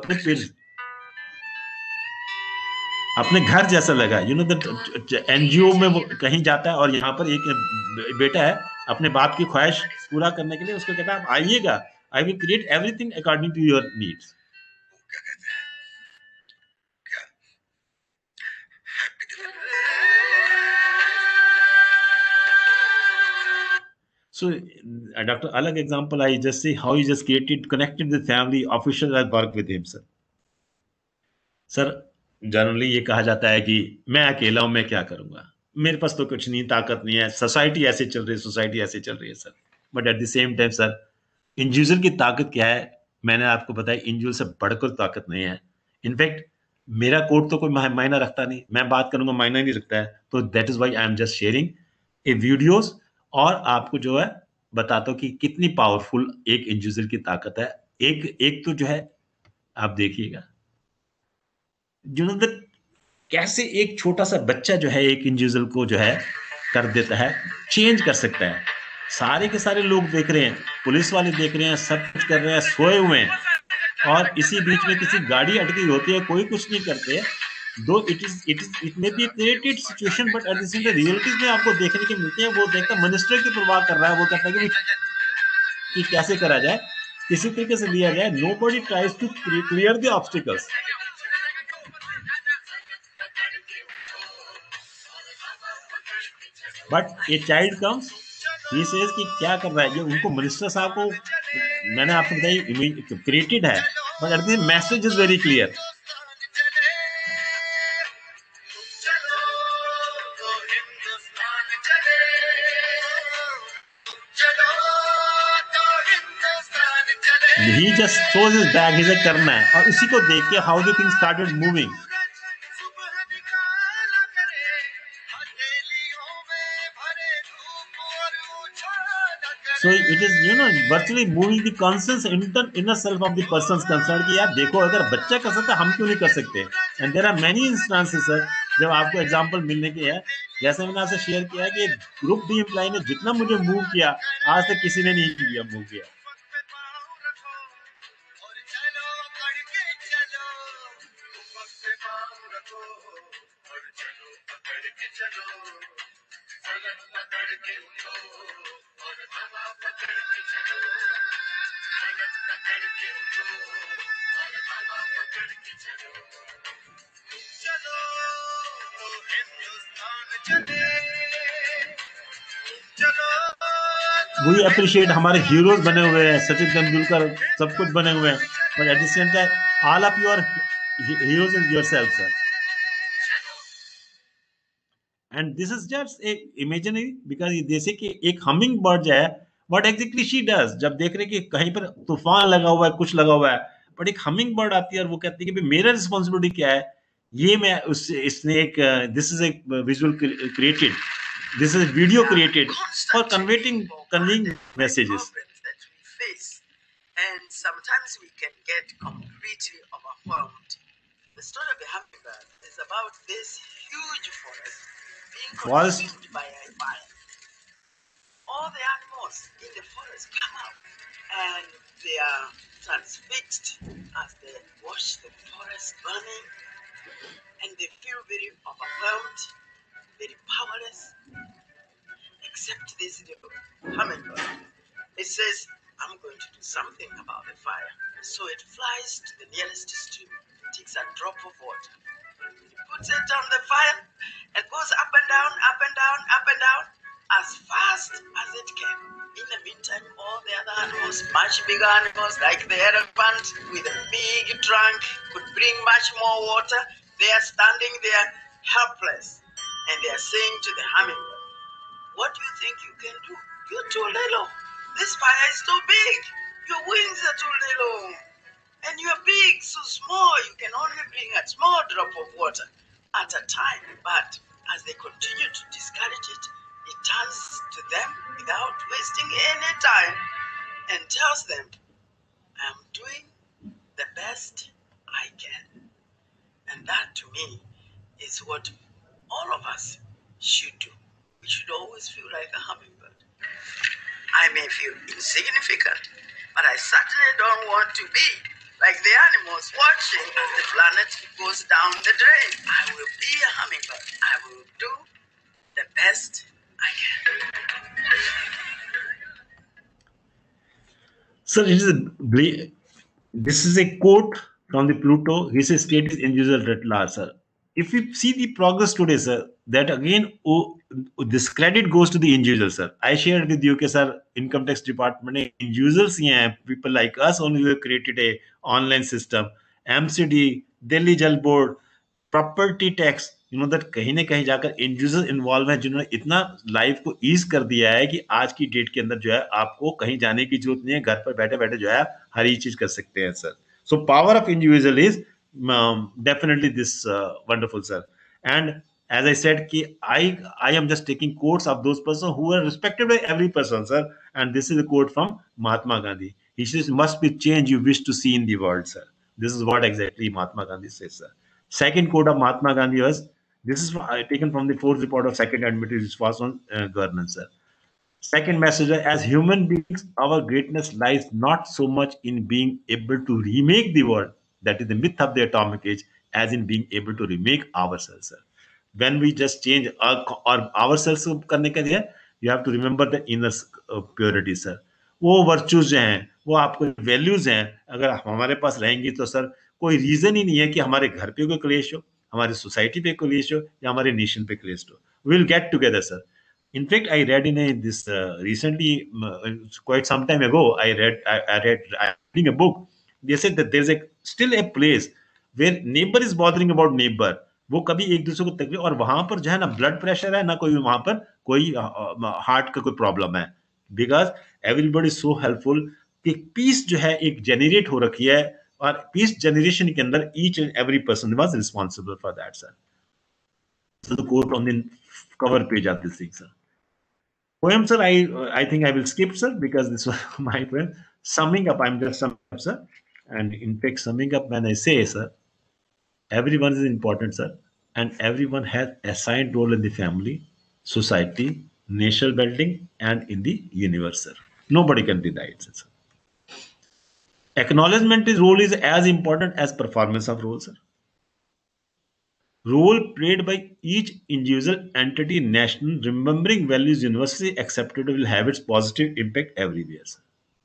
अपने घर जैसा लगा, यू नो दैट एनजीओ में वो कहीं जाता है, और यहाँ पर एक बेटा है अपने बाप की ख्वाहिश पूरा करने के लिए उसको कहता है आप आइएगा, I will create everything according to your needs. क्या कहते हैं, क्या हैप्पी दिल। So, Dr. Alag example, I just say how he just connected the family officials that work with him, sir. Sir generally ये कहा जाता है कि मैं अकेला हूं, मैं क्या करूंगा, मेरे पास तो कुछ नहीं, ताकत नहीं है, सोसाइटी ऐसे चल रही है, सोसाइटी ऐसे चल रही है sir. But at the same time sir, individual की ताकत क्या है, मैंने आपको बताया, इंडिविजुअल से बढ़कर ताकत नहीं है। इनफैक्ट मेरा कोड तो कोई मायना रखता नहीं, मैं बात करूंगा मायना नहीं रखता है। तो that is why I am just sharing a videos, और आपको जो है बताता हूँ कि कितनी पावरफुल एक इंडिविजुअल की ताकत है। एक तो जो है आप देखिएगा, यू नो दैट कैसे एक छोटा सा बच्चा जो है एक इंडिविजुअल को जो है कर देता है, चेंज कर सकता है। सारे के सारे लोग देख रहे हैं, पुलिस वाले देख रहे हैं, सब कुछ कर रहे हैं, सोए हुए हैं, और इसी बीच में किसी गाड़ी अटकी होती है, कोई कुछ नहीं करते। Though it may be created situation, but at the same time realities में आपको देखने के मिलते हैं। वो देखता है मिनिस्टर की परवाह कर रहा है, वो कहता है कि कैसे करा जाए, किसी तरीके से लिया जाए। Nobody tries to clear the obstacles. But a child comes, he says कि क्या कर रहा है, जो उनको मिनिस्टर साहब को मैंने आपको बताई क्रिएटेड है, but at the message is very clear. He just shows his bag, he said करना है, और उसी को देख के how the things started moving. So it is, you know, virtually moving the conscious inner self of the persons concerned कि यार देखो, अगर बच्चा कर सकता हम क्यों नहीं कर सकते। And there are many instances sir, जब आपको एग्जांपल मिलने के है, जैसे मैंने आपसे शेयर किया है कि ग्रुप डी एम्प्लॉय ने जितना मुझे मूव किया, आज तक किसी ने नहीं किया मूव किया। We appreciate हमारे हीरोज बने हुए हैं, सचिन तेंदुलकर सब कुछ बने हुए हैं, but at the same time all of you are heroes in yourself sir, and this is just a imaginary because जैसे कि एक हमिंग बर्ड जो है, what exactly she does, जब देख रहे कि कहीं पर तूफान लगा हुआ है, कुछ लगा हुआ है, बट एक हमिंग बर्ड आती है और वो कहती है कि मेरा रिस्पॉन्सिबिलिटी क्या है ये मैं उस इसने एक this is a visual created, this is a video created for conveying messages. That we face, and sometimes we can get completely overwhelmed. The story of the hummingbird is about this huge forest being consumed by a fire. All the animals in the forest come out and they are transfixed as they watch the forest burning, and they feel very overwhelmed, very powerless, except this little hummingbird. It says, I'm going to do something about the fire. So it flies to the nearest stream, takes a drop of water, puts it on the fire, and goes up and down, up and down, up and down, as fast as it can. In the meantime, all the other animals, much bigger animals like the elephant with a big trunk, could bring much more water. They are standing there helpless, and they are saying to the hummingbird, what do you think you can do? You're too little. This fire is too big. Your wings are too little. And you're big, so small. You can only bring a small drop of water at a time. But as they continue to discourage it, it turns to them without wasting any time and tells them, I'm doing the best I can. And that to me is what all of us should do. We should always feel like a hummingbird. I may feel insignificant, but I certainly don't want to be like the animals watching as the planet goes down the drain. I will be a hummingbird. I will do the best I can. Sir, this is a quote from the Pluto. He says, state is individual at large, sir. If we see the progress today, sir, that again, this credit goes to the individual, sir. I shared with you, sir, income tax department, individuals, people like us only have created a online system, MCD, Delhi Jal Board, property tax, you know that कहीं ना कहीं जाकर individual involve हैं जिन्होंने इतना life को ease कर दिया है कि आज की डेट के अंदर जो है आपको कहीं जाने की जरूरत नहीं है, घर पर बैठे बैठे जो है हर एक चीज कर सकते हैं sir. So power of individual is definitely this wonderful sir. And as I said, I am just taking quotes of those persons who are respected by every person, sir. And this is a quote from Mahatma Gandhi. He says, "Must be change you wish to see in the world, sir." This is what exactly Mahatma Gandhi says, sir. Second quote of Mahatma Gandhi was, this is taken from the fourth report of Second Admiralty, which was on governance, sir. Second message, as human beings, our greatness lies not so much in being able to remake the world, that is the myth of the atomic age, as in being able to remake ourselves, sir. When we just change ourselves करने के लिए, you have to remember the inner purity, sir. वो virtues जो हैं, वो आपको values हैं, अगर हमारे पास रहेंगी तो सर कोई रीजन ही नहीं है कि हमारे घर पे कोई क्लेश हो, हमारी सोसाइटी पे क्लेश हो या हमारे नेशन पे क्लेश हो. We'll get together, sir. In fact, I read in this recently, quite some time ago, I reading a book. They said that there's still a place where neighbor is bothering about neighbor. वो कभी एक दूसरे को तकलीफ, और वहां पर जो है ना ब्लड प्रेशर है ना कोई वहां पर कोई हार्ट का कोई प्रॉब्लम है, बिकॉज एवरीबॉडी सो हेल्पफुल कि पीस जो है एक जेनरेट हो रखी है, और पीस जनरेशन के अंदर each and every person was responsible for that, sir. So the quote on the cover page of this thing, sir. Poem, sir, I think I will skip, sir, because this was my poem. Summing up, I'm just summing up, sir. And in fact, summing up, when I say, sir, everyone is important, sir, and everyone has assigned role in the family, society, nation building, and in the universe, sir. Nobody can deny it, sir. Acknowledgement role is as important as performance of role, sir. Role played by each individual entity, national, remembering values universally accepted will have its positive impact everywhere, sir.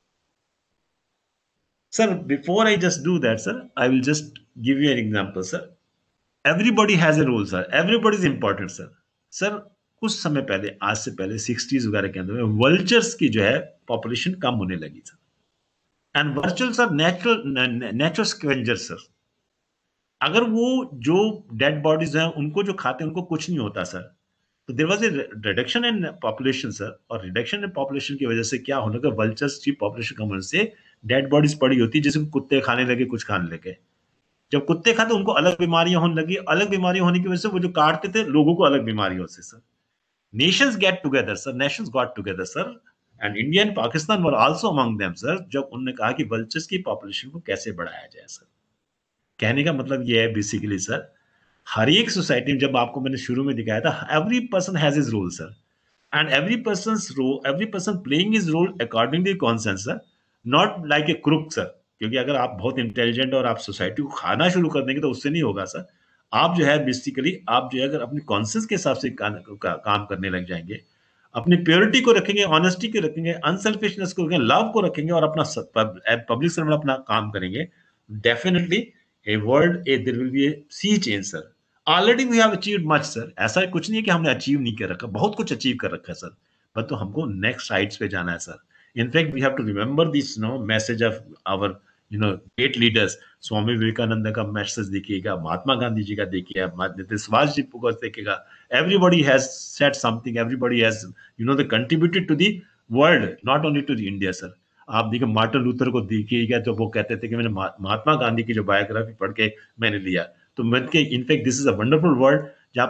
Sir, before I just do that, sir, I will just give you an example, sir. Everybody has a role, sir. Everybody is important, sir. Sir, कुछ समय पहले, आज से पहले 60s वगैरह के अंदर में वल्चर्स की जो है पॉपुलेशन कम होने लगी, sir. And vultures are natural scavengers, sir. अगर वो जो डेड बॉडीज हैं उनको जो खाते हैं उनको कुछ नहीं होता, सर. तो there was a reduction in population, sir. और रिडक्शन इन पॉपुलेशन की वजह से क्या होने का, वल्चर्स की पॉपुलेशन कम होने से डेड बॉडीज पड़ी होती है, जिसको कुत्ते खाने लगे, कुछ खाने लगे. जब कुत्ते खाते उनको अलग बीमारियां होने लगी, अलग बीमारियां होने की वजह से वो जो काटते थे लोगों को अलग बीमारियों से sir. Nations get together, sir. Nations got together, sir. And India and Pakistan were also among them, sir. जब उन्होंने कहा कि vultures की population को कैसे बढ़ाया जाए, सर। कहने का मतलब ये है बेसिकली सर, हर एक सोसाइटी में, जब आपको मैंने शुरू में दिखाया था, every person has his role, sir. And every person's role, every person playing his role according to conscience, sir. Not like a crook, sir. क्योंकि अगर आप बहुत इंटेलिजेंट और आप सोसाइटी को खाना शुरू कर देंगे तो उससे नहीं होगा सर। आप जो है बेसिकली आप जो है अगर अपनी कॉन्शियस के हिसाब से काम करने लग जाएंगे, अपनी प्योरिटी को रखेंगे, ऑनेस्टी को रखेंगे, अनसेल्फिशनेस को रखेंगे, लव को रखेंगे और अपना पब्लिक सर्वेंट अपना काम करेंगे, definitely a world a there will be a sea change sir. Already we have achieved much sir. ऐसा कुछ नहीं है कि हमने अचीव नहीं कर रखा, बहुत कुछ अचीव कर रखा है सर, पर तो हमको नेक्स्ट हाइट्स पे जाना है sir. In fact we have to remember this message of our great leaders. Swami Vivekananda का मैसेज देखिएगा, महात्मा गांधी जी का देखिएगा, सुभाष जी को देखिएगा। Everybody has said something, everybody has they contributed to the world, not only to the India sir. आप देखिए मार्टिन लूथर को देखिएगा, तो वो कहते थे कि मैंने महात्मा गांधी की जो बायोग्राफी पढ़ के मैंने लिया, तो मैं के in fact this is a wonderful world, जहाँ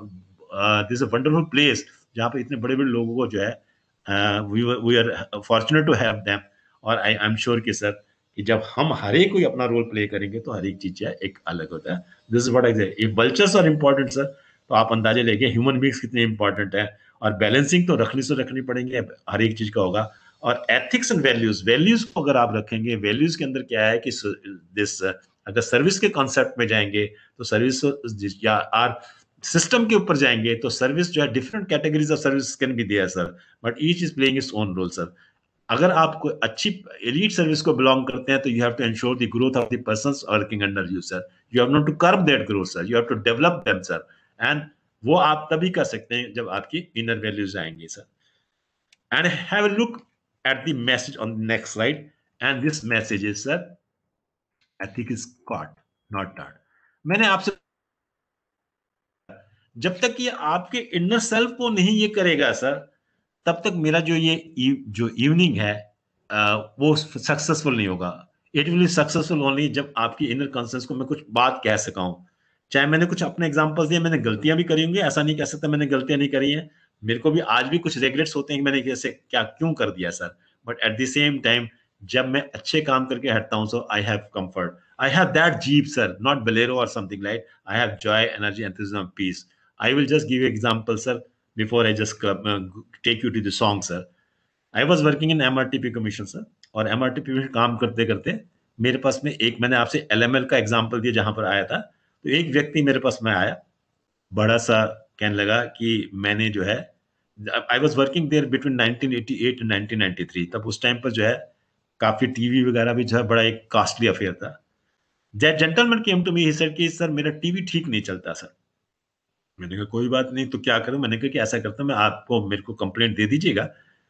पर this is a wonderful place जहाँ पर इतने बड़े बड़े लोगों को जो है we are fortunate to have them. और आई एम श्योर कि सर कि जब हम हर एक कोई अपना रोल प्ले करेंगे तो हर एक चीज है एक अलग होता है। This is what I say, if vultures are important sir, तो आप अंदाजे लेके ह्यूमन बींग्स कितने इंपॉर्टेंट है। और बैलेंसिंग तो रखनी पड़ेंगे, हर एक चीज का होगा। और एथिक्स एंड वैल्यूज को अगर आप रखेंगे, वैल्यूज के अंदर क्या है कि दिस अगर सर्विस के कॉन्सेप्ट में जाएंगे तो सर्विस या आर सिस्टम के ऊपर जाएंगे तो सर्विस जो है different categories of service can be there sir, but each is playing its own role sir. अगर आप कोई अच्छी एलीट सर्विस को बिलोंग करते हैं तो you have to ensure the growth of the persons working under you sir. You have not to curb that growth sir, you have to develop them sir. And वो आप तभी कर सकते हैं जब आपकी इनर वैल्यूज आएंगी sir. And have a look at the message on the next slide, and this message is sir, ethic is caught not taught. मैंने आपसे जब तक ये आपके इनर सेल्फ को नहीं ये करेगा सर, तब तक मेरा जो इवनिंग है वो सक्सेसफुल नहीं होगा। It will be successful only जब आपकी इनर कॉन्शियस को मैं कुछ बात कह सका हूं। चाहे मैंने कुछ अपने एग्जांपल्स दिए, मैंने गलतियां भी करी होंगी, ऐसा नहीं कह सकता मैंने गलतियां नहीं करी हैं। मेरे को भी आज भी कुछ रिग्रेट्स होते हैं कि मैंने कैसे क्या क्यों कर दिया sir, but at the same time जब मैं अच्छे काम करके हटता हूं, so I have comfort, I have that jeep sir, not Bolero और something like, I have joy, energy, enthusiasm, peace. I will just give you example, sir, before I just take you to the song, sir. I was working in MRTP Commission, sir, और MRTP में काम करते करते मेरे पास में एक, मैंने आपसे LML का एग्जांपल दिया जहां पर आया था, तो एक व्यक्ति मेरे पास में आया, बड़ा सा कहने लगा कि मैंने जो है, I was working there between 1988 and 1993, तब उस टाइम पर जो है काफी टीवी वगैरह भी जो है बड़ा एक कॉस्टली अफेयर था। That gentleman came to me, he said कि सर मेरा टीवी ठीक नहीं चलता सर। मैंने कहा कोई बात नहीं, तो क्या करूं? मैंने कहा कि ऐसा करता हूं, मैं आपको मेरे को कंप्लेंट दे दीजिएगा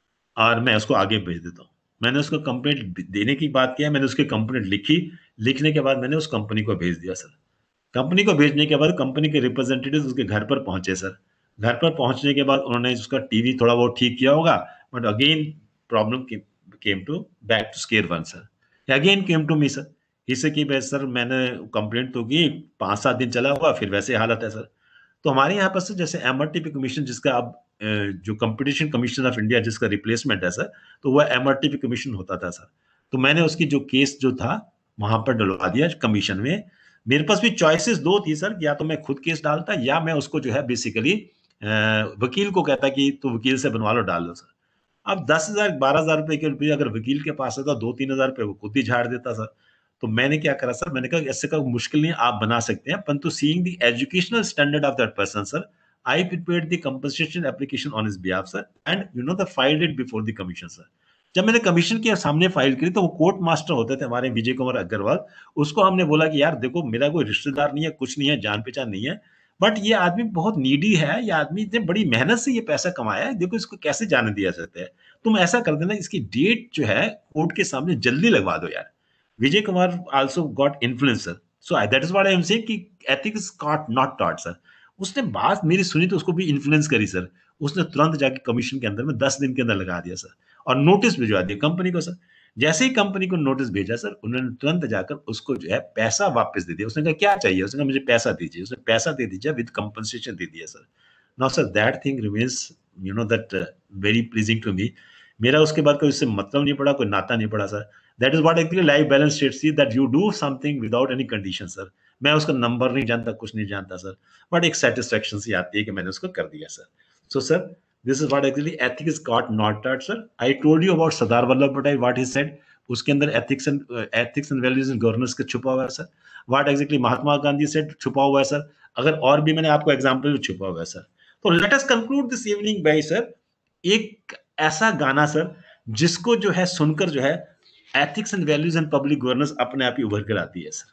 और मैं उसको आगे भेज देता हूं। मैंने उसको कंप्लेंट देने की बात किया, मैंने उसकी कंप्लेंट लिखी, लिखने के बाद मैंने उस कंपनी को भेज दिया सर। कंपनी को भेजने के बाद कंपनी के रिप्रेजेंटेटिव उसके घर पर पहुंचे सर। घर पर पहुंचने के बाद उन्होंने उसका टीवी थोड़ा बहुत ठीक किया होगा, but again problem came to back to square one sir. Again came to me sir, इससे कि भाई सर मैंने कंप्लेंट तो की, 5-7 दिन चला हुआ, फिर वैसे हालत है सर। तो हमारे यहाँ पर सर जैसे MRTP कमीशन, जिसका अब जो कंपटीशन कमीशन ऑफ इंडिया जिसका रिप्लेसमेंट है सर, तो वह MRTP कमीशन होता था सर। तो मैंने उसकी जो केस जो था वहां पर डलवा दिया कमीशन में। मेरे पास भी चॉइसेस 2 थी सर, या तो मैं खुद केस डालता या मैं उसको जो है बेसिकली वकील को कहता कि तो वकील से बनवा लो, डाल लो सर। अब 10,000-12,000 रुपए के रुपये अगर वकील के पास होता, 2-3 हजार रुपये वो खुद ही झाड़ देता सर। तो मैंने क्या करा सर, मैंने कहा ऐसे का मुश्किल नहीं, आप बना सकते हैं, परंतु seeing the educational standard of that person sir, I prepared the compensation application on his behalf sir, and the filed it before the commission sir. जब मैंने कमीशन के सामने फाइल करी तो वो कोर्ट मास्टर होते थे हमारे विजय कुमार अग्रवाल, उसको हमने बोला कि यार देखो मेरा कोई रिश्तेदार नहीं है, कुछ नहीं है, जान पहचान नहीं है, बट ये आदमी बहुत नीडी है, ये आदमी इतने बड़ी मेहनत से ये पैसा कमाया है, देखो इसको कैसे जाने दिया सकता है। तुम ऐसा कर देना, इसकी डेट जो है कोर्ट के सामने जल्दी लगवा दो यार। Vijay Kumar also got influencer, so that is what I am saying कि ethics is caught not taught sir। उसने बात मेरी सुनी तो उसको भी इन्फ्लुएंस करी सर, उसने तुरंत जाके कमीशन के अंदर में 10 दिन के अंदर लगा दिया सर, और नोटिस भिजवा दिया कंपनी को सर। जैसे ही कंपनी को नोटिस भेजा सर, उन्होंने तुरंत जाकर उसको जो है पैसा वापस दे दिया। उसने कहा क्या चाहिए, उसने कहा मुझे पैसा दीजिए, उसने पैसा दे दीजिए, विद कंपनसेशन दे दिया sir. Now sir that thing remains that very pleasing to me. मेरा उसके बाद कोई उससे मतलब नहीं पड़ा, कोई नाता नहीं पड़ा sir. That is what actually life balance states सी, that you do something without any condition sir. मैं उसका नंबर नहीं जानता, कुछ नहीं जानता सर, बट एक सेटिस्फेक्शन सी आती है कि मैंने उसको कर दिया sir. So sir, this is what actually ethics got not at sir. I told you about Sardar Vallabh Patel, what he said. उसके अंदर ethics and values and governance का छुपा हुआ है sir. What exactly Mahatma Gandhi said छुपा हुआ है sir. अगर और भी मैंने आपको एग्जाम्पल छुपा हुआ है सर। तो let us conclude this evening by sir एक ऐसा गाना सर जिसको जो है सुनकर जो है ethics and values and public governance अपने आप ही उभर कर आती है सर।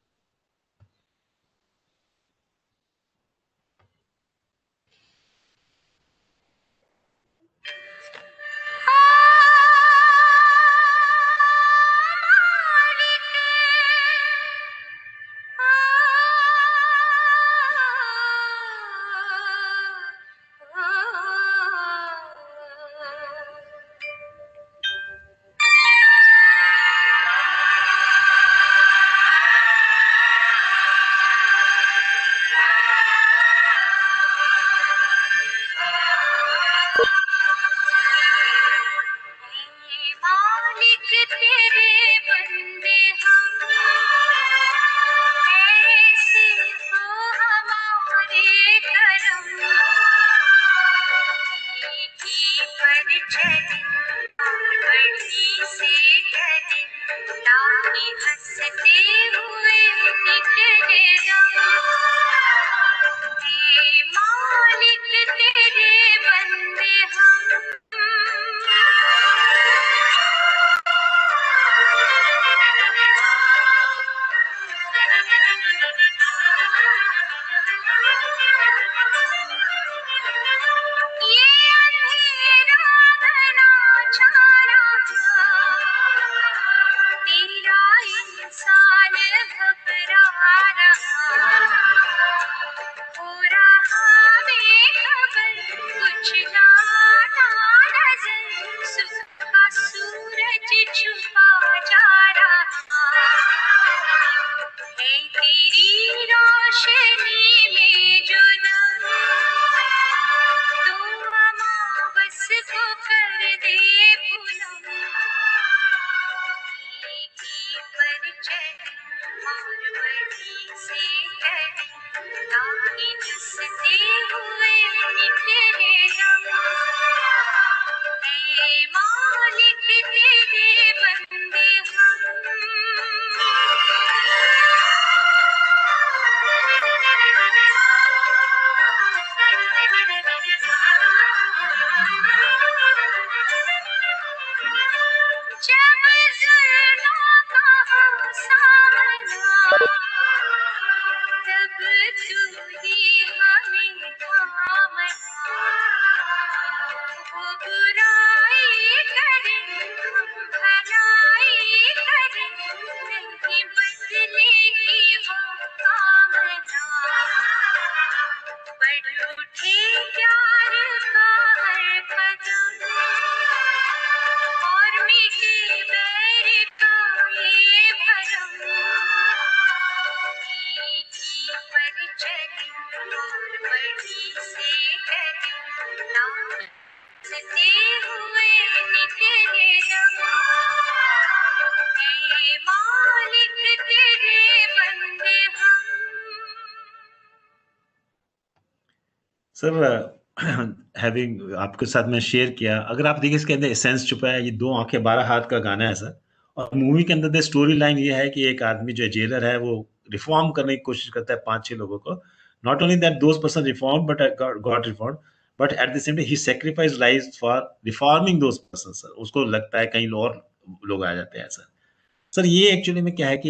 सर हैविंग आपके साथ में शेयर किया, अगर आप देखिए इसके अंदर एसेंस छुपा है, ये 2 आंखें 12 हाथ का गाना है सर। और मूवी के अंदर स्टोरी लाइन ये है कि एक आदमी जो जेलर है वो रिफॉर्म करने की कोशिश करता है 5-6 लोगों को। Not only that those person reform but got reform, but at the same time he sacrifice life for reforming those person sir. उसको लगता है कहीं और लोग आ जाते हैं सर। सर ये एक्चुअली में क्या है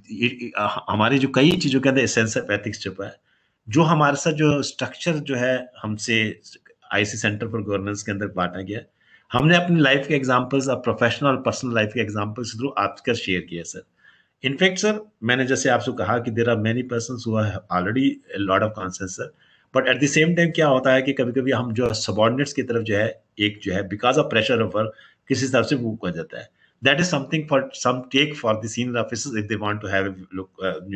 कि हमारी जो कई चीजों के अंदर एसेंस ऑफ एथिक्स छुपा है, जो हमारे साथ जो स्ट्रक्चर जो है हमसे आईसी सेंटर फॉर गवर्नेंस के अंदर बांटा गया, हमने अपनी लाइफ के एग्जांपल्स और प्रोफेशनल और पर्सनल लाइफ के एग्जांपल्स थ्रू आपके शेयर किए सर। इनफैक्ट सर मैंने जैसे आपसे कहा कि there are many persons who are already lot of conscious sir, but at the same time क्या होता है कि कभी-कभी हम जो सबऑर्डिनेट्स की तरफ जो है एक जो है because of pressure of work किसी हिसाब से मूव कर जाता है। that is something for some take for the senior officers if they want to have a look,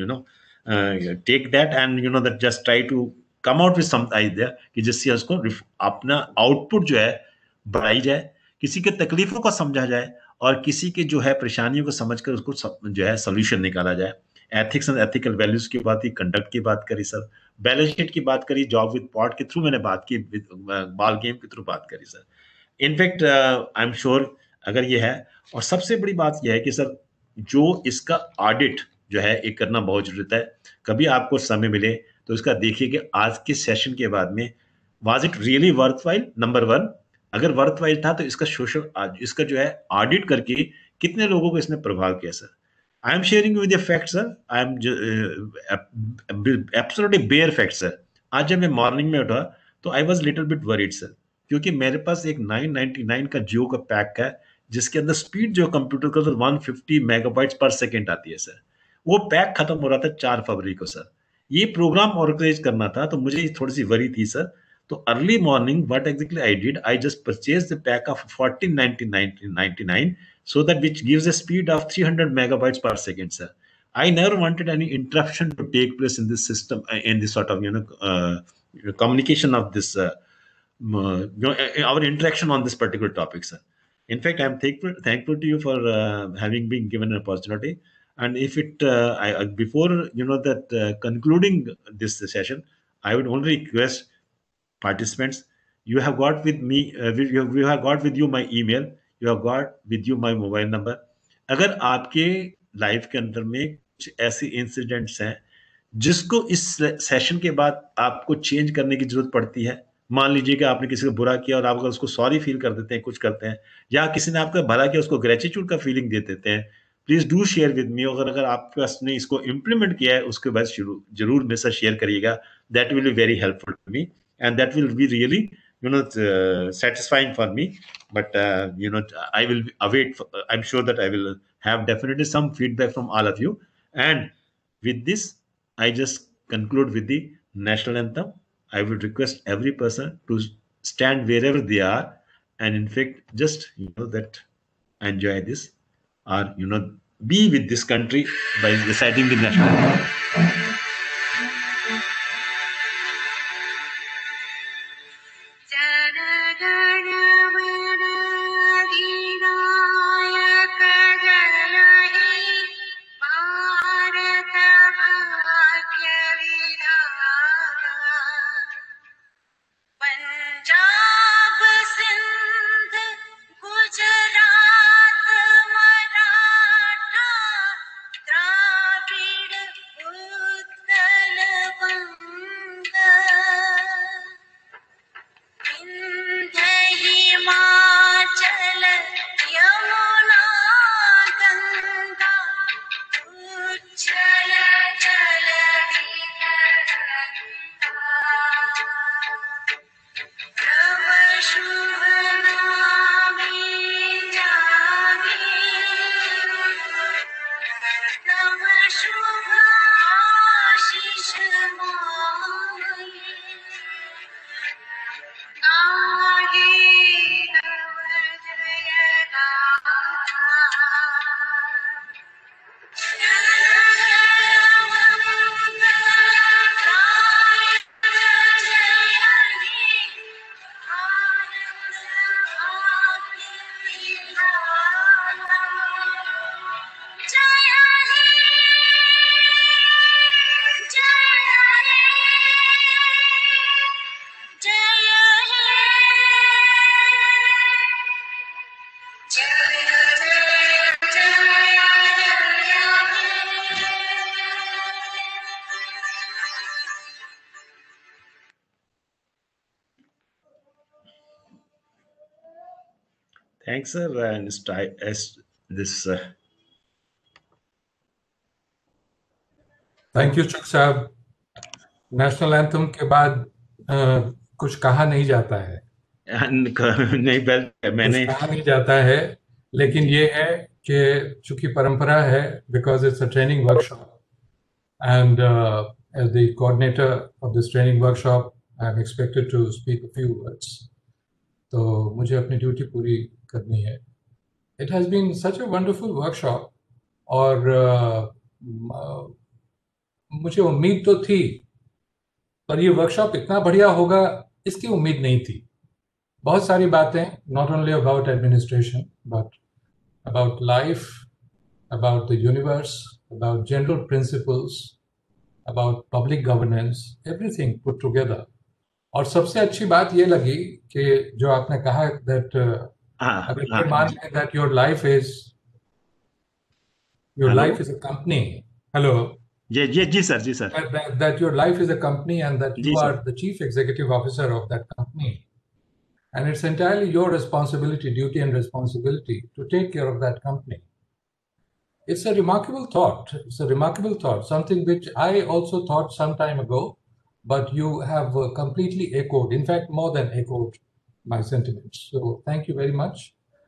take that and that just try to come out with some idea कि जिससे उसको अपना आउटपुट जो है बढ़ाई जाए, किसी के तकलीफों को समझा जाए और किसी के जो है परेशानियों को समझकर उसको जो है सोल्यूशन निकाला जाए। एथिक्स एंड एथिकल वैल्यूज की बात की, कंडक्ट की बात करी सर, बैलेंस शीट की बात करी, जॉब विद पॉट के थ्रू मैंने बात की, बॉल गेम के थ्रू बात करी sir. In fact I am sure अगर ये है, और सबसे बड़ी बात यह है कि सर जो इसका ऑडिट जो है ये करना बहुत जरूरत है। कभी आपको समय मिले तो इसका देखिए कि आज के सेशन के बाद में was it really worthwhile, number 1। अगर वर्थवाइल था तो इसका इसका जो है ऑडिट करके कितने लोगों को इसने प्रभाव किया sir. I am sharing with the fact sir, I am absolutely bare fact sir. आज जब मैं मॉर्निंग में उठा तो I was little bit worried sir, क्योंकि मेरे पास एक 999 का जियो का पैक है जिसके अंदर स्पीड जो कंप्यूटर का 150 मेगाबाइट्स पर सेकेंड आती है सर। वो पैक खत्म हो रहा था 4 फरवरी को सर। ये प्रोग्राम ऑर्गेनाइज करना था तो मुझे थोड़ी सी वरी थी सर। तो early morning what exactly I did, I just purchase the pack of 1499 so that which gives a speed of 300 megabytes per second sir. I never wanted any interruption to take place in this system, in this sort of communication of this our interaction on this particular topic sir. In fact, I am thankful to you for having been given an opportunity. And if it before that concluding this session, I would only request participants, you have got with me you have got with you my email, you have got with you my mobile number. अगर आपके life के अंदर में कुछ ऐसे incidents हैं जिसको इस सेशन के बाद आपको चेंज करने की जरूरत पड़ती है, मान लीजिए कि आपने किसी को बुरा किया और आप अगर उसको सॉरी फील कर देते हैं, कुछ करते हैं, या किसी ने आपका भला किया उसको ग्रेटिट्यूड का फीलिंग दे देते हैं, please do share with me. अगर आपके पास ने इसको इम्प्लीमेंट किया है उसके बाद जरूर मेरे साथ शेयर करिएगा। That will be very helpful to me and that will be really satisfying for me. But I will await I'm sure that I will have definitely some feedback from all of you. And with this I just conclude with the national anthem. I would request every person to stand wherever they are and in fact just that enjoy this or be with this country by reciting the national anthem. Thanks, sir. And this. Thank you, चुक साहब। National anthem के बाद कुछ कहा नहीं जाता है, मैंने कहा नहीं जाता है, लेकिन ये है कि चूंकि परंपरा है, because it's a training workshop, and as the coordinator of this training workshop, I am expected to speak a few words. तो मुझे अपनी ड्यूटी पूरी करनी है। It has been such a wonderful workshop. और मुझे उम्मीद तो थी, पर ये वर्कशॉप इतना बढ़िया होगा इसकी उम्मीद नहीं थी. बहुत सारी बातें, not only about administration, but about life, about the universe, about general principles, about public governance, everything put together. और सबसे अच्छी बात ये लगी कि जो आपने कहा that अगर ये मान लें that your life is a company. Hello. जी सर, जी sir. That your life is a company and that you जी, are the chief executive officer of that company. And it's entirely your responsibility, duty and responsibility to take care of that company. It's a remarkable thought. It's a remarkable thought, something which I also thought some time ago, but you have completely echoed, in fact, more than echoed my sentiments. So thank you very much.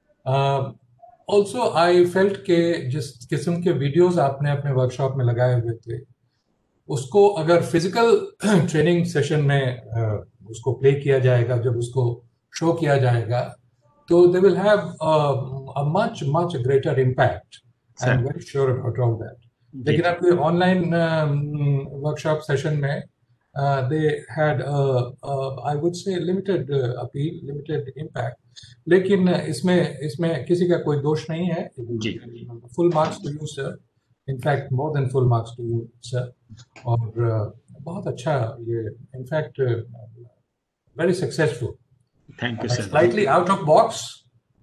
Also, I felt कि जिस किस्म के videos आपने अपने workshop में लगाए हुए थे, उसको अगर फिजिकल ट्रेनिंग सेशन में उसको प्ले किया जाएगा, जब उसको शो किया जाएगा, तो they will have a much greater impact. I'm very sure about all that. लेकिन आपके ऑनलाइन वर्कशॉप सेशन में they had I would say limited appeal, limited impact. लेकिन इसमें किसी का कोई दोष नहीं है. Full marks to you, sir. In fact, more than full marks to you, sir. और बहुत अच्छा ये, in fact, very successful. Thank you, sir. Slightly out of box.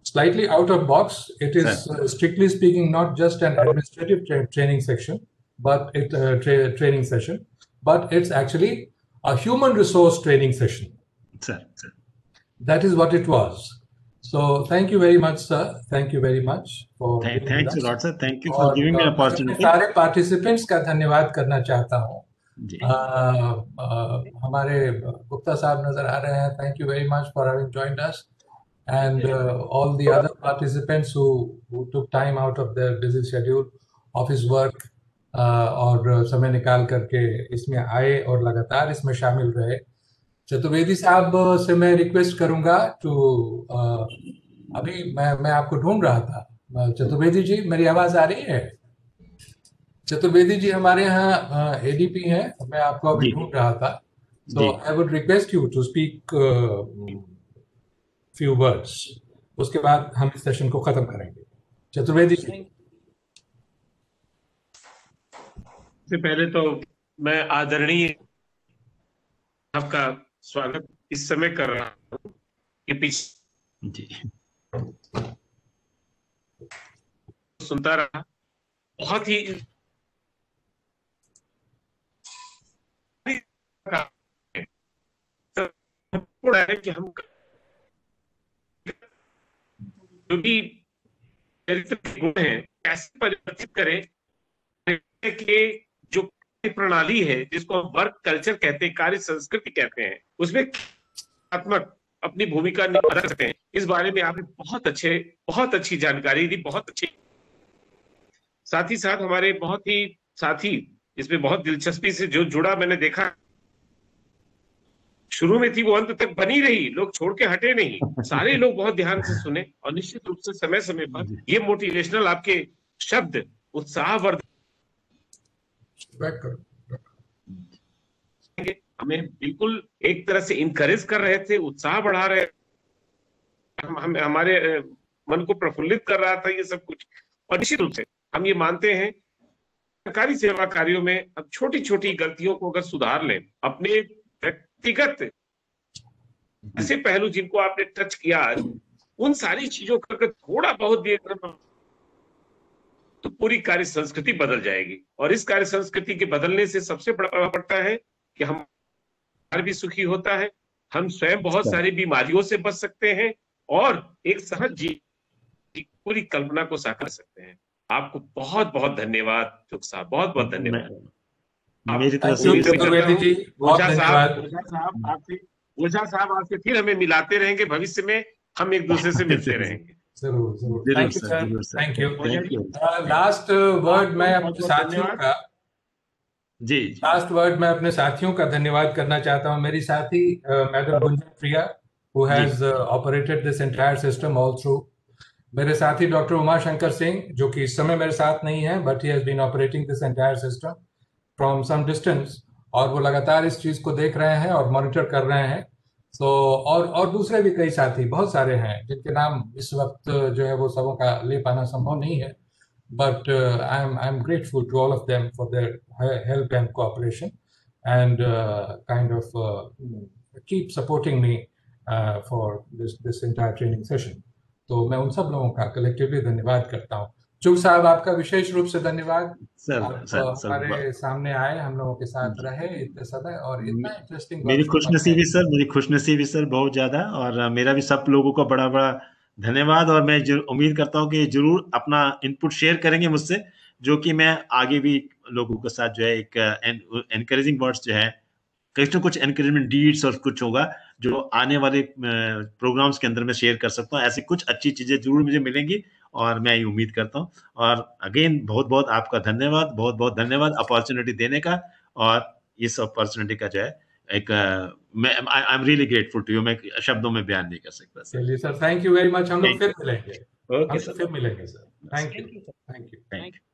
It is strictly speaking not just an administrative training section, but training session, but it's actually a human resource training session. Sir. That is what it was. So thank you very much, sir. Thank you very much for. Thanks a lot, sir. Thank you for giving me an opportunity. सारे participants का धन्यवाद करना चाहता हूँ. हमारे गुप्ता साहब नजर आ रहे हैं. Thank you very much for having joined us, and all the other participants who took time out of their busy schedule, office work, और समय निकाल करके इसमें आए और लगातार इसमें शामिल रहे. चतुर्वेदी साहब से मैं रिक्वेस्ट करूंगा अभी मैं आपको ढूंढ रहा था. चतुर्वेदी जी, मेरी आवाज आ रही है? चतुर्वेदी जी हमारे यहाँ एडीपी हैं. मैं आपको अभी ढूंढ रहा था. So I would request you to speak few words. उसके बाद हम इस सेशन को खत्म करेंगे. चतुर्वेदी जी. सबसे पहले तो मैं आदरणीय आपका स्वागत इस समय कर रहा हूँ कि पीछे सुनता रहा. बहुत ही है कि हम जो भी चरित्र गुण हैं कैसे परिवर्तित करें कि जो प्रणाली है जिसको हम वर्क कल्चर कहते हैं, कार्य संस्कृति कहते हैं, उसमें आत्मक अपनी भूमिका निभा सकते हैं. इस बारे में आपने बहुत अच्छी जानकारी दी. बहुत अच्छी. साथ ही साथ हमारे बहुत ही साथी इसमें बहुत दिलचस्पी से जो जुड़ा मैंने देखा, शुरू में थी वो अंत तक बनी रही. लोग छोड़ के हटे नहीं. सारे लोग बहुत ध्यान से सुने और निश्चित रूप से समय समय पर ये मोटिवेशनल आपके शब्द उत्साहवर्धक हमें बिल्कुल एक तरह से इनकरेज कर रहे थे, उत्साह बढ़ा रहे, हम हमारे मन को प्रफुल्लित कर रहा था ये सब कुछ. और निश्चित रूप से हम ये मानते हैं सरकारी सेवा कार्यों में अब छोटी छोटी गलतियों को अगर सुधार लें, अपने व्यक्तिगत ऐसे पहलू जिनको आपने टच किया आज, उन सारी चीजों का अगर थोड़ा बहुत भी तो पूरी कार्य संस्कृति बदल जाएगी. और इस कार्य संस्कृति के बदलने से सबसे बड़ा प्रभाव पड़ता है कि हम भी सुखी होता है, हम स्वयं बहुत सारी बीमारियों से बच सकते हैं और एक सहज जीवन की पूरी कल्पना को साकार सकते हैं. आपको बहुत बहुत धन्यवाद चुक साहब, बहुत बहुत धन्यवाद. मेरी तरफ से ओझा साहब आपसे फिर हमें मिलाते रहेंगे, भविष्य में हम एक दूसरे से मिलते रहेंगे. जरूर. Thank you. लास्ट वर्ड मैं अपने साथियों का लास्ट वर्ड मैं अपने साथियों का धन्यवाद करना चाहता हूं. मेरी साथी madam Gunjan Priya, who has operated this entire system all through. मेरे साथी डॉक्टर उमा शंकर सिंह, जो कि इस समय मेरे साथ नहीं है, but he has been operating this entire system from some distance, और वो लगातार इस चीज को देख रहे हैं और मॉनिटर कर रहे हैं। सो और दूसरे भी कई साथी बहुत सारे हैं जिनके नाम इस वक्त जो है वो सबों का ले पाना संभव नहीं है, but I'm grateful to all of them for their help and cooperation, and kind of keep supporting me for this entire training session. तो मैं उन सब लोगों का कलेक्टिवली धन्यवाद करता हूँ। चुग साहब, आपका विशेष रूप से धन्यवाद। आप हमारे सामने आए, हम लोगों के साथ रहे इतने समय और इतना इंटरेस्टिंग। मेरी खुशनसीबी सर बहुत ज्यादा, और मेरा भी सब लोगों को बड़ा बड़ा धन्यवाद। और मैं उम्मीद करता हूँ कि जरूर अपना इनपुट शेयर करेंगे मुझसे, जो कि मैं आगे भी लोगों के साथ जो है एक एनकरेजिंग वर्ड्स जो है, कुछ न कुछ एनकरेजमेंट डीड्स और कुछ होगा जो आने वाले प्रोग्राम्स के अंदर मैं शेयर कर सकता हूँ। ऐसी कुछ अच्छी चीजें जरूर मुझे मिलेंगी और मैं ये उम्मीद करता हूँ। और अगेन बहुत बहुत आपका धन्यवाद, बहुत बहुत धन्यवाद अपॉर्चुनिटी देने का, और इस अपॉर्चुनिटी का जो है एक I am really grateful to you. मैं शब्दों में बयान नहीं कर सकता। चलिए sir, thank you very much. हम लोग फिर मिलेंगे। ओके सर, फिर मिलेंगे सर। Thank you.